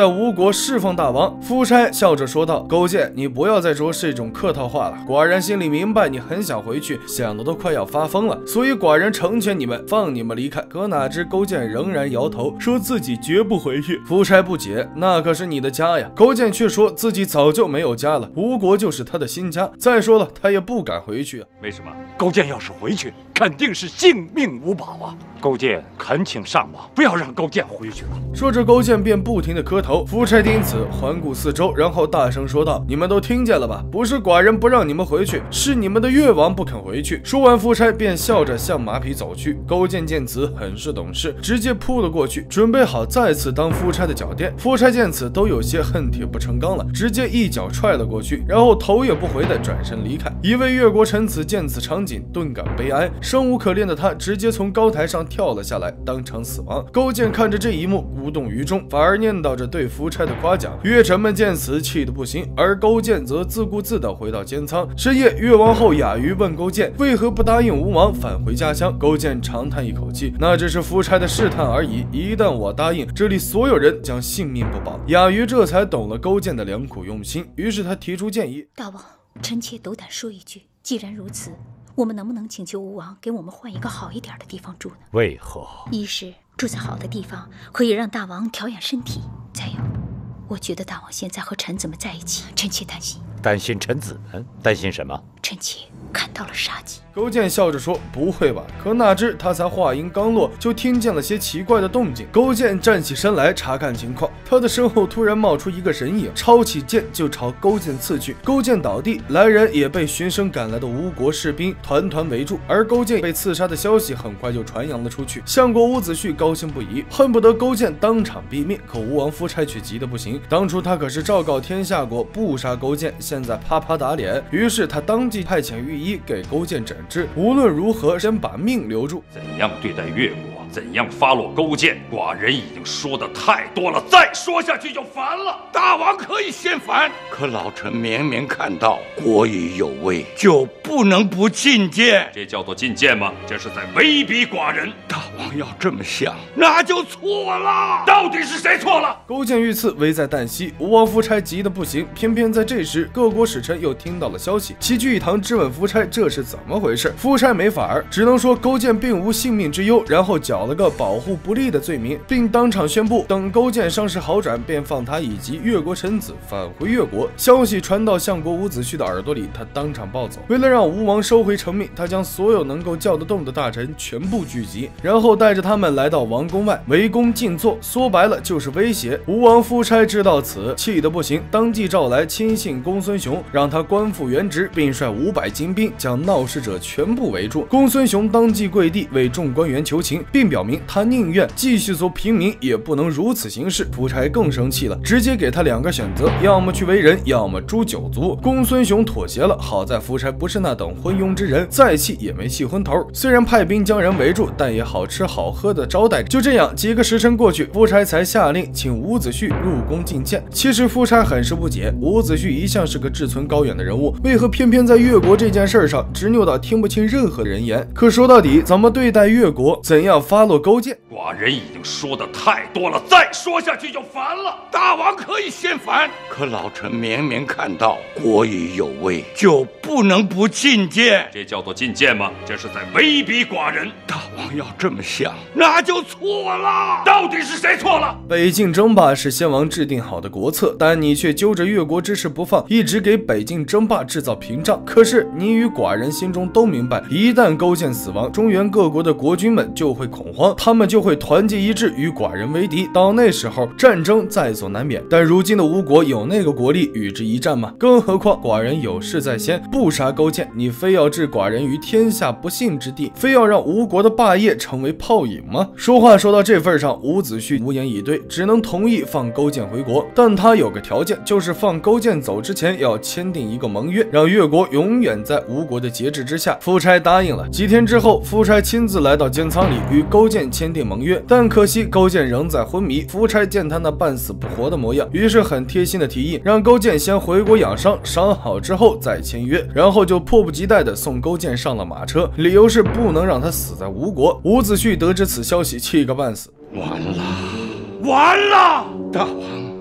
在吴国侍奉大王。夫差笑着说道：“勾践，你不要再说这种客套话了。寡人心里明白，你很想回去，想的都快要发疯了，所以寡人成全你们，放你们离开。”可哪知勾践仍然摇头，说自己绝不回去。夫差不解：“那可是你的家呀！”勾践却说自己早就没有家了，吴国就是他的新家。再说了，他也不敢回去啊。 为什么？勾践要是回去，肯定是性命无保啊！勾践恳请上王，不要让勾践回去了。 说着，勾践便不停地磕头。夫差听此，环顾四周，然后大声说道：“你们都听见了吧？不是寡人不让你们回去，是你们的越王不肯回去。”说完，夫差便笑着向马匹走去。勾践见此，很是懂事，直接扑了过去，准备好再次当夫差的脚垫。夫差见此，都有些恨铁不成钢了，直接一脚踹了过去，然后头也不回地转身离开。一位越国臣子见此场景，顿感悲哀，生无可恋的他直接从高台上跳了下来，当场死亡。勾践看着这一幕，无动于衷，反而念叨着对夫差的夸奖。越臣们见此，气得不行，而勾践则自顾自地回到监仓。深夜，越王后雅瑜问勾践为何不答应吴王返回家乡。勾践长叹一口气：“那只是夫差的试探而已，一旦我答应，这里所有人将性命不保。”雅瑜这才懂了勾践的良苦用心，于是他提出建议：“ 大王，臣妾斗胆说一句，既然如此，我们能不能请求吴王给我们换一个好一点的地方住呢？ 为何？ 一是住在好的地方，可以让大王调养身体；再有，我觉得大王现在和臣子们在一起，臣妾担心。 担心臣子们？担心什么？ 臣妾看到了杀机。” 勾践笑着说：“不会吧？”可哪知他才话音刚落，就听见了些奇怪的动静。勾践站起身来查看情况，他的身后突然冒出一个人影，抄起剑就朝勾践刺去。勾践倒地，来人也被循声赶来的吴国士兵团团围住，而勾践被刺杀的消息很快就传扬了出去。相国伍子胥高兴不已，恨不得勾践当场毙命。可吴王夫差却急得不行，当初他可是昭告天下国不杀勾践，现在啪啪打脸。于是他当即派遣御医给勾践诊治，无论如何先把命留住。 怎样对待越国，怎样发落勾践，寡人已经说的太多了，再说下去就烦了。 大王可以先烦，可老臣明明看到国已有危，就不能不进谏。 这叫做进谏吗？这是在威逼寡人。 大王要这么想，那就错了。 到底是谁错了？ 勾践遇刺，危在旦夕。吴王夫差急得不行，偏偏在这时，各国使臣又听到了消息，齐聚一堂质问夫差这是怎么回事。夫差没法儿，只能说勾践并无性命之忧，然后缴了个保护不利的罪名，并当场宣布等勾践伤势好转，便放他以及越国臣子返回越国。消息传到相国伍子胥的耳朵里，他当场暴走。为了让吴王收回成命，他将所有能够叫得动的大臣全部聚集，然后带着他们来到王宫外围攻静坐，说白了就是威胁。吴王夫差知道此，气得不行，当即召来亲信公孙雄，让他官复原职，并率五百精兵将闹事者全部围住。公孙雄当即跪地为众官员求情，并表明他宁愿继续做平民，也不能如此行事。夫差更生气了，直接给他两个选择，要么去为人，要么诛九族。公孙雄妥协了，好在夫差不是那等昏庸之人，再气也没气昏头。虽然派兵将人围住，但也好吃好喝的招待。就这样，几个时辰过去，夫差才下令请伍子胥入宫觐见。其实夫差很是不解，伍子胥一向是个志存高远的人物，为何偏偏在越国这件事上执拗到听不清任何人言？可说到底，怎么对待越国，怎样发落勾践， 寡人已经说的太多了，再说下去就烦了。 大王可以先烦，可老臣明明看到国已有危，就不能不进谏。 这叫做进谏吗？这是在威逼寡人。 大王要这么想，那就错了。 到底是谁错了？ 北境争霸是先王制定好的国策，但你却揪着越国之事不放，一直给北境争霸制造屏障。可是你与寡人心中都明白，一旦勾践死亡，中原各国的国君们就会恐慌，他们就会团结一致与寡人为敌，到那时候战争在所难免。但如今的吴国有那个国力与之一战吗？更何况寡人有事在先，不杀勾践，你非要置寡人于天下不幸之地，非要让吴国的霸业成为泡影吗？说话说到这份上，伍子胥无言以对，只能同意放勾践回国，但他有个条件，就是放勾践走之前要签订一个盟约，让越国永远在吴国的节制之下。夫差答应了。几天之后，夫差亲自来到监仓里与勾践签订盟约，但可惜勾践仍在昏迷。夫差见他那半死不活的模样，于是很贴心的提议让勾践先回国养伤，伤好之后再签约，然后就迫不及待的送勾践上了马车，理由是不能让他死在吴国。伍子胥得知此消息，气个半死。 完了，完了！大王，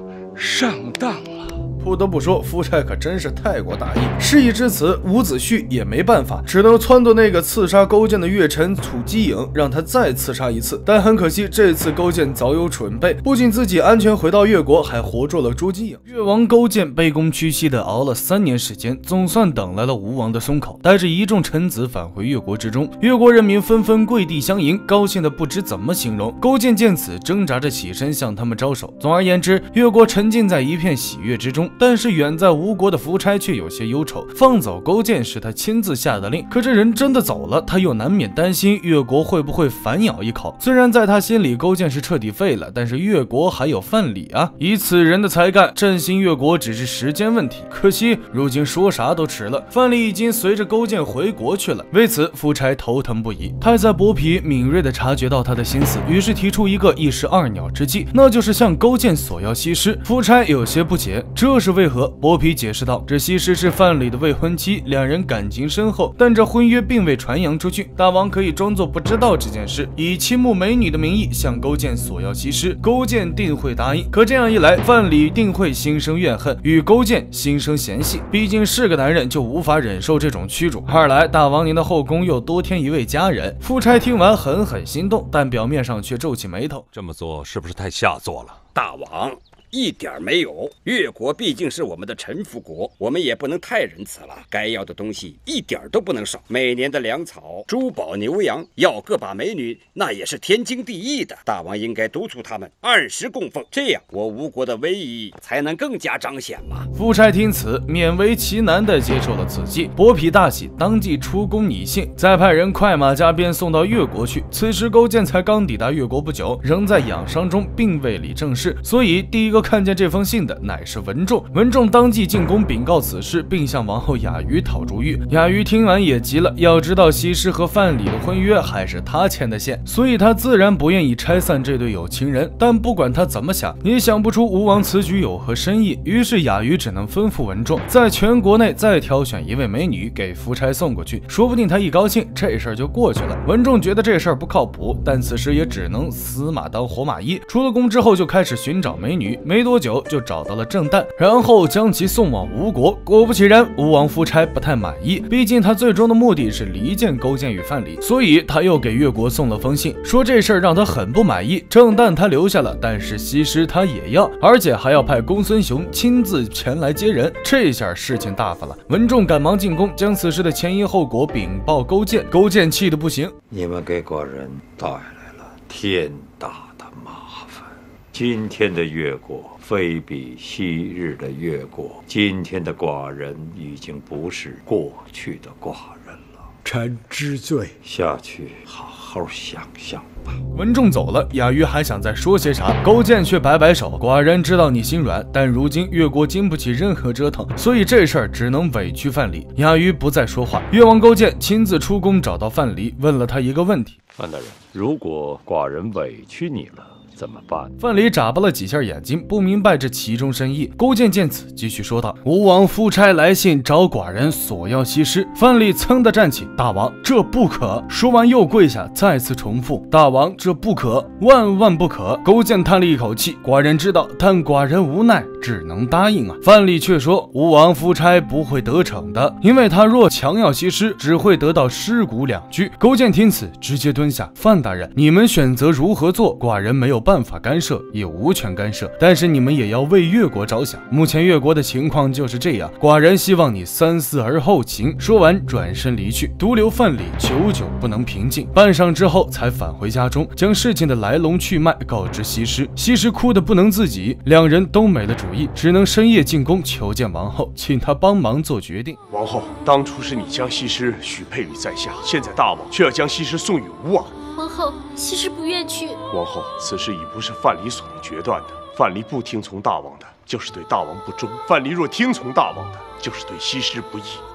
上当了。 不得不说，夫差可真是太过大意。事已至此，伍子胥也没办法，只能撺掇那个刺杀勾践的越臣楚基颖，让他再刺杀一次。但很可惜，这次勾践早有准备，不仅自己安全回到越国，还活捉了朱基颖。越王勾践卑躬屈膝地熬了三年时间，总算等来了吴王的松口，带着一众臣子返回越国之中。越国人民纷纷跪地相迎，高兴的不知怎么形容。勾践见此，挣扎着起身向他们招手。总而言之，越国沉浸在一片喜悦之中。但是远在吴国的夫差却有些忧愁，放走勾践是他亲自下的令，可这人真的走了，他又难免担心越国会不会反咬一口。虽然在他心里勾践是彻底废了，但是越国还有范蠡啊，以此人的才干振兴越国只是时间问题。可惜如今说啥都迟了，范蠡已经随着勾践回国去了。为此夫差头疼不已，太宰伯嚭敏锐地察觉到他的心思，于是提出一个一石二鸟之计，那就是向勾践索要西施。夫差有些不解，这是为何？伯嚭解释道，这西施是范蠡的未婚妻，两人感情深厚，但这婚约并未传扬出去，大王可以装作不知道这件事，以倾慕美女的名义向勾践索要西施，勾践定会答应。可这样一来，范蠡定会心生怨恨，与勾践心生嫌隙，毕竟是个男人就无法忍受这种屈辱。二来大王您的后宫又多添一位佳人。夫差听完狠狠心动，但表面上却皱起眉头， 这么做是不是太下作了？ 大王一点没有，越国毕竟是我们的臣服国，我们也不能太仁慈了。该要的东西一点都不能少，每年的粮草、珠宝、牛羊，要个把美女，那也是天经地义的。大王应该督促他们按时供奉，这样我吴国的威仪才能更加彰显嘛。 夫差听此，勉为其难地接受了此计。伯嚭大喜，当即出宫拟信，再派人快马加鞭送到越国去。此时勾践才刚抵达越国不久，仍在养伤中，并未理政事，所以第一个看见这封信的乃是文仲。文仲当即进宫禀告此事，并向王后雅瑜讨主意。雅瑜听完也急了，要知道西施和范蠡的婚约还是他牵的线，所以他自然不愿意拆散这对有情人。但不管他怎么想，也想不出吴王此举有何深意。于是雅瑜只能吩咐文仲，在全国内再挑选一位美女给夫差送过去，说不定他一高兴，这事儿就过去了。文仲觉得这事儿不靠谱，但此时也只能死马当活马医。出了宫之后就开始寻找美女，没多久就找到了郑旦，然后将其送往吴国。果不其然，吴王夫差不太满意，毕竟他最终的目的是离间勾践与范蠡，所以他又给越国送了封信，说这事儿让他很不满意。郑旦他留下了，但是西施他也要，而且还要派公孙雄亲自前来接人。这下事情大发了，文仲赶忙进宫，将此事的前因后果禀报勾践。勾践气得不行， 你们给寡人带来了天大的麻烦。今天的越国非比昔日的越国，今天的寡人已经不是过去的寡人了。 臣知罪， 下去好好想想吧。 文仲走了，雅瑜还想再说些啥，勾践却摆摆手，寡人知道你心软，但如今越国经不起任何折腾，所以这事儿只能委屈范蠡。雅瑜不再说话，越王勾践亲自出宫找到范蠡，问了他一个问题： 范大人，如果寡人委屈你了怎么办？ 范蠡眨巴了几下眼睛，不明白这其中深意。勾践见此，继续说道：吴王夫差来信找寡人索要西施。范蠡噌地站起：大王，这不可！说完又跪下，再次重复：大王，这不可，万万不可！勾践叹了一口气：寡人知道，但寡人无奈，只能答应啊。范蠡却说：吴王夫差不会得逞的，因为他若强要西施，只会得到尸骨两具。勾践听此，直接蹲下：范大人，你们选择如何做，寡人没有办法办法干涉，也无权干涉，但是你们也要为越国着想。目前越国的情况就是这样，寡人希望你三思而后行。说完转身离去，独留范蠡久久不能平静。半晌之后才返回家中，将事情的来龙去脉告知西施。西施哭得不能自己，两人都没了主意，只能深夜进宫求见王后，请她帮忙做决定。 王后，当初是你将西施许配于在下，现在大王却要将西施送与吴王。 王后，西施不愿去。 王后，此事已不是范蠡所能决断的。范蠡不听从大王的，就是对大王不忠；范蠡若听从大王的，就是对西施不义。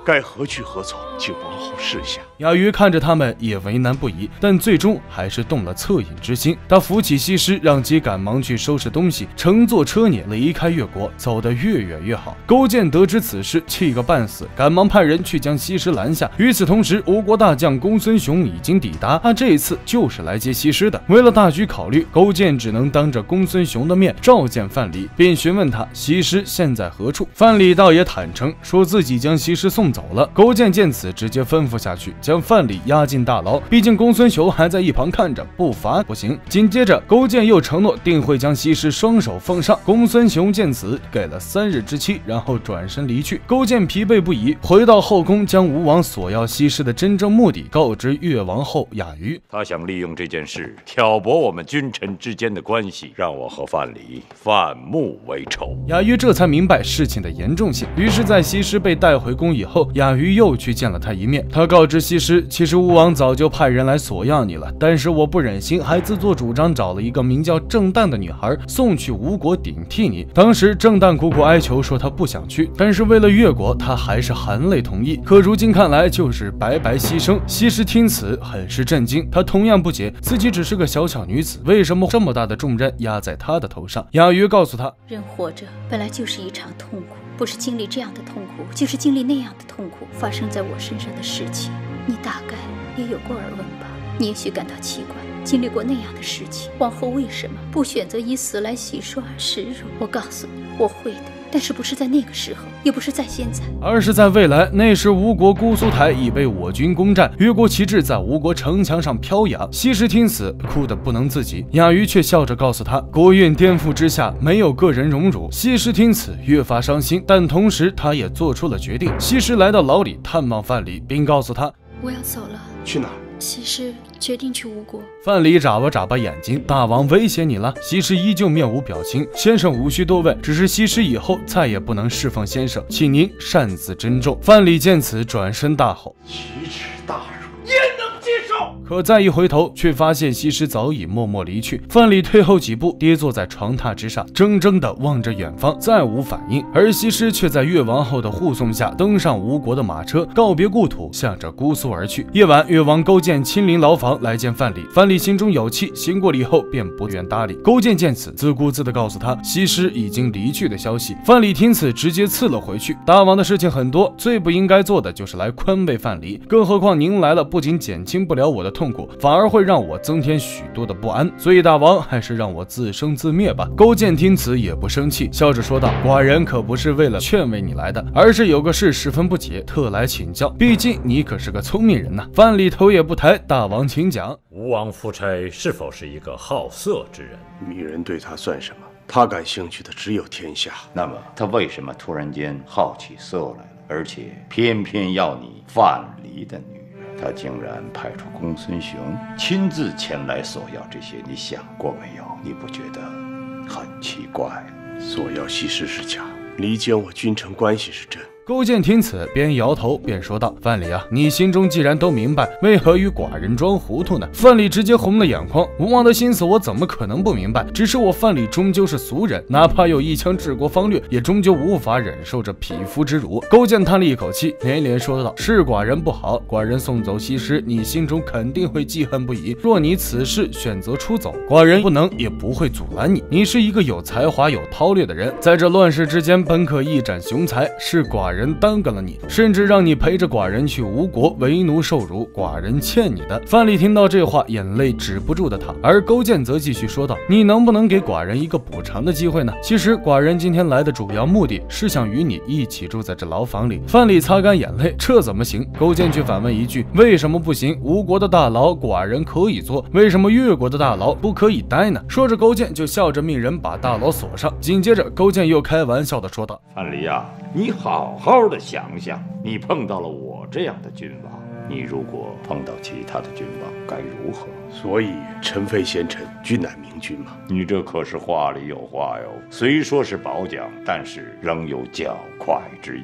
该何去何从，请王后示下。 雅瑜看着他们也为难不已，但最终还是动了恻隐之心。他扶起西施，让其赶忙去收拾东西，乘坐车辇离开越国，走得越远越好。勾践得知此事，气个半死，赶忙派人去将西施拦下。与此同时，吴国大将公孙雄已经抵达，他这一次就是来接西施的。为了大局考虑，勾践只能当着公孙雄的面召见范蠡，并询问他西施现在何处。范蠡倒也坦诚，说自己将西施送走了。勾践见此，直接吩咐下去，将范蠡押进大牢。毕竟公孙雄还在一旁看着，不罚不行。紧接着，勾践又承诺定会将西施双手奉上。公孙雄见此，给了三日之期，然后转身离去。勾践疲惫不已，回到后宫，将吴王索要西施的真正目的告知越王后雅瑜。 他想利用这件事挑拨我们君臣之间的关系，让我和范蠡反目为仇。 雅瑜这才明白事情的严重性，于是，在西施被带回宫以后，雅瑜又去见了他一面。他告知西施，其实吴王早就派人来索要你了，但是我不忍心，还自作主张找了一个名叫郑旦的女孩送去吴国顶替你。当时郑旦苦苦哀求说他不想去，但是为了越国，他还是含泪同意。可如今看来，就是白白牺牲。西施听此很是震惊，她同样不解自己只是个小小女子，为什么这么大的重任压在她的头上。雅瑜告诉她， 人活着本来就是一场痛苦，不是经历这样的痛苦，就是经历那样的痛苦。发生在我身上的事情，你大概也有过耳闻吧？你也许感到奇怪，经历过那样的事情，往后为什么不选择以死来洗刷耻辱？我告诉你，我会的，但是不是在那个时候，也不是在现在， 而是在未来。那时吴国姑苏台已被我军攻占，越国旗帜在吴国城墙上飘扬。西施听此，哭得不能自己。雅瑜却笑着告诉他，国运颠覆之下，没有个人荣辱。西施听此越发伤心，但同时他也做出了决定。西施来到牢里探望范蠡，并告诉他， 我要走了。 去哪？ 西施决定去吴国。 范蠡眨巴眨巴眼睛，大王威胁你了？西施依旧面无表情。先生无需多问，只是西施以后再也不能侍奉先生，请您擅自珍重。范蠡见此，转身大吼： 奇耻大辱，焉能接受？ 可再一回头，却发现西施早已默默离去。范蠡退后几步，跌坐在床榻之上，怔怔地望着远方，再无反应。而西施却在越王后的护送下，登上吴国的马车，告别故土，向着姑苏而去。夜晚，越王勾践亲临牢房来见范蠡，范蠡心中有气，醒过礼后便不愿搭理。勾践见此，自顾自地告诉他西施已经离去的消息。范蠡听此，直接刺了回去。大王的事情很多，最不应该做的就是来宽慰范蠡，更何况您来了，不仅减轻不了我的痛苦，反而会让我增添许多的不安，所以大王还是让我自生自灭吧。勾践听此也不生气，笑着说道，寡人可不是为了劝慰你来的，而是有个事十分不解，特来请教，毕竟你可是个聪明人呐。范蠡头也不抬，大王请讲。 吴王夫差是否是一个好色之人？ 女人对他算什么？他感兴趣的只有天下。 那么他为什么突然间好起色来了，而且偏偏要你范蠡的女人？他竟然派出公孙雄亲自前来索要这些，你想过没有？你不觉得很奇怪？ 索要西施是假，离间我君臣关系是真。 勾践听此，边摇头边说道：“范蠡啊，你心中既然都明白，为何与寡人装糊涂呢？”范蠡直接红了眼眶，吴王的心思我怎么可能不明白？只是我范蠡终究是俗人，哪怕有一腔治国方略，也终究无法忍受这匹夫之辱。勾践叹了一口气，连连说道：“是寡人不好，寡人送走西施，你心中肯定会记恨不已。若你此事选择出走，寡人不能也不会阻拦你。你是一个有才华、有韬略的人，在这乱世之间，本可一展雄才，是寡人人耽搁了你，甚至让你陪着寡人去吴国为奴受辱，寡人欠你的。”范蠡听到这话，眼泪止不住的淌。而勾践则继续说道：“你能不能给寡人一个补偿的机会呢？其实寡人今天来的主要目的是想与你一起住在这牢房里。”范蠡擦干眼泪，这怎么行？勾践却反问一句：“为什么不行？吴国的大牢寡人可以做，为什么越国的大牢不可以待呢？”说着，勾践就笑着命人把大牢锁上。紧接着，勾践又开玩笑的说道：“ 范蠡呀，你好好的想想，你碰到了我这样的君王，你如果碰到其他的君王该如何？ 所以臣非贤臣，君乃明君嘛。 你这可是话里有话哟。虽说是褒奖，但是仍有较快之意。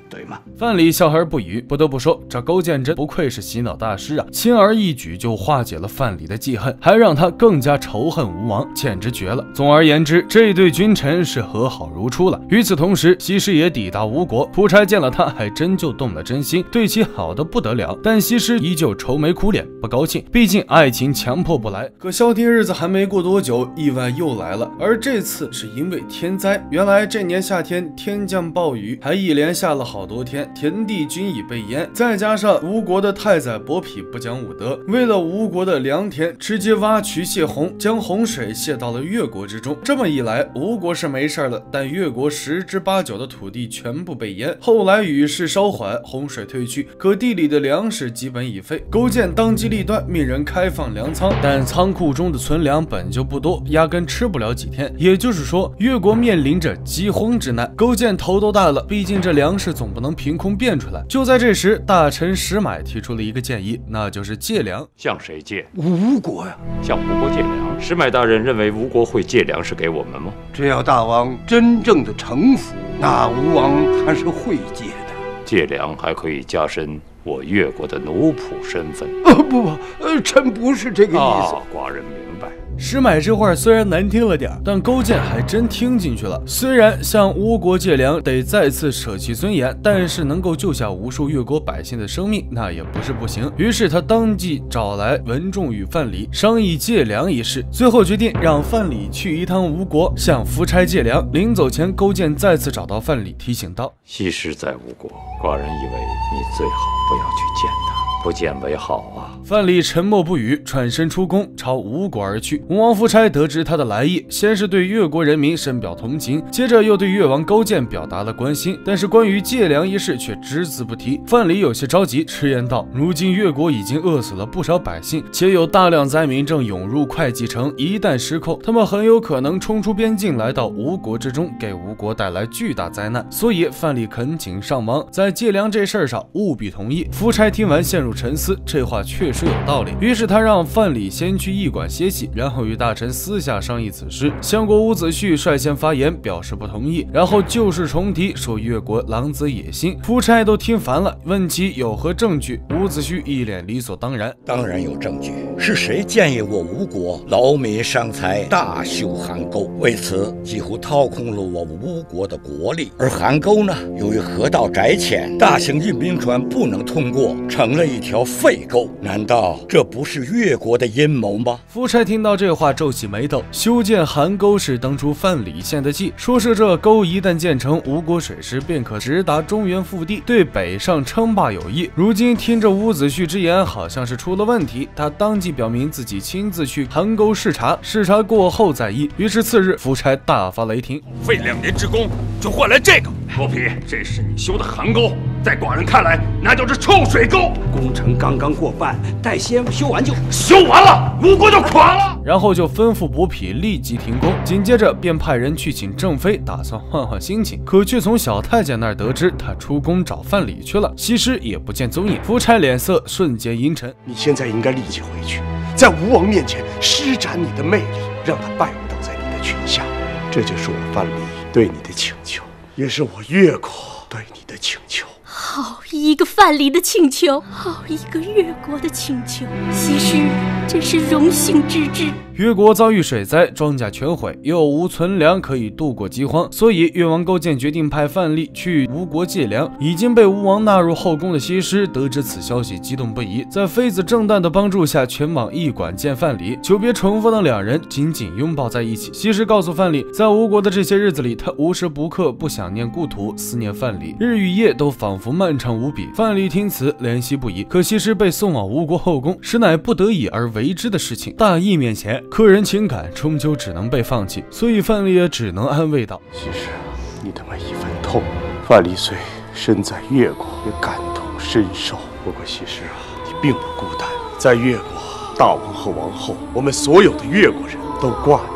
对吗？ 范蠡笑而不语。不得不说，这勾践真不愧是洗脑大师啊，轻而易举就化解了范蠡的记恨，还让他更加仇恨吴王，简直绝了。总而言之，这对君臣是和好如初了。与此同时，西施也抵达吴国，夫差见了他，还真就动了真心，对其好的不得了。但西施依旧愁眉苦脸，不高兴，毕竟爱情强迫不来。可消停日子还没过多久，意外又来了，而这次是因为天灾。原来这年夏天天降暴雨，还一连下了好多天，田地均已被淹，再加上吴国的太宰伯嚭不讲武德，为了吴国的良田，直接挖渠泄洪，将洪水泄到了越国之中。这么一来，吴国是没事了，但越国十之八九的土地全部被淹。后来雨势稍缓，洪水退去，可地里的粮食基本已废。勾践当机立断，命人开放粮仓，但仓库中的存粮本就不多，压根吃不了几天。也就是说，越国面临着饥荒之难。勾践头都大了，毕竟这粮食总不能凭空变出来。就在这时，大臣石买提出了一个建议，那就是借粮。 向谁借？ 吴国呀， 向吴国借粮。石买大人认为吴国会借粮食给我们吗？ 只要大王真正的臣服，那吴王还是会借的。 借粮还可以加深我越国的奴仆身份。 呃，不不，呃，臣不是这个意思。 啊，寡人明白。 石买这话虽然难听了点，但勾践还真听进去了。虽然向吴国借粮得再次舍弃尊严，但是能够救下无数越国百姓的生命，那也不是不行。于是他当即找来文仲与范蠡商议借粮一事，最后决定让范蠡去一趟吴国，向夫差借粮。临走前，勾践再次找到范蠡，提醒道： 西施在吴国，寡人以为你最好不要去见他。不见为好啊！ 范蠡沉默不语，转身出宫，朝吴国而去。吴王夫差得知他的来意，先是对越国人民深表同情，接着又对越王勾践表达了关心，但是关于借粮一事却只字不提。范蠡有些着急，迟言道：如今越国已经饿死了不少百姓，且有大量灾民正涌入会稽城，一旦失控，他们很有可能冲出边境，来到吴国之中，给吴国带来巨大灾难。所以范蠡恳请上王，在借粮这事儿上务必同意。夫差听完陷入沉思，这话确实有道理。于是他让范蠡先去驿馆歇息，然后与大臣私下商议此事。相国伍子胥率先发言，表示不同意，然后旧事重提，说越国狼子野心。夫差都听烦了，问其有何证据。伍子胥一脸理所当然： 当然有证据。是谁建议我吴国劳民伤财，大修邗沟？为此几乎掏空了我吴国的国力。而邗沟呢，由于河道窄浅，大型运兵船不能通过，成了一条废沟。难道这不是越国的阴谋吗？ 夫差听到这话皱起眉头。修建邗沟是当初范蠡献的计，说是这沟一旦建成，吴国水师便可直达中原腹地，对北上称霸有益。如今听着伍子胥之言，好像是出了问题，他当即表明自己亲自去邗沟视察，视察过后再议。于是次日，夫差大发雷霆： 费两年之功，就换来这个？伯嚭，这是你修的邗沟，在寡人看来，那就是臭水沟。 工程刚刚过半，待先修完就修完了，吴国就垮了。 然后就吩咐伯嚭立即停工，紧接着便派人去请郑飞，打算换换心情，可却从小太监那儿得知他出宫找范蠡去了。西施也不见踪影，夫差脸色瞬间阴沉。 你现在应该立即回去，在吴王面前施展你的魅力，让他拜倒在你的裙下。这就是我范蠡对你的请求，也是我越国对你的请求。 好一个范蠡的请求，好一个越国的请求，西施真是荣幸之至。 越国遭遇水灾，庄稼全毁，又无存粮可以度过饥荒，所以越王勾践决定派范蠡去吴国借粮。已经被吴王纳入后宫的西施得知此消息，激动不已，在妃子郑旦的帮助下，前往驿馆见范蠡。久别重逢的两人紧紧拥抱在一起。西施告诉范蠡，在吴国的这些日子里，他无时不刻不想念故土，思念范蠡，日与夜都仿佛漫长无比。范蠡听此怜惜不已，可西施被送往吴国后宫，实乃不得已而为之的事情。大义面前，个人情感终究只能被放弃，所以范蠡也只能安慰道： 西施，你的每一份痛，范蠡虽身在越国，也感同身受。不过西施啊，你并不孤单，在越国，大王和王后，我们所有的越国人都挂念着你。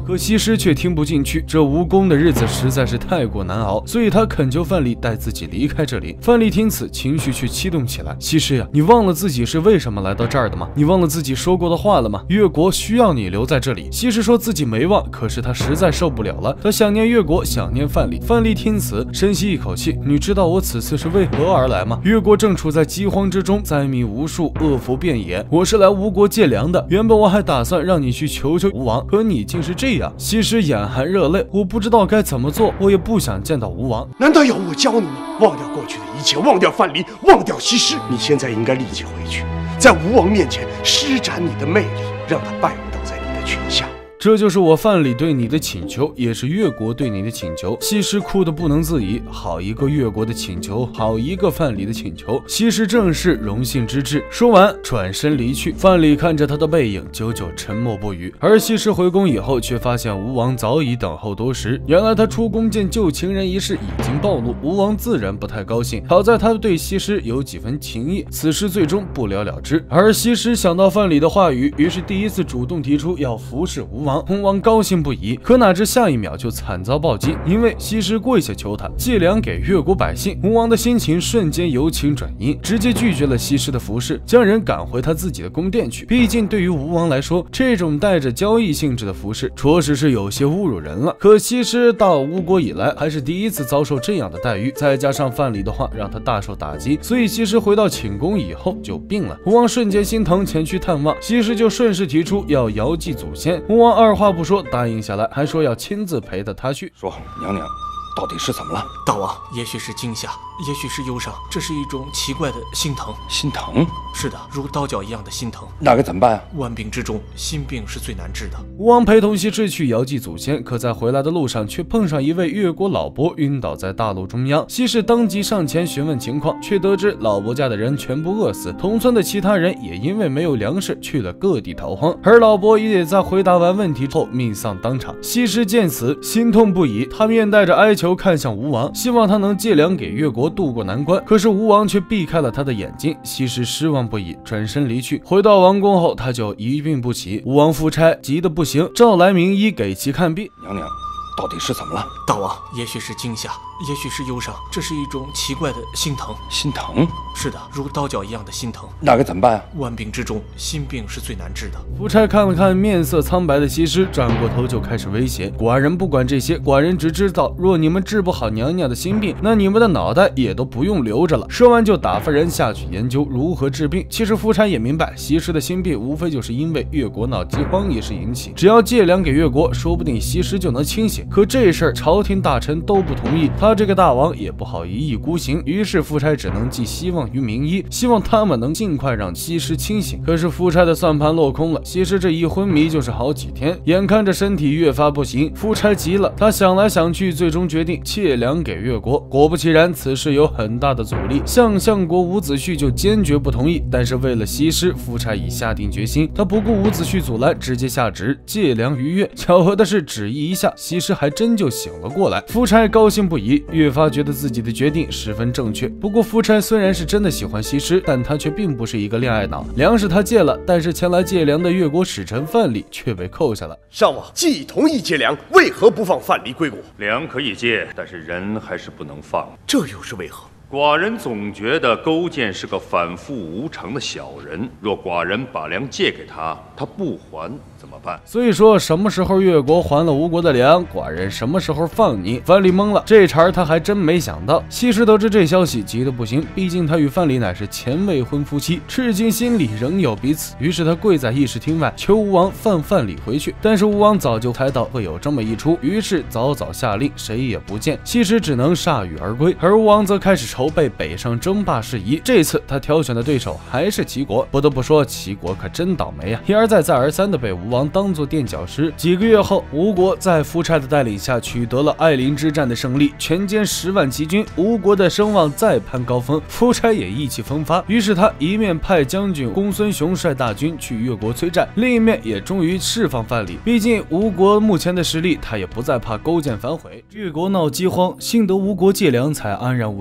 可西施却听不进去，这无功的日子实在是太过难熬，所以他恳求范蠡带自己离开这里。范蠡听此，情绪却激动起来。西施呀，你忘了自己是为什么来到这儿的吗？你忘了自己说过的话了吗？越国需要你留在这里。西施说自己没忘，可是他实在受不了了，他想念越国，想念范蠡。范蠡听此，深吸一口气，你知道我此次是为何而来吗？越国正处在饥荒之中，灾民无数，恶福遍野，我是来吴国借粮的。原本我还打算让你去求求吴王，可你竟是这样。西施眼含热泪，我不知道该怎么做，我也不想见到吴王。 难道要我教你吗？忘掉过去的一切，忘掉范蠡，忘掉西施。你现在应该立即回去，在吴王面前施展你的魅力，让他拜倒在你的裙下。 这就是我范蠡对你的请求，也是越国对你的请求。西施哭得不能自已，好一个越国的请求，好一个范蠡的请求。西施正是荣幸之至。说完，转身离去。范蠡看着他的背影，久久沉默不语。而西施回宫以后，却发现吴王早已等候多时。原来他出宫见旧情人一事已经暴露，吴王自然不太高兴。好在他对西施有几分情谊，此事最终不了了之。而西施想到范蠡的话语，于是第一次主动提出要服侍吴王。吴王高兴不已，可哪知下一秒就惨遭暴击，因为西施跪下求他借粮给越国百姓。吴王的心情瞬间由晴转阴，直接拒绝了西施的服侍，将人赶回他自己的宫殿去。毕竟对于吴王来说，这种带着交易性质的服侍，着实是有些侮辱人了。可西施到吴国以来，还是第一次遭受这样的待遇，再加上范蠡的话让他大受打击，所以西施回到寝宫以后就病了。吴王瞬间心疼，前去探望，西施就顺势提出要遥祭祖先。吴王二话不说答应下来，还说要亲自陪着他去。 说娘娘到底是怎么了？ 大王，也许是惊吓，也许是忧伤，这是一种奇怪的心疼。 心疼？ 是的，如刀绞一样的心疼。 那该怎么办啊？ 万病之中，心病是最难治的。 吴王陪同西施去遥祭祖先，可在回来的路上却碰上一位越国老伯晕倒在大路中央。西施当即上前询问情况，却得知老伯家的人全部饿死，同村的其他人也因为没有粮食去了各地逃荒，而老伯也在回答完问题后命丧当场。西施见此心痛不已，他面带着哀求看向吴王，希望他能借粮给越国渡过难关。可是吴王却避开了他的眼睛，西施失望不已，转身离去。回到王宫后，他就一病不起。吴王夫差急得不行，召来名医给其看病。 娘娘到底是怎么了？ 大王，也许是惊吓，也许是忧伤，这是一种奇怪的心疼。 心疼？ 是的，如刀绞一样的心疼。 那该怎么办啊？ 万病之中，心病是最难治的。 夫差看了看面色苍白的西施，转过头就开始威胁。寡人不管这些，寡人只知道，若你们治不好娘娘的心病，那你们的脑袋也都不用留着了。说完就打发人下去研究如何治病。其实夫差也明白，西施的心病无非就是因为越国闹饥荒一事引起，只要借粮给越国，说不定西施就能清醒。可这事儿朝廷大臣都不同意，他这个大王也不好一意孤行，于是夫差只能寄希望于名医，希望他们能尽快让西施清醒。可是夫差的算盘落空了，西施这一昏迷就是好几天，眼看着身体越发不行，夫差急了，他想来想去，最终决定窃粮给越国。果不其然，此事有很大的阻力，相相国伍子胥就坚决不同意。但是为了西施，夫差已下定决心，他不顾伍子胥阻拦，直接下旨借粮于越。巧合的是，旨意一下，西施还真就醒了过来。夫差高兴不已，越发觉得自己的决定十分正确。不过夫差虽然是真的喜欢西施，但他却并不是一个恋爱脑。粮食他借了，但是前来借粮的越国使臣范蠡却被扣下了。 上王既同意借粮，为何不放范蠡归国？ 粮可以借，但是人还是不能放。 这又是为何？ 寡人总觉得勾践是个反复无常的小人，若寡人把粮借给他，他不还怎么办？ 所以说，什么时候越国还了吴国的粮，寡人什么时候放你。范蠡懵了，这茬他还真没想到。西施得知这消息，急得不行，毕竟他与范蠡乃是前未婚夫妻，至今心里仍有彼此。于是他跪在议事厅外，求吴王放范蠡回去。但是吴王早就猜到会有这么一出，于是早早下令，谁也不见。西施只能铩羽而归，而吴王则开始筹备北上争霸事宜。这次他挑选的对手还是齐国，不得不说齐国可真倒霉啊，一而再再而三的被吴王当作垫脚石。几个月后，吴国在夫差的带领下取得了艾陵之战的胜利，全歼十万齐军，吴国的声望再攀高峰。夫差也意气风发，于是他一面派将军公孙雄率大军去越国催战，另一面也终于释放范蠡。毕竟吴国目前的实力，他也不再怕勾践反悔。越国闹饥荒，幸得吴国借粮才安然无恙，但这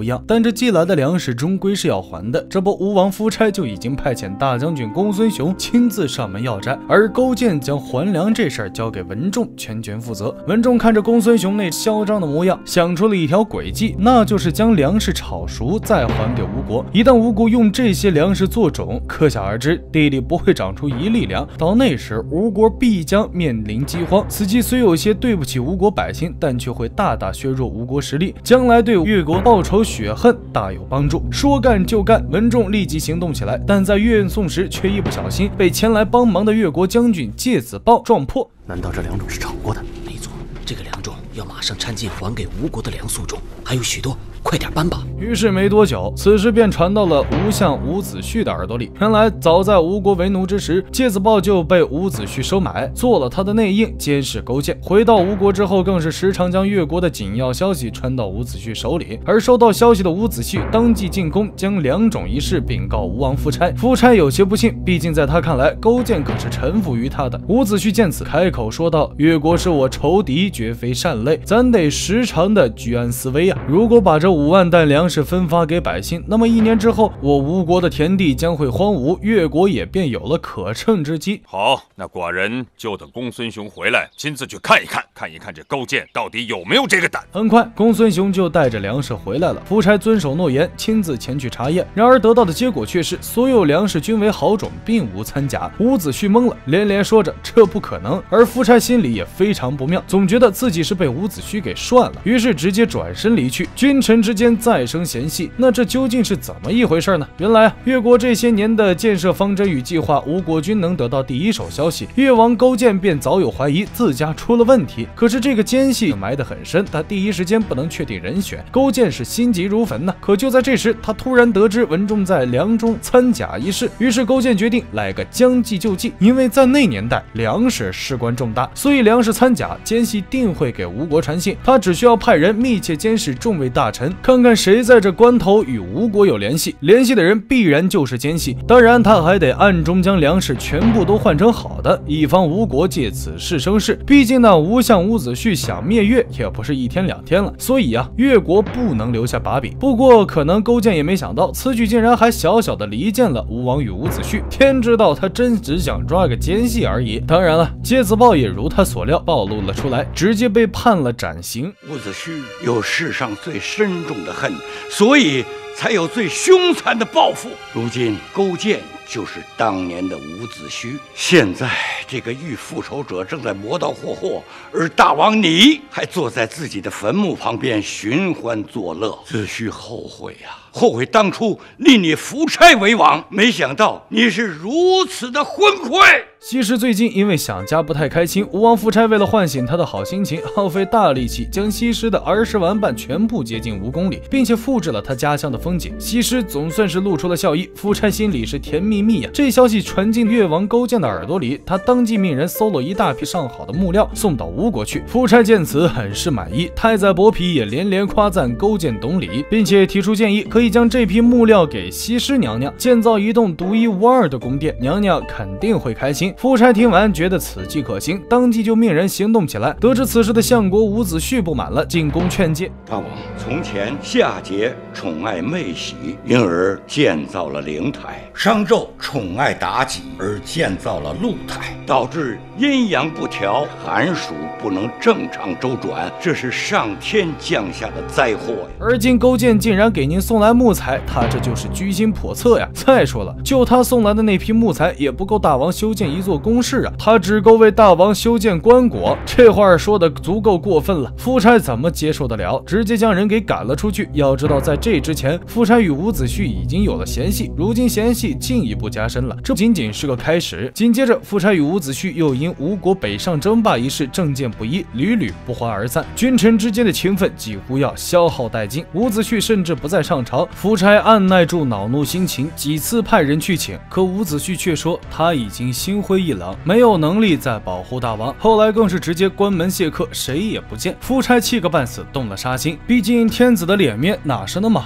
是寄来的粮食终归是要还的，这不吴王夫差就已经派遣大将军公孙雄亲自上门要债，而勾践将还粮这事儿交给文仲全权负责。文仲看着公孙雄那嚣张的模样，想出了一条诡计，那就是将粮食炒熟再还给吴国。一旦吴国用这些粮食做种，可想而知地里不会长出一粒粮，到那时吴国必将面临饥荒。此计虽有些对不起吴国百姓，但却会大大削弱吴国实力，将来对越国报仇雪恨大有帮助。说干就干，文仲立即行动起来，但在越送时却一不小心被前来帮忙的越国将军介子豹撞破。 难道这粮种是炒过的？没错，这个粮种要马上掺进还给吴国的粮粟中，还有许多，快点搬吧。 于是没多久，此事便传到了吴相伍子胥的耳朵里。原来早在吴国为奴之时，介子豹就被伍子胥收买，做了他的内应，监视勾践。回到吴国之后，更是时常将越国的紧要消息传到伍子胥手里。而收到消息的伍子胥当即进宫，将粮种一事禀告吴王夫差。夫差有些不信，毕竟在他看来，勾践可是臣服于他的。伍子胥见此，开口说道：“越国是我仇敌，绝非善类，咱得时常的居安思危啊！如果把这五万担粮食分发给百姓，那么一年之后，我吴国的田地将会荒芜，越国也便有了可乘之机。” 好，那寡人就等公孙雄回来，亲自去看一看，看一看这勾践到底有没有这个胆。 很快，公孙雄就带着粮食回来了。夫差遵守诺言，亲自前去查验。然而得到的结果却是，所有粮食均为好种，并无掺假。伍子胥懵了，连连说着这不可能。而夫差心里也非常不妙，总觉得自己是被伍子胥给涮了，于是直接转身离去。君臣之间再生嫌隙，那这究竟是怎么一回事呢？原来啊，越国这些年的建设方针与计划，吴国君能得到第一手消息，越王勾践便早有怀疑自家出了问题。可是这个奸细埋得很深，他第一时间不能确定人选，勾践是心急如焚呢。可就在这时，他突然得知文仲在粮中掺假一事，于是勾践决定来个将计就计。因为在那年代，粮食事关重大，所以粮食掺假，奸细定会给吴国传信，他只需要派人密切监视众位大臣，看看谁在这关头与吴国有联系，联系的人必然就是奸细。当然，他还得暗中将粮食全部都换成好的，以防吴国借此事生事。毕竟那吴相伍子胥想灭越也不是一天两天了，所以啊，越国不能留下把柄。不过，可能勾践也没想到，此举竟然还小小的离间了吴王与伍子胥。天知道他真只想抓个奸细而已。当然了，介子豹也如他所料暴露了出来，直接被判了斩刑。 伍子胥有世上最深重的恨，所以才有最凶残的报复。如今勾践就是当年的伍子胥，现在这个欲复仇者正在磨刀霍霍，而大王你还坐在自己的坟墓旁边寻欢作乐。子胥后悔呀、啊，后悔当初立你夫差为王，没想到你是如此的昏聩。 西施最近因为想家不太开心，吴王夫差为了唤醒他的好心情，耗费大力气将西施的儿时玩伴全部接进吴宫里，并且复制了他家乡的风景。西施总算是露出了笑意，夫差心里是甜蜜蜜呀、啊。这消息传进越王勾践的耳朵里，他当即命人搜罗一大批上好的木料送到吴国去。夫差见此很是满意，太宰伯嚭也连连夸赞勾践懂礼，并且提出建议，可以将这批木料给西施娘娘，建造一栋独一无二的宫殿，娘娘肯定会开心。夫差听完觉得此计可行，当即就命人行动起来。得知此事的相国伍子胥不满了，进宫劝诫： 大王，从前夏桀宠爱妹喜，因而建造了灵台；商纣宠爱妲己，而建造了露台，导致阴阳不调，寒暑不能正常周转，这是上天降下的灾祸呀。 而今勾践竟然给您送来木材，他这就是居心叵测呀！再说了，就他送来的那批木材也不够大王修建一座宫室啊，他只够为大王修建棺椁，这话说的足够过分了。夫差怎么接受得了？直接将人给赶了出去。要知道，在这之前，夫差与伍子胥已经有了嫌隙，如今嫌隙进一步加深了，这仅仅是个开始。紧接着，夫差与伍子胥又因吴国北上争霸一事政见不一，屡屡不欢而散，君臣之间的情分几乎要消耗殆尽。伍子胥甚至不再上朝，夫差按耐住恼怒心情，几次派人去请，可伍子胥却说他已经心灰意冷，没有能力再保护大王。后来更是直接关门谢客，谁也不见。夫差气个半死，动了杀心。毕竟天子的脸面哪是那么好踩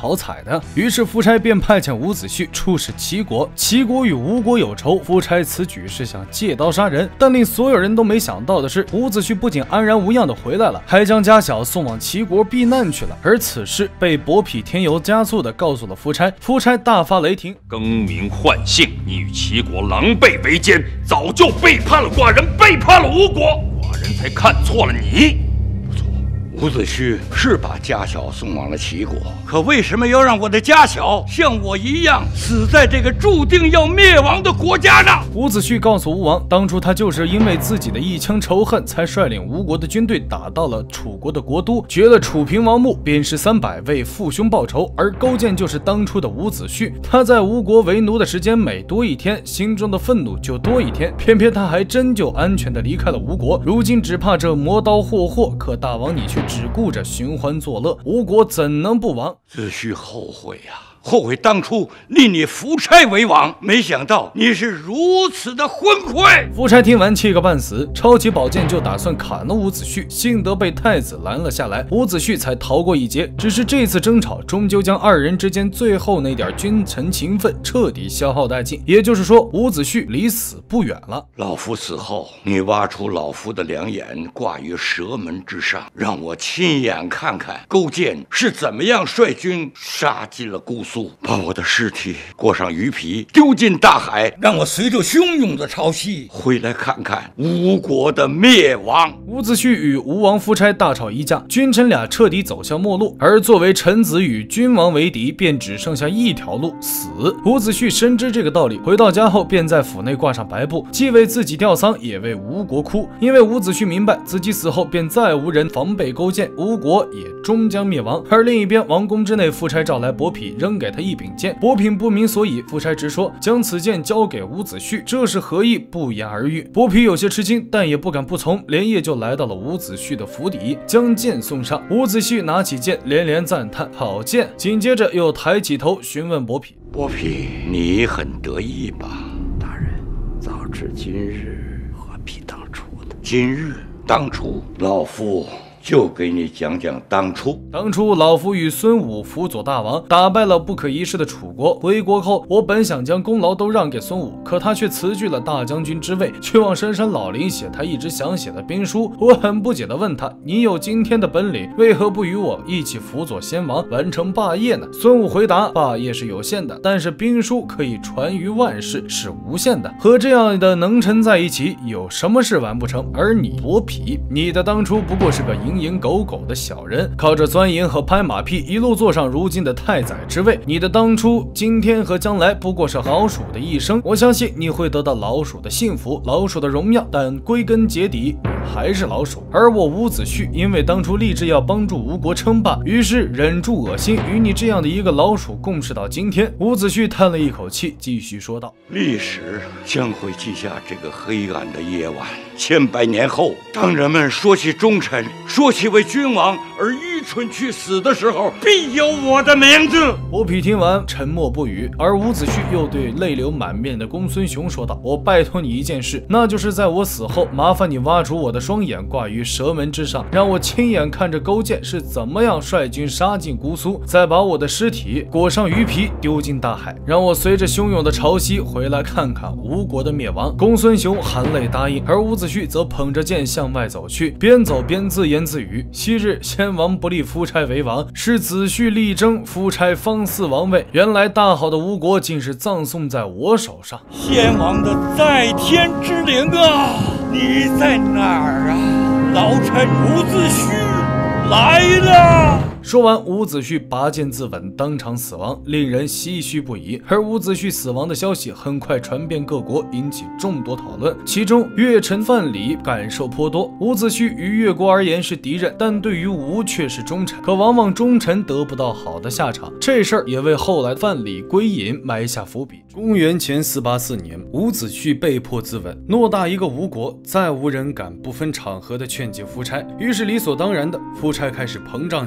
的。于是夫差便派遣伍子胥出使齐国。齐国与吴国有仇，夫差此举是想借刀杀人。但令所有人都没想到的是，伍子胥不仅安然无恙的回来了，还将家小送往齐国避难去了。而此事被伯嚭添油加醋的告诉了夫差，夫差大发雷霆， 更名换姓，你与齐国狼狈为奸，早就背叛了寡人，背叛了吴国，寡人才看错了你。 伍子胥是把家小送往了齐国，可为什么要让我的家小像我一样死在这个注定要灭亡的国家呢？ 伍子胥告诉吴王，当初他就是因为自己的一腔仇恨，才率领吴国的军队打到了楚国的国都，掘了楚平王墓，鞭尸三百，为父兄报仇。而勾践就是当初的伍子胥，他在吴国为奴的时间每多一天，心中的愤怒就多一天。偏偏他还真就安全的离开了吴国，如今只怕这磨刀霍霍，可大王你却只顾着寻欢作乐，吴国怎能不亡？ 子胥后悔呀、啊，后悔当初立你夫差为王，没想到你是如此的昏聩。 夫差听完气个半死，抄起宝剑就打算砍了伍子胥，幸得被太子拦了下来，伍子胥才逃过一劫。只是这次争吵终究将二人之间最后那点君臣情分彻底消耗殆尽，也就是说，伍子胥离死不远了。 老夫死后，你挖出老夫的两眼，挂于蛇门之上，让我亲眼看看勾践是怎么样率军杀进了姑苏，把我的尸体裹上鱼皮丢进大海，让我随着汹涌的潮汐回来看看吴国的灭亡。 伍子胥与吴王夫差大吵一架，君臣俩彻底走向末路，而作为臣子与君王为敌，便只剩下一条路，死。伍子胥深知这个道理，回到家后便在府内挂上白布，既为自己吊丧，也为吴国哭。因为伍子胥明白自己死后便再无人防备勾践，吴国也终将灭亡。而另一边，王宫之内，夫差召来伯嚭，扔给他一柄剑。伯嚭不明所以，夫差直说将此剑交给伍子胥，这是何意？不言而喻。伯嚭有些吃惊，但也不敢不从，连夜就来到了伍子胥的府邸，将剑送上。伍子胥拿起剑，连连赞叹好剑，紧接着又抬起头询问伯嚭： 伯嚭，你很得意吧？大人，早知今日，何必当初呢？今日，当初，老夫就给你讲讲当初。 当初老夫与孙武辅佐大王，打败了不可一世的楚国。回国后，我本想将功劳都让给孙武，可他却辞去了大将军之位，去往深山老林写他一直想写的兵书。我很不解地问他：“你有今天的本领，为何不与我一起辅佐先王，完成霸业呢？”孙武回答：“霸业是有限的，但是兵书可以传于万世，是无限的。和这样的能臣在一起，有什么事完不成？而你伯嚭，你的当初不过是个蝇营狗苟的小人，靠着钻营和拍马屁，一路坐上如今的太宰之位。你的当初、今天和将来，不过是老鼠的一生。我相信你会得到老鼠的幸福，老鼠的荣耀，但归根结底，你还是老鼠。而我伍子胥，因为当初立志要帮助吴国称霸，于是忍住恶心，与你这样的一个老鼠共事到今天。”伍子胥叹了一口气，继续说道：“ 历史将会记下这个黑暗的夜晚。千百年后，当人们说起忠臣，说起为君王而愚蠢去死的时候，必有我的名字。” 伯嚭听完沉默不语，而伍子胥又对泪流满面的公孙雄说道：“我拜托你一件事，那就是在我死后，麻烦你挖出我的双眼，挂于蛇门之上，让我亲眼看着勾践是怎么样率军杀进姑苏，再把我的尸体裹上鱼皮丢进大海，让我随着汹涌的潮汐回来看看吴国的灭亡。”公孙雄含泪答应，而伍子胥则捧着剑向外走去，边走边自言自语：“昔日先王不立夫差为王，是子胥力争，夫差方嗣王位。原来大好的吴国竟是葬送在我手上。 先王的在天之灵啊，你在哪儿啊？老臣伍子胥来了。” 说完，伍子胥拔剑自刎，当场死亡，令人唏嘘不已。而伍子胥死亡的消息很快传遍各国，引起众多讨论。其中，越臣范蠡感受颇多。伍子胥于越国而言是敌人，但对于吴却是忠臣。可往往忠臣得不到好的下场，这事儿也为后来范蠡归隐埋下伏笔。公元前四八四年，伍子胥被迫自刎。偌大一个吴国，再无人敢不分场合的劝解夫差，于是理所当然的，夫差开始膨胀起来。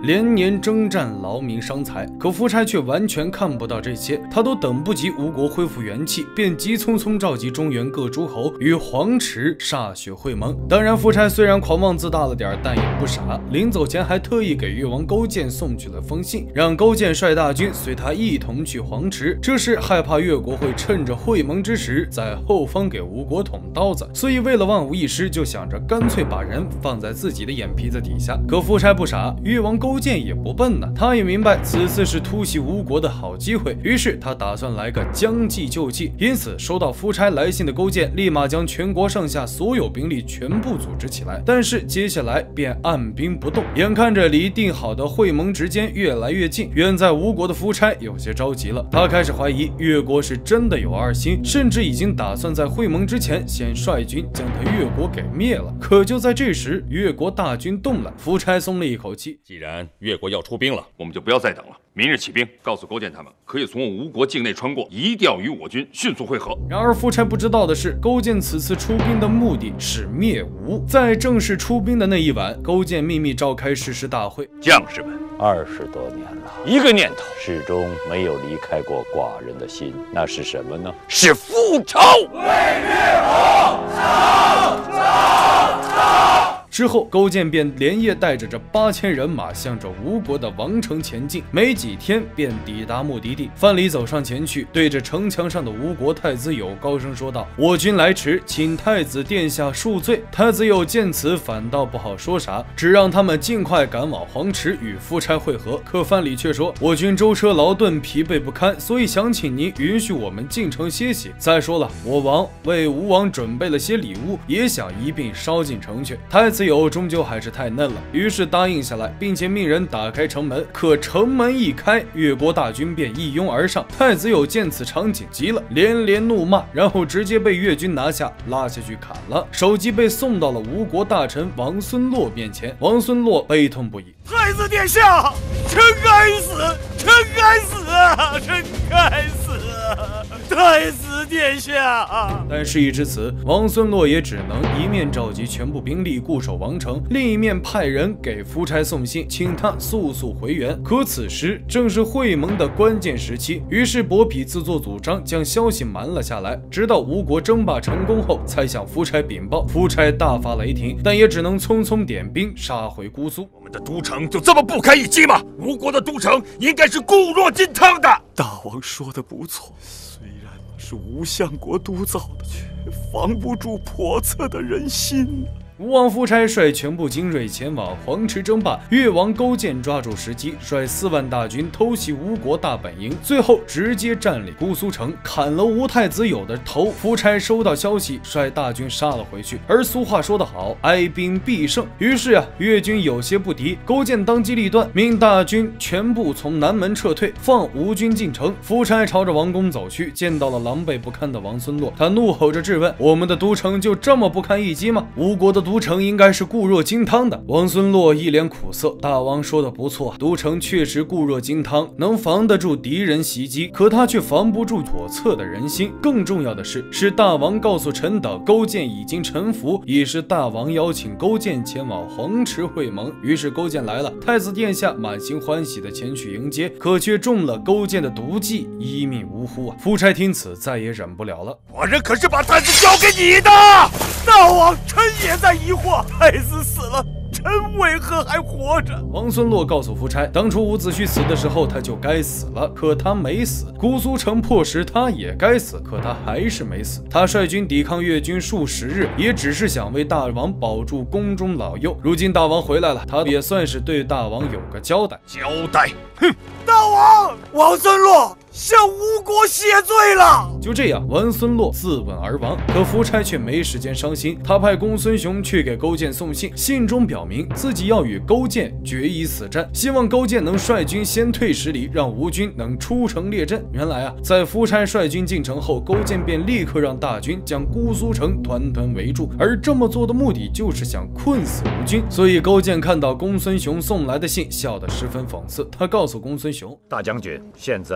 连年征战，劳民伤财。可夫差却完全看不到这些，他都等不及吴国恢复元气，便急匆匆召集中原各诸侯与黄池歃血会盟。当然，夫差虽然狂妄自大了点，但也不傻。临走前还特意给越王勾践送去了封信，让勾践率大军随他一同去黄池。这是害怕越国会趁着会盟之时在后方给吴国捅刀子，所以为了万无一失，就想着干脆把人放在自己的眼皮子底下。可夫差不傻，越王勾践也不笨呢，他也明白此次是突袭吴国的好机会，于是他打算来个将计就计。因此，收到夫差来信的勾践立马将全国上下所有兵力全部组织起来，但是接下来便按兵不动。眼看着离定好的会盟时间越来越近，远在吴国的夫差有些着急了，他开始怀疑越国是真的有二心，甚至已经打算在会盟之前先率军将他越国给灭了。可就在这时，越国大军动了，夫差松了一口气。 既然越国要出兵了，我们就不要再等了，明日起兵，告诉勾践他们可以从我吴国境内穿过，一定要与我军迅速会合。 然而夫差不知道的是，勾践此次出兵的目的是灭吴。在正式出兵的那一晚，勾践秘密召开誓师大会， 将士们，二十多年了，一个念头始终没有离开过寡人的心，那是什么呢？是复仇！为越王争争！之后，勾践便连夜带着这八千人马，向着吴国的王城前进。没几天，便抵达目的地。范蠡走上前去，对着城墙上的吴国太子友高声说道：“我军来迟，请太子殿下恕罪。”太子友见此，反倒不好说啥，只让他们尽快赶往黄池与夫差会合。可范蠡却说：“我军舟车劳顿，疲惫不堪，所以想请您允许我们进城歇息。再说了，我王为吴王准备了些礼物，也想一并捎进城去。”太子友终究还是太嫩了，于是答应下来，并且命人打开城门。可城门一开，越国大军便一拥而上。太子友见此场景急了，连连怒骂，然后直接被越军拿下，拉下去砍了。首级被送到了吴国大臣王孙洛面前。王孙洛悲痛不已：“ 太子殿下，臣该死，臣该死啊，臣该死啊！太子殿下！” 但事已至此，王孙洛也只能一面召集全部兵力固守王城，另一面派人给夫差送信，请他速速回援。可此时正是会盟的关键时期，于是伯嚭自作主张将消息瞒了下来，直到吴国争霸成功后，才向夫差禀报。夫差大发雷霆，但也只能匆匆点兵杀回姑苏。 我们的都城就这么不堪一击吗？吴国的都城应该是固若金汤的。 大王说的不错，虽然是吴相国督造的，却防不住叵测的人心。 吴王夫差率全部精锐前往黄池争霸，越王勾践抓住时机，率四万大军偷袭吴国大本营，最后直接占领姑苏城，砍了吴太子友的头。夫差收到消息，率大军杀了回去。而俗话说得好，哀兵必胜。于是啊，越军有些不敌，勾践当机立断，命大军全部从南门撤退，放吴军进城。夫差朝着王宫走去，见到了狼狈不堪的王孙洛，他怒吼着质问：“我们的都城就这么不堪一击吗？吴国的都城应该是固若金汤的。”王孙洛一脸苦涩：“大王说的不错，都城确实固若金汤，能防得住敌人袭击，可他却防不住叵测的人心。更重要的是，是大王告诉臣等，勾践已经臣服，也是大王邀请勾践前往黄池会盟。”于是勾践来了，太子殿下满心欢喜的前去迎接，可却中了勾践的毒计，一命呜呼啊！夫差听此，再也忍不了了：“ 寡人可是把太子交给你的！大王，臣也在疑惑，太子死了，臣为何还活着？” 王孙洛告诉夫差，当初伍子胥死的时候，他就该死了，可他没死；姑苏城破时，他也该死，可他还是没死。他率军抵抗越军数十日，也只是想为大王保住宫中老幼。如今大王回来了，他也算是对大王有个交代。 交代？哼！ 大王，王孙洛向吴国谢罪了。 就这样，王孙洛自刎而亡。可夫差却没时间伤心，他派公孙雄去给勾践送信，信中表明自己要与勾践决一死战，希望勾践能率军先退十里，让吴军能出城列阵。原来啊，在夫差率军进城后，勾践便立刻让大军将姑苏城团团围住，而这么做的目的就是想困死吴军。所以勾践看到公孙雄送来的信，笑得十分讽刺。他告诉公孙雄：“ 大将军，现在你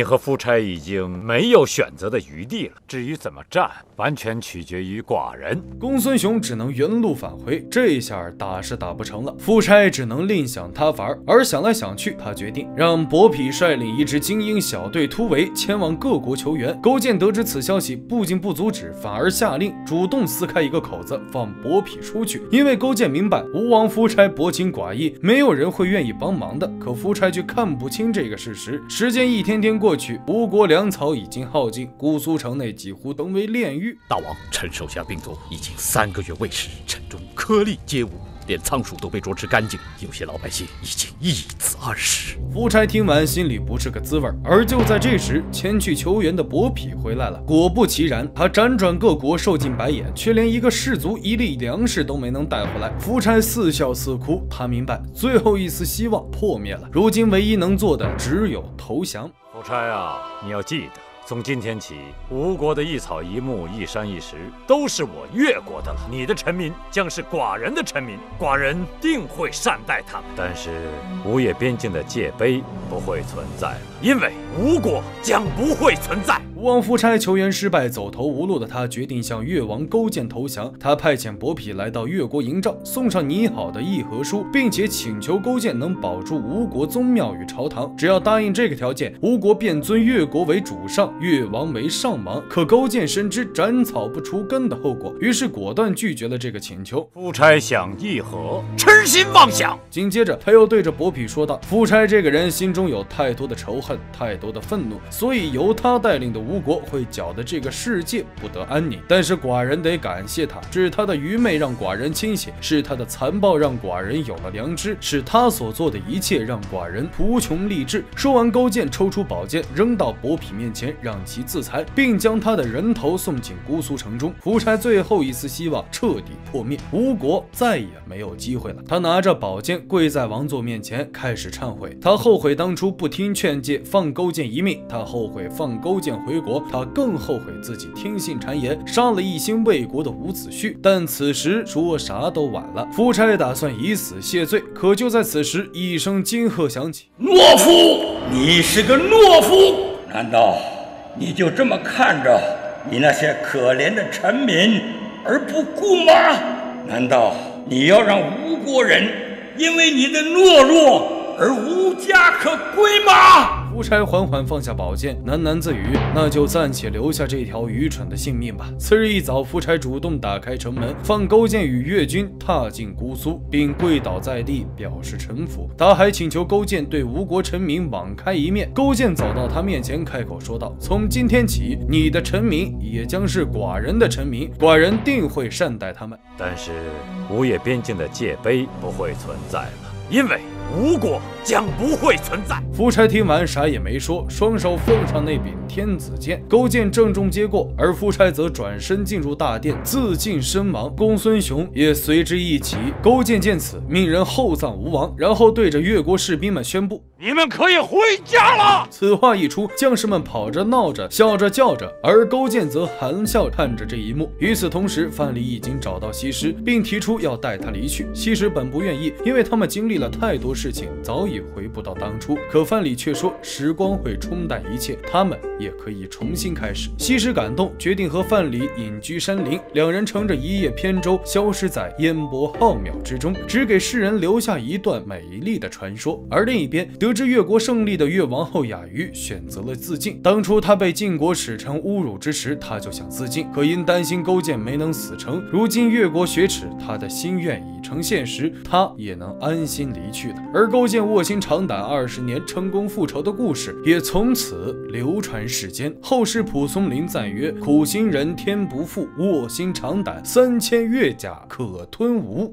你和夫差已经没有选择的余地了。至于怎么战，完全取决于寡人。 公孙雄只能原路返回，这下打是打不成了。夫差只能另想他法，而想来想去，他决定让伯嚭率领一支精英小队突围，前往各国求援。勾践得知此消息，不仅不阻止，反而下令主动撕开一个口子，放伯嚭出去。因为勾践明白吴王夫差薄情寡义，没有人会愿意帮忙的。可夫差却看不清这个事实。时间一天天过去，吴国粮草已经耗尽，姑苏城内几乎成为炼狱。 大王，陈手下病卒已经三个月未食，城中颗粒皆无，连仓鼠都被啄吃干净，有些老百姓已经一子二食。 夫差听完心里不是个滋味，而就在这时，前去求援的伯嚭回来了。果不其然，他辗转各国，受尽白眼，却连一个士卒一粒粮食都没能带回来。夫差似笑似哭，他明白最后一丝希望破灭了，如今唯一能做的只有投降。 夫差啊，你要记得，从今天起，吴国的一草一木、一山一石都是我越国的了。你的臣民将是寡人的臣民，寡人定会善待他们。但是吴越边境的界碑不会存在了，因为吴国将不会存在。 吴王夫差求援失败，走投无路的他决定向越王勾践投降。他派遣伯嚭来到越国营帐，送上拟好的议和书，并且请求勾践能保住吴国宗庙与朝堂。只要答应这个条件，吴国便尊越国为主上，越王为上王。可勾践深知斩草不除根的后果，于是果断拒绝了这个请求。 夫差想议和，痴心妄想。 紧接着，他又对着伯嚭说道：“夫差这个人心中有太多的仇恨，太多的愤怒，所以由他带领的吴国会搅得这个世界不得安宁。但是寡人得感谢他，是他的愚昧让寡人清醒，是他的残暴让寡人有了良知，是他所做的一切让寡人图穷匕志。”说完，勾践抽出宝剑扔到伯嚭面前，让其自裁，并将他的人头送进姑苏城中。夫差最后一丝希望彻底破灭，吴国再也没有机会了。他拿着宝剑跪在王座面前，开始忏悔。他后悔当初不听劝诫，放勾践一命；他后悔放勾践回国，他更后悔自己听信谗言，杀了一心为国的伍子胥。但此时说啥都晚了。夫差打算以死谢罪，可就在此时，一声惊喝响起：“ 懦夫！你是个懦夫！难道你就这么看着你那些可怜的臣民而不顾吗？难道你要让吴国人因为你的懦弱而无家可归吗？” 夫差缓缓放下宝剑，喃喃自语：“那就暂且留下这条愚蠢的性命吧。”次日一早，夫差主动打开城门，放勾践与越军踏进姑苏，并跪倒在地表示臣服。他还请求勾践对吴国臣民网开一面。勾践走到他面前，开口说道：“从今天起，你的臣民也将是寡人的臣民，寡人定会善待他们。 但是吴越边境的界碑不会存在了，因为吴国将不会存在。” 夫差听完啥也没说，双手奉上那柄天子剑。勾践郑重接过，而夫差则转身进入大殿，自尽身亡。公孙雄也随之一起。勾践见此，命人厚葬吴王，然后对着越国士兵们宣布：“ 你们可以回家了。” 此话一出，将士们跑着闹着，笑着叫着，而勾践则含笑看着这一幕。与此同时，范蠡已经找到西施，并提出要带他离去。西施本不愿意，因为他们经历了太多事情，早已回不到当初。可范蠡却说，时光会冲淡一切，他们也可以重新开始。西施感动，决定和范蠡隐居山林。两人乘着一叶扁舟，消失在烟波浩渺之中，只给世人留下一段美丽的传说。而另一边，得知越国胜利的越王后雅瑜选择了自尽。当初她被晋国使臣侮辱之时，她就想自尽，可因担心勾践没能死成，如今越国雪耻，她的心愿已成现实，她也能安心离去了。而勾践卧薪尝胆二十年成功复仇的故事也从此流传世间。后世蒲松龄赞曰：“苦心人天不负，卧薪尝胆，三千越甲可吞吴。”